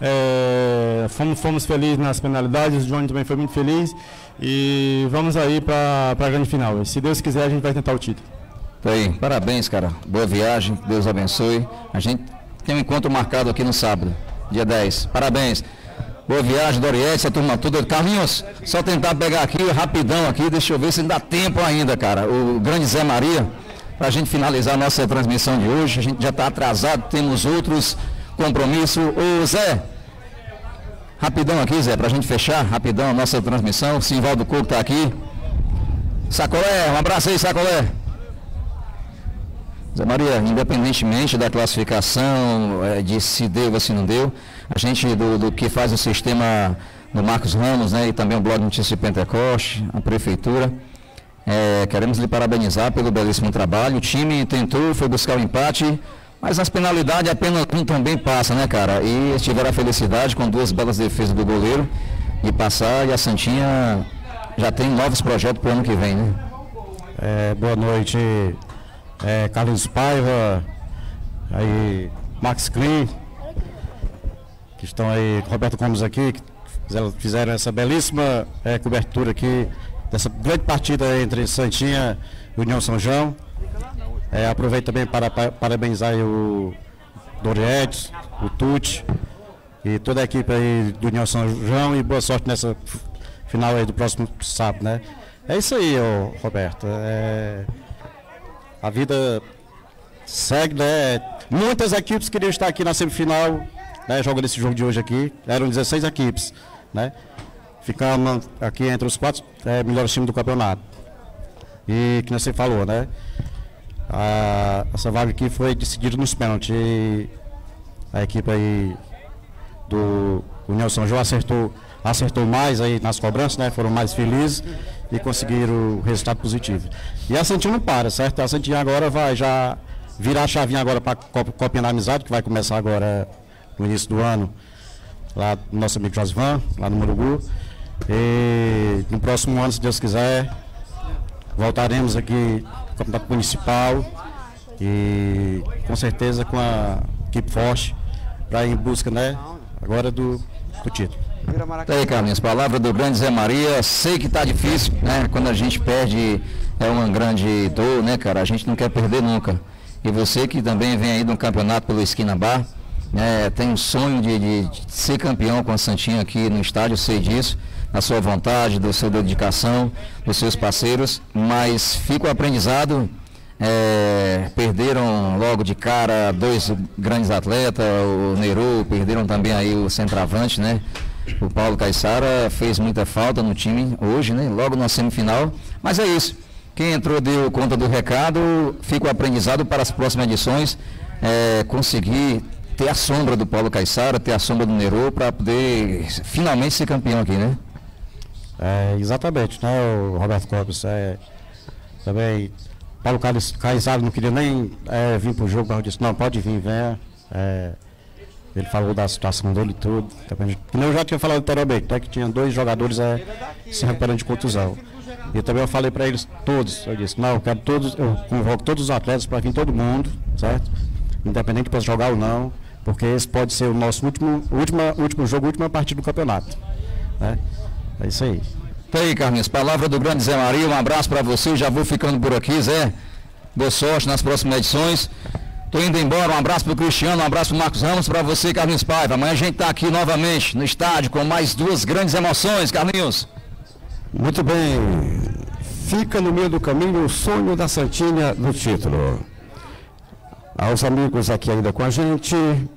é, fomos, fomos felizes nas penalidades, o Johnny também foi muito feliz. E vamos aí para a grande final. E se Deus quiser, a gente vai tentar o título. Tá aí, parabéns, cara. Boa viagem, Deus abençoe. A gente tem um encontro marcado aqui no sábado, dia dez. Parabéns. Boa viagem, Doriete, a turma toda. Carlinhos, só tentar pegar aqui, rapidão aqui, deixa eu ver se dá tempo ainda, cara. O grande Zé Maria, para a gente finalizar a nossa transmissão de hoje. A gente já está atrasado, temos outros compromissos. Ô Zé, rapidão aqui, Zé, para a gente fechar, rapidão a nossa transmissão. O Simvaldo Coco está aqui. Sacolé, um abraço aí, Sacolé. Zé Maria, independentemente da classificação, é, de se deu ou se não deu, a gente do, do que faz o sistema do Marcos Ramos, né, e também o blog Notícias de Pentecoste, a Prefeitura, é, queremos lhe parabenizar pelo belíssimo trabalho. O time tentou, foi buscar o empate, mas nas penalidades apenas um também passa, né, cara? E tiveram a felicidade com duas belas defesas do goleiro de passar, e a Santinha já tem novos projetos para o ano que vem, né? É, boa noite. É, Carlos Paiva, aí Max Klein, que estão aí, Roberto Gomes aqui, que fizeram, fizeram essa belíssima é, cobertura aqui, dessa grande partida entre Santinha e União São João. É, aproveito também para, para parabenizar aí o Dorietes, o Tucci e toda a equipe aí do União São João, e boa sorte nessa final aí do próximo sábado, né? É isso aí, ô, Roberto. É... A vida segue, né? Muitas equipes queriam estar aqui na semifinal, né? Jogando esse jogo de hoje aqui. Eram dezesseis equipes, né? Ficamos aqui entre os quatro é, melhores times do campeonato. E que você falou, né? A, essa vaga aqui foi decidida nos pênaltis. E a equipe aí do União São João acertou, acertou mais aí nas cobranças, né? Foram mais felizes e conseguiram o resultado positivo. E a Santinha não para, certo? A Santinha agora vai já virar a chavinha agora para a Copinha da Amizade, que vai começar agora no início do ano, lá do nosso amigo Josivan, lá no Murugu. E no próximo ano, se Deus quiser, voltaremos aqui no Campeonato Municipal e com certeza com a equipe forte para ir em busca, né, agora do, do título. Tá aí, Carlinhos, palavra do grande Zé Maria. Sei que tá difícil, né? Quando a gente perde é uma grande dor, né, cara? A gente não quer perder nunca. E você que também vem aí de um campeonato pelo Esquina Bar, né, tem um sonho de, de, de ser campeão com a Santinha aqui no estádio, eu sei disso, da sua vontade, da sua dedicação, dos seus parceiros, mas fica o aprendizado. É, perderam logo de cara dois grandes atletas, o Neru, perderam também aí o centroavante, né? O Paulo Caissara fez muita falta no time hoje, né? Logo na semifinal, mas é isso. Quem entrou deu conta do recado, fica o aprendizado para as próximas edições, é, conseguir ter a sombra do Paulo Caiçara, ter a sombra do Nerô, para poder finalmente ser campeão aqui, né? É, exatamente, né, o Roberto Copos, é, também, Paulo Caiçara não queria nem é, vir para o jogo, mas eu disse, não, pode vir, venha, é, ele falou da situação dele e tudo, também, eu já tinha falado anteriormente, né, que tinha dois jogadores é, se recuperando de contusão. E também eu falei para eles todos, eu disse, não, eu quero todos, eu convoco todos os atletas para vir todo mundo, certo? Independente de poder jogar ou não, porque esse pode ser o nosso último, última, último jogo, última partida do campeonato. Né? É isso aí. Tá aí, Carlinhos, palavra do grande Zé Maria, um abraço para você, já vou ficando por aqui, Zé. Boa sorte nas próximas edições. Tô indo embora, um abraço pro Cristiano, um abraço pro Marcos Ramos, para você, Carlinhos Paiva. Amanhã a gente tá aqui novamente no estádio com mais duas grandes emoções, Carlinhos. Muito bem, fica no meio do caminho o sonho da Santinha do título. Aos amigos aqui ainda com a gente,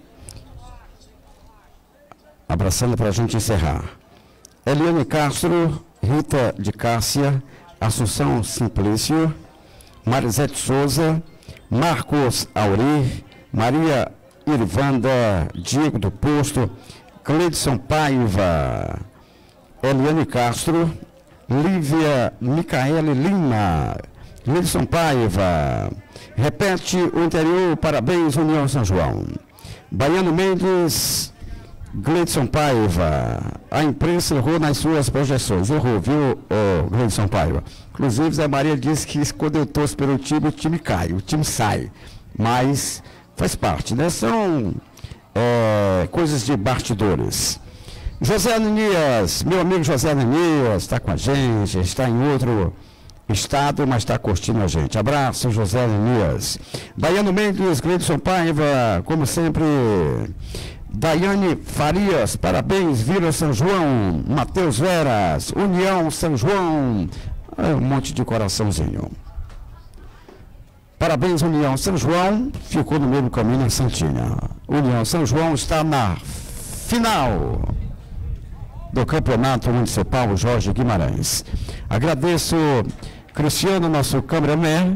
abraçando para a gente encerrar. Eliane Castro, Rita de Cássia, Assunção Simplício, Marisete Souza, Marcos Aurir, Maria Irvanda, Diego do Posto, Cleidson Paiva, Eliane Castro, Lívia Micaele Lima, Cleidson Paiva, repete o interior, parabéns, União São João. Baiano Mendes, Gleidson Paiva, a imprensa errou nas suas projeções, errou, viu, oh, Gleidson Paiva? Inclusive, Zé Maria disse que quando eu torço pelo time, o time cai, o time sai, mas faz parte, né? São é, coisas de bastidores. José Ananias, meu amigo José Ananias, está com a gente, está em outro estado, mas está curtindo a gente. Abraço, José Ananias. Baiano Mendes, Gleidson Paiva, como sempre. Daiane Farias, parabéns, Vila São João. Matheus Veras, União São João. É um monte de coraçãozinho. Parabéns, União São João. Ficou no mesmo caminho na Santinha. União São João está na final do Campeonato Municipal Jorge Guimarães. Agradeço Cristiano, nosso cameraman,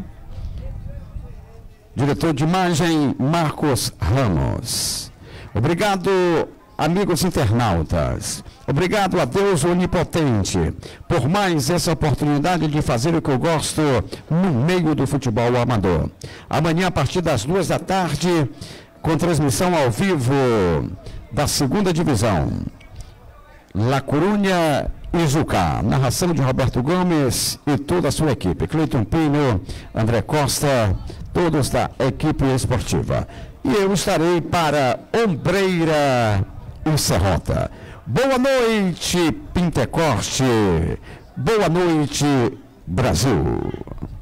diretor de imagem Marcos Ramos. Obrigado, amigos internautas. Obrigado a Deus Onipotente por mais essa oportunidade de fazer o que eu gosto no meio do futebol amador. Amanhã, a partir das duas da tarde, com transmissão ao vivo da segunda divisão. La Corunha e Jucá. Narração de Roberto Gomes e toda a sua equipe. Cleiton Pino, André Costa, todos da equipe esportiva. E eu estarei para Ombreira e Serrota. Boa noite, Pentecoste. Boa noite, Brasil.